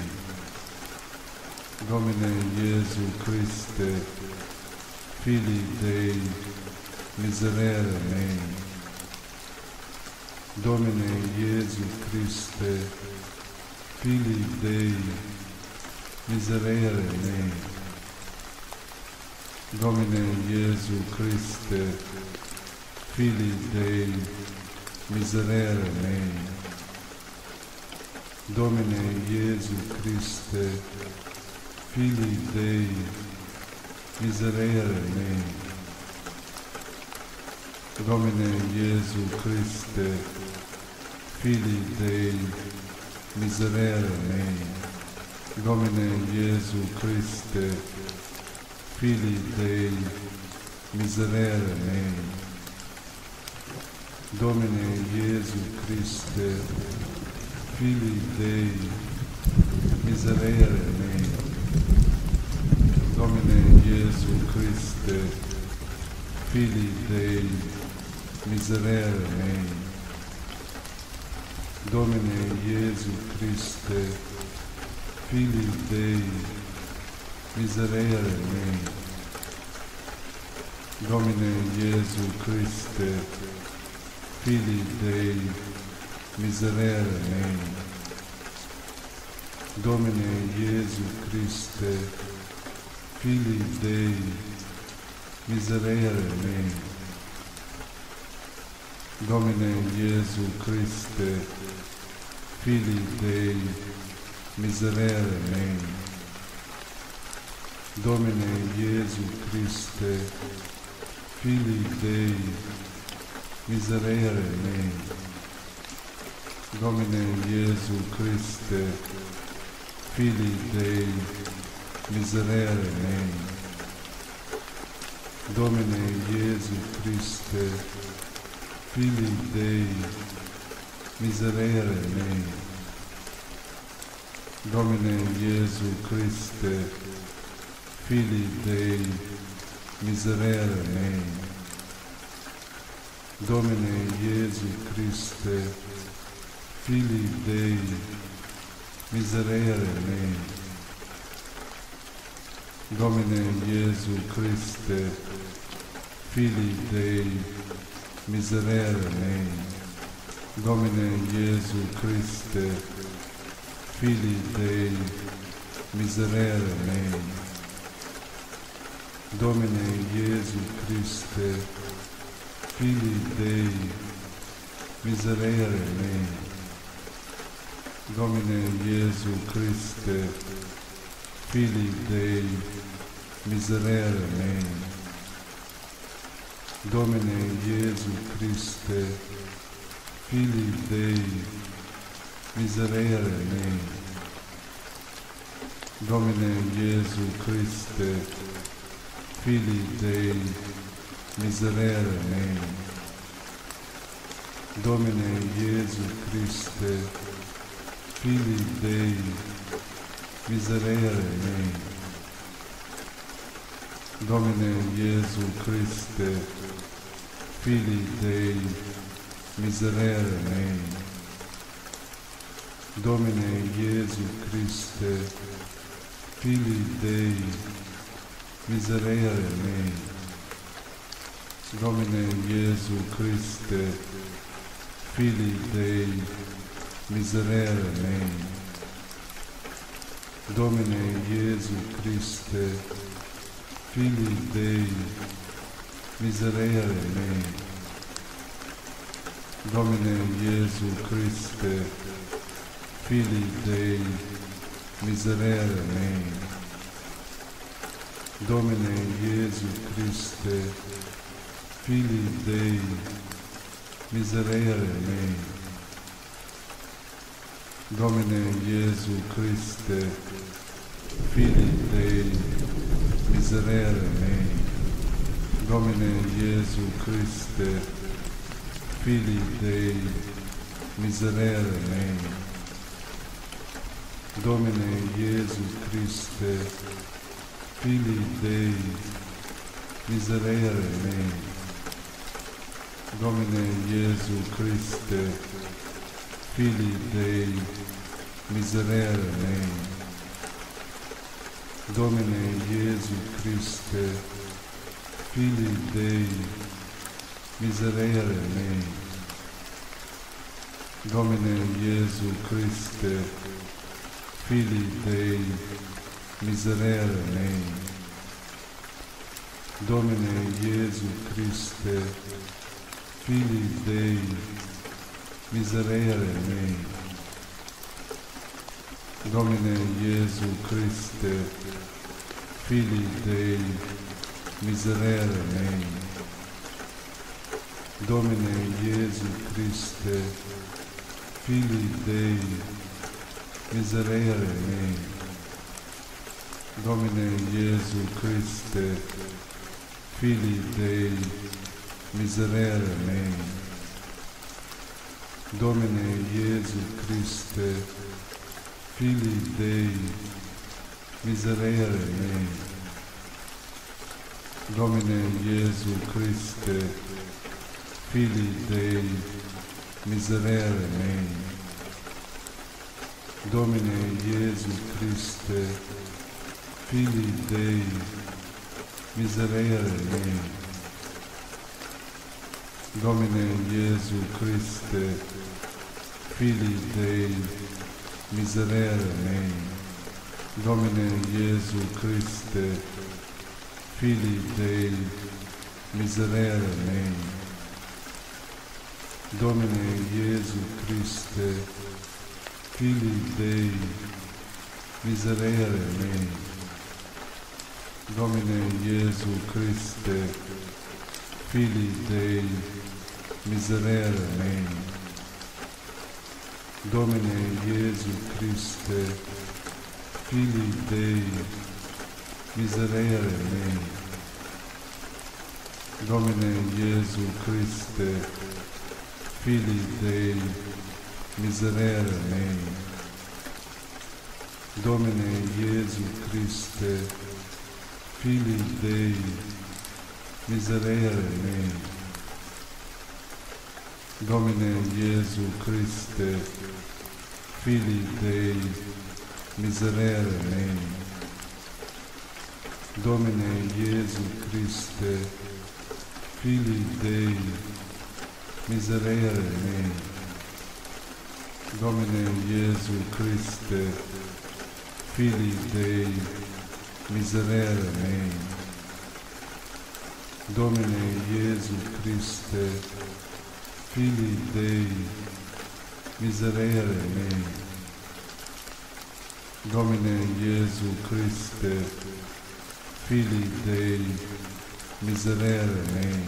Domine Iesu Christe, Filii Dei, miserere mei. Domine Iesu Christe, Filii Dei, miserere mei. Domine Iesu Christe, Filii Dei, miserere mei. Domine Iesu Christe, Filii Dei, miserere mei. Domine Iesu Christe, Filii Dei, miserere mei. Domine Iesu Christe, Filii Dei, miserere mei. Domine Iesu Christe, Filii Dei, miserere mei. Domine Iesu Christe, Filii Dei, miserere mei. Domine Iesu Christe, Filii Dei, miserere mei. Domine Iesu Christe, Filii Dei, miserere mei. Domine Iesu Christe, Filii Dei, miserere mei. Domine Iesu Christe, Filii Dei, miserere mei. Domine Iesu Christe, Filii Dei, miserere mei. Domine Iesu Christe, Filii Dei, miserere mei. Domine Iesu Christe, Filii Dei, miserere mei. Domine Iesu Christe, Filii Dei, miserere mei. Domine Iesu Christe, Filii Dei, miserere mei. Domine Iesu Christe, Filii Dei, miserere mei. Domine Iesu Christe, Filii Dei, miserere mei. Domine Iesu Christe, Filii Dei, miserere mei. Domine Iesu Christe, Filii Dei, miserere mei. Domine Iesu Christe, Filii Dei, miserere mei. Domine Iesu Christe, Filii Dei, miserere mei. Domine Iesu Christe, Filii Dei, miserere mei. Domine Iesu Christe, Filii Dei, miserere mei. Domine Iesu Christe, Filii Dei, miserere mei. Domine Iesu Christe, Filii Dei, miserere mei. Domine Iesu Christe, Filii Dei, miserere mei. Domine Iesu Christe, Filii Dei, miserere mei. Domine Iesu Christe, Filii Dei, miserere mei. Domine Iesu Christe, Filii Dei, miserere mei. Domine Iesu Christe, Filii Dei, miserere mei. Domine Iesu Christe, Filii Dei, miserere mei. Domine Iesu Christe, Filii Dei, miserere mei. Domine Iesu Christe, Filii Dei, miserere mei. Domine Iesu Christe, Filii Dei, miserere mei. Domine Iesu Christe, Filii Dei, miserere mei. Domine Iesu Christe, Filii Dei, miserere mei. Domine Iesu Christe, Filii Dei, miserere mei. Domine Iesu Christe, Filii Dei, miserere mei. Domine Iesu Christe, Filii Dei, miserere mei. Domine Iesu Christe, Filii Dei, miserere mei. Domine Iesu Christe, Filii Dei, miserere mei. Domine Iesu Christe, Filii Dei, miserere mei. Domine Iesu Christe, Filii Dei, miserere mei. Domine Iesu Christe, Filii Dei, miserere mei. Domine Iesu Christe, Filii Dei, miserere mei. Domine Iesu Christe, Filii Dei, miserere mei. Domine Iesu Christe, Filii Dei, miserere mei. Domine Iesu Christe, Filii Dei, miserere mei. Domine Iesu Christe, Filii Dei, miserere mei. Domine Iesu Christe, Filii Dei, miserere mei. Domine Iesu Christe, Filii Dei, miserere mei. Domine Iesu Christe, Filii Dei, miserere mei. Domine Iesu Christe, Filii Dei, miserere mei.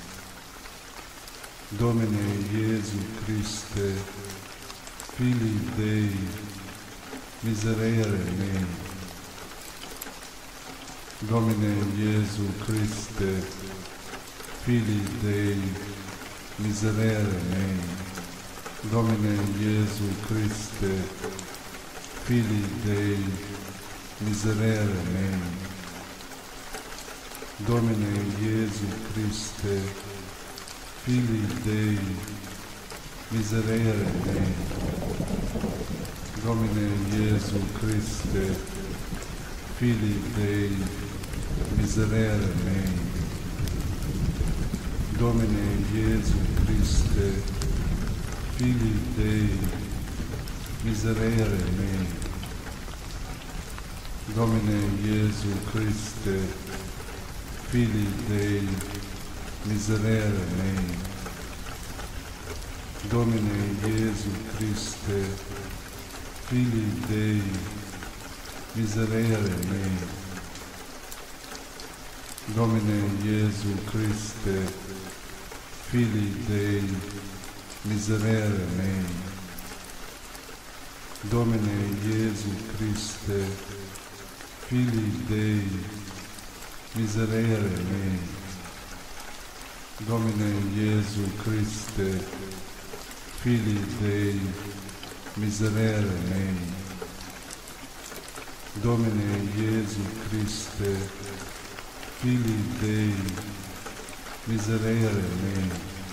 Domine Iesu Christe, Filii Dei, miserere mei. Domine Iesu Christe, Filii Dei, miserere mei. Domine Iesu Christe, Filii Dei, miserere mei. Domine Iesu Christe, Filii Dei, miserere mei. Domine Iesu Christe, Filii Dei, miserere mei. Domine Iesu Christe, Filii Dei, miserere mei. Domine Iesu Christe, Filii Dei, miserere mei. Domine Iesu Christe, Filii Dei, miserere mei. Domine Iesu Christe, Filii Dei, miserere mei. Domine Iesu Christe, Filii Dei, miserere mei. Domine Iesu Christe, Filii Dei, miserere mei. Domine Iesu Christe, Filii Dei, miserere mei.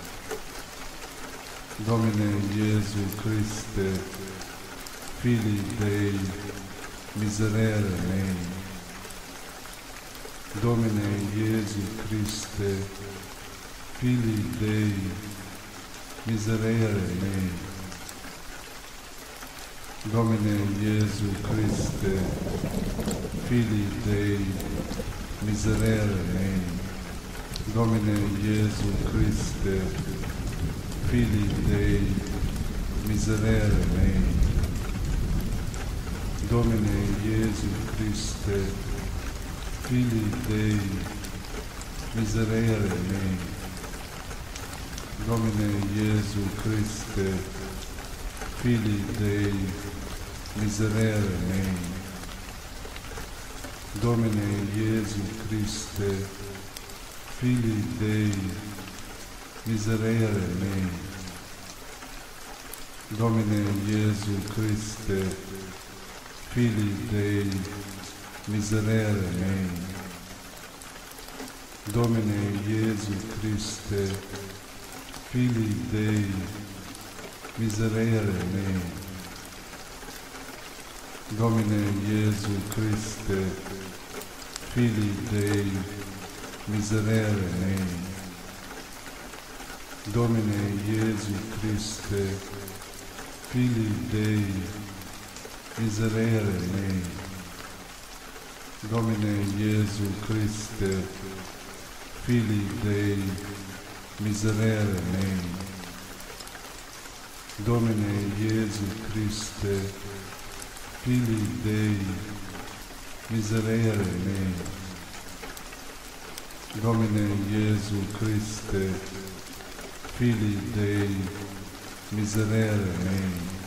Domine Iesu Christe, Filii Dei, miserere mei. Domine Iesu Christe, Filii Dei, miserere mei. Domine Iesu Christe, Filii Dei, miserere mei. Domine Iesu Christe, Filii Dei, miserere mei. Domine Iesu Christe, Filii Dei, miserere mei. Domine Iesu Christe, Filii Dei, miserere mei. Domine Iesu Christe, Filii Dei, miserere mei. Domine Iesu Christe, Filii Dei, miserere mei. Domine Iesu Christe, Filii Dei, miserere mei. Domine Iesu Christe, Filii Dei, miserere mei. Domine Iesu Christe, Filii Dei, miserere mei. Domine Iesu Christe, Filii Dei, miserere mei. Domine Iesu Christe, Filii Dei, miserere mei. Domine Iesu Christe, Filii Dei, miserere mei.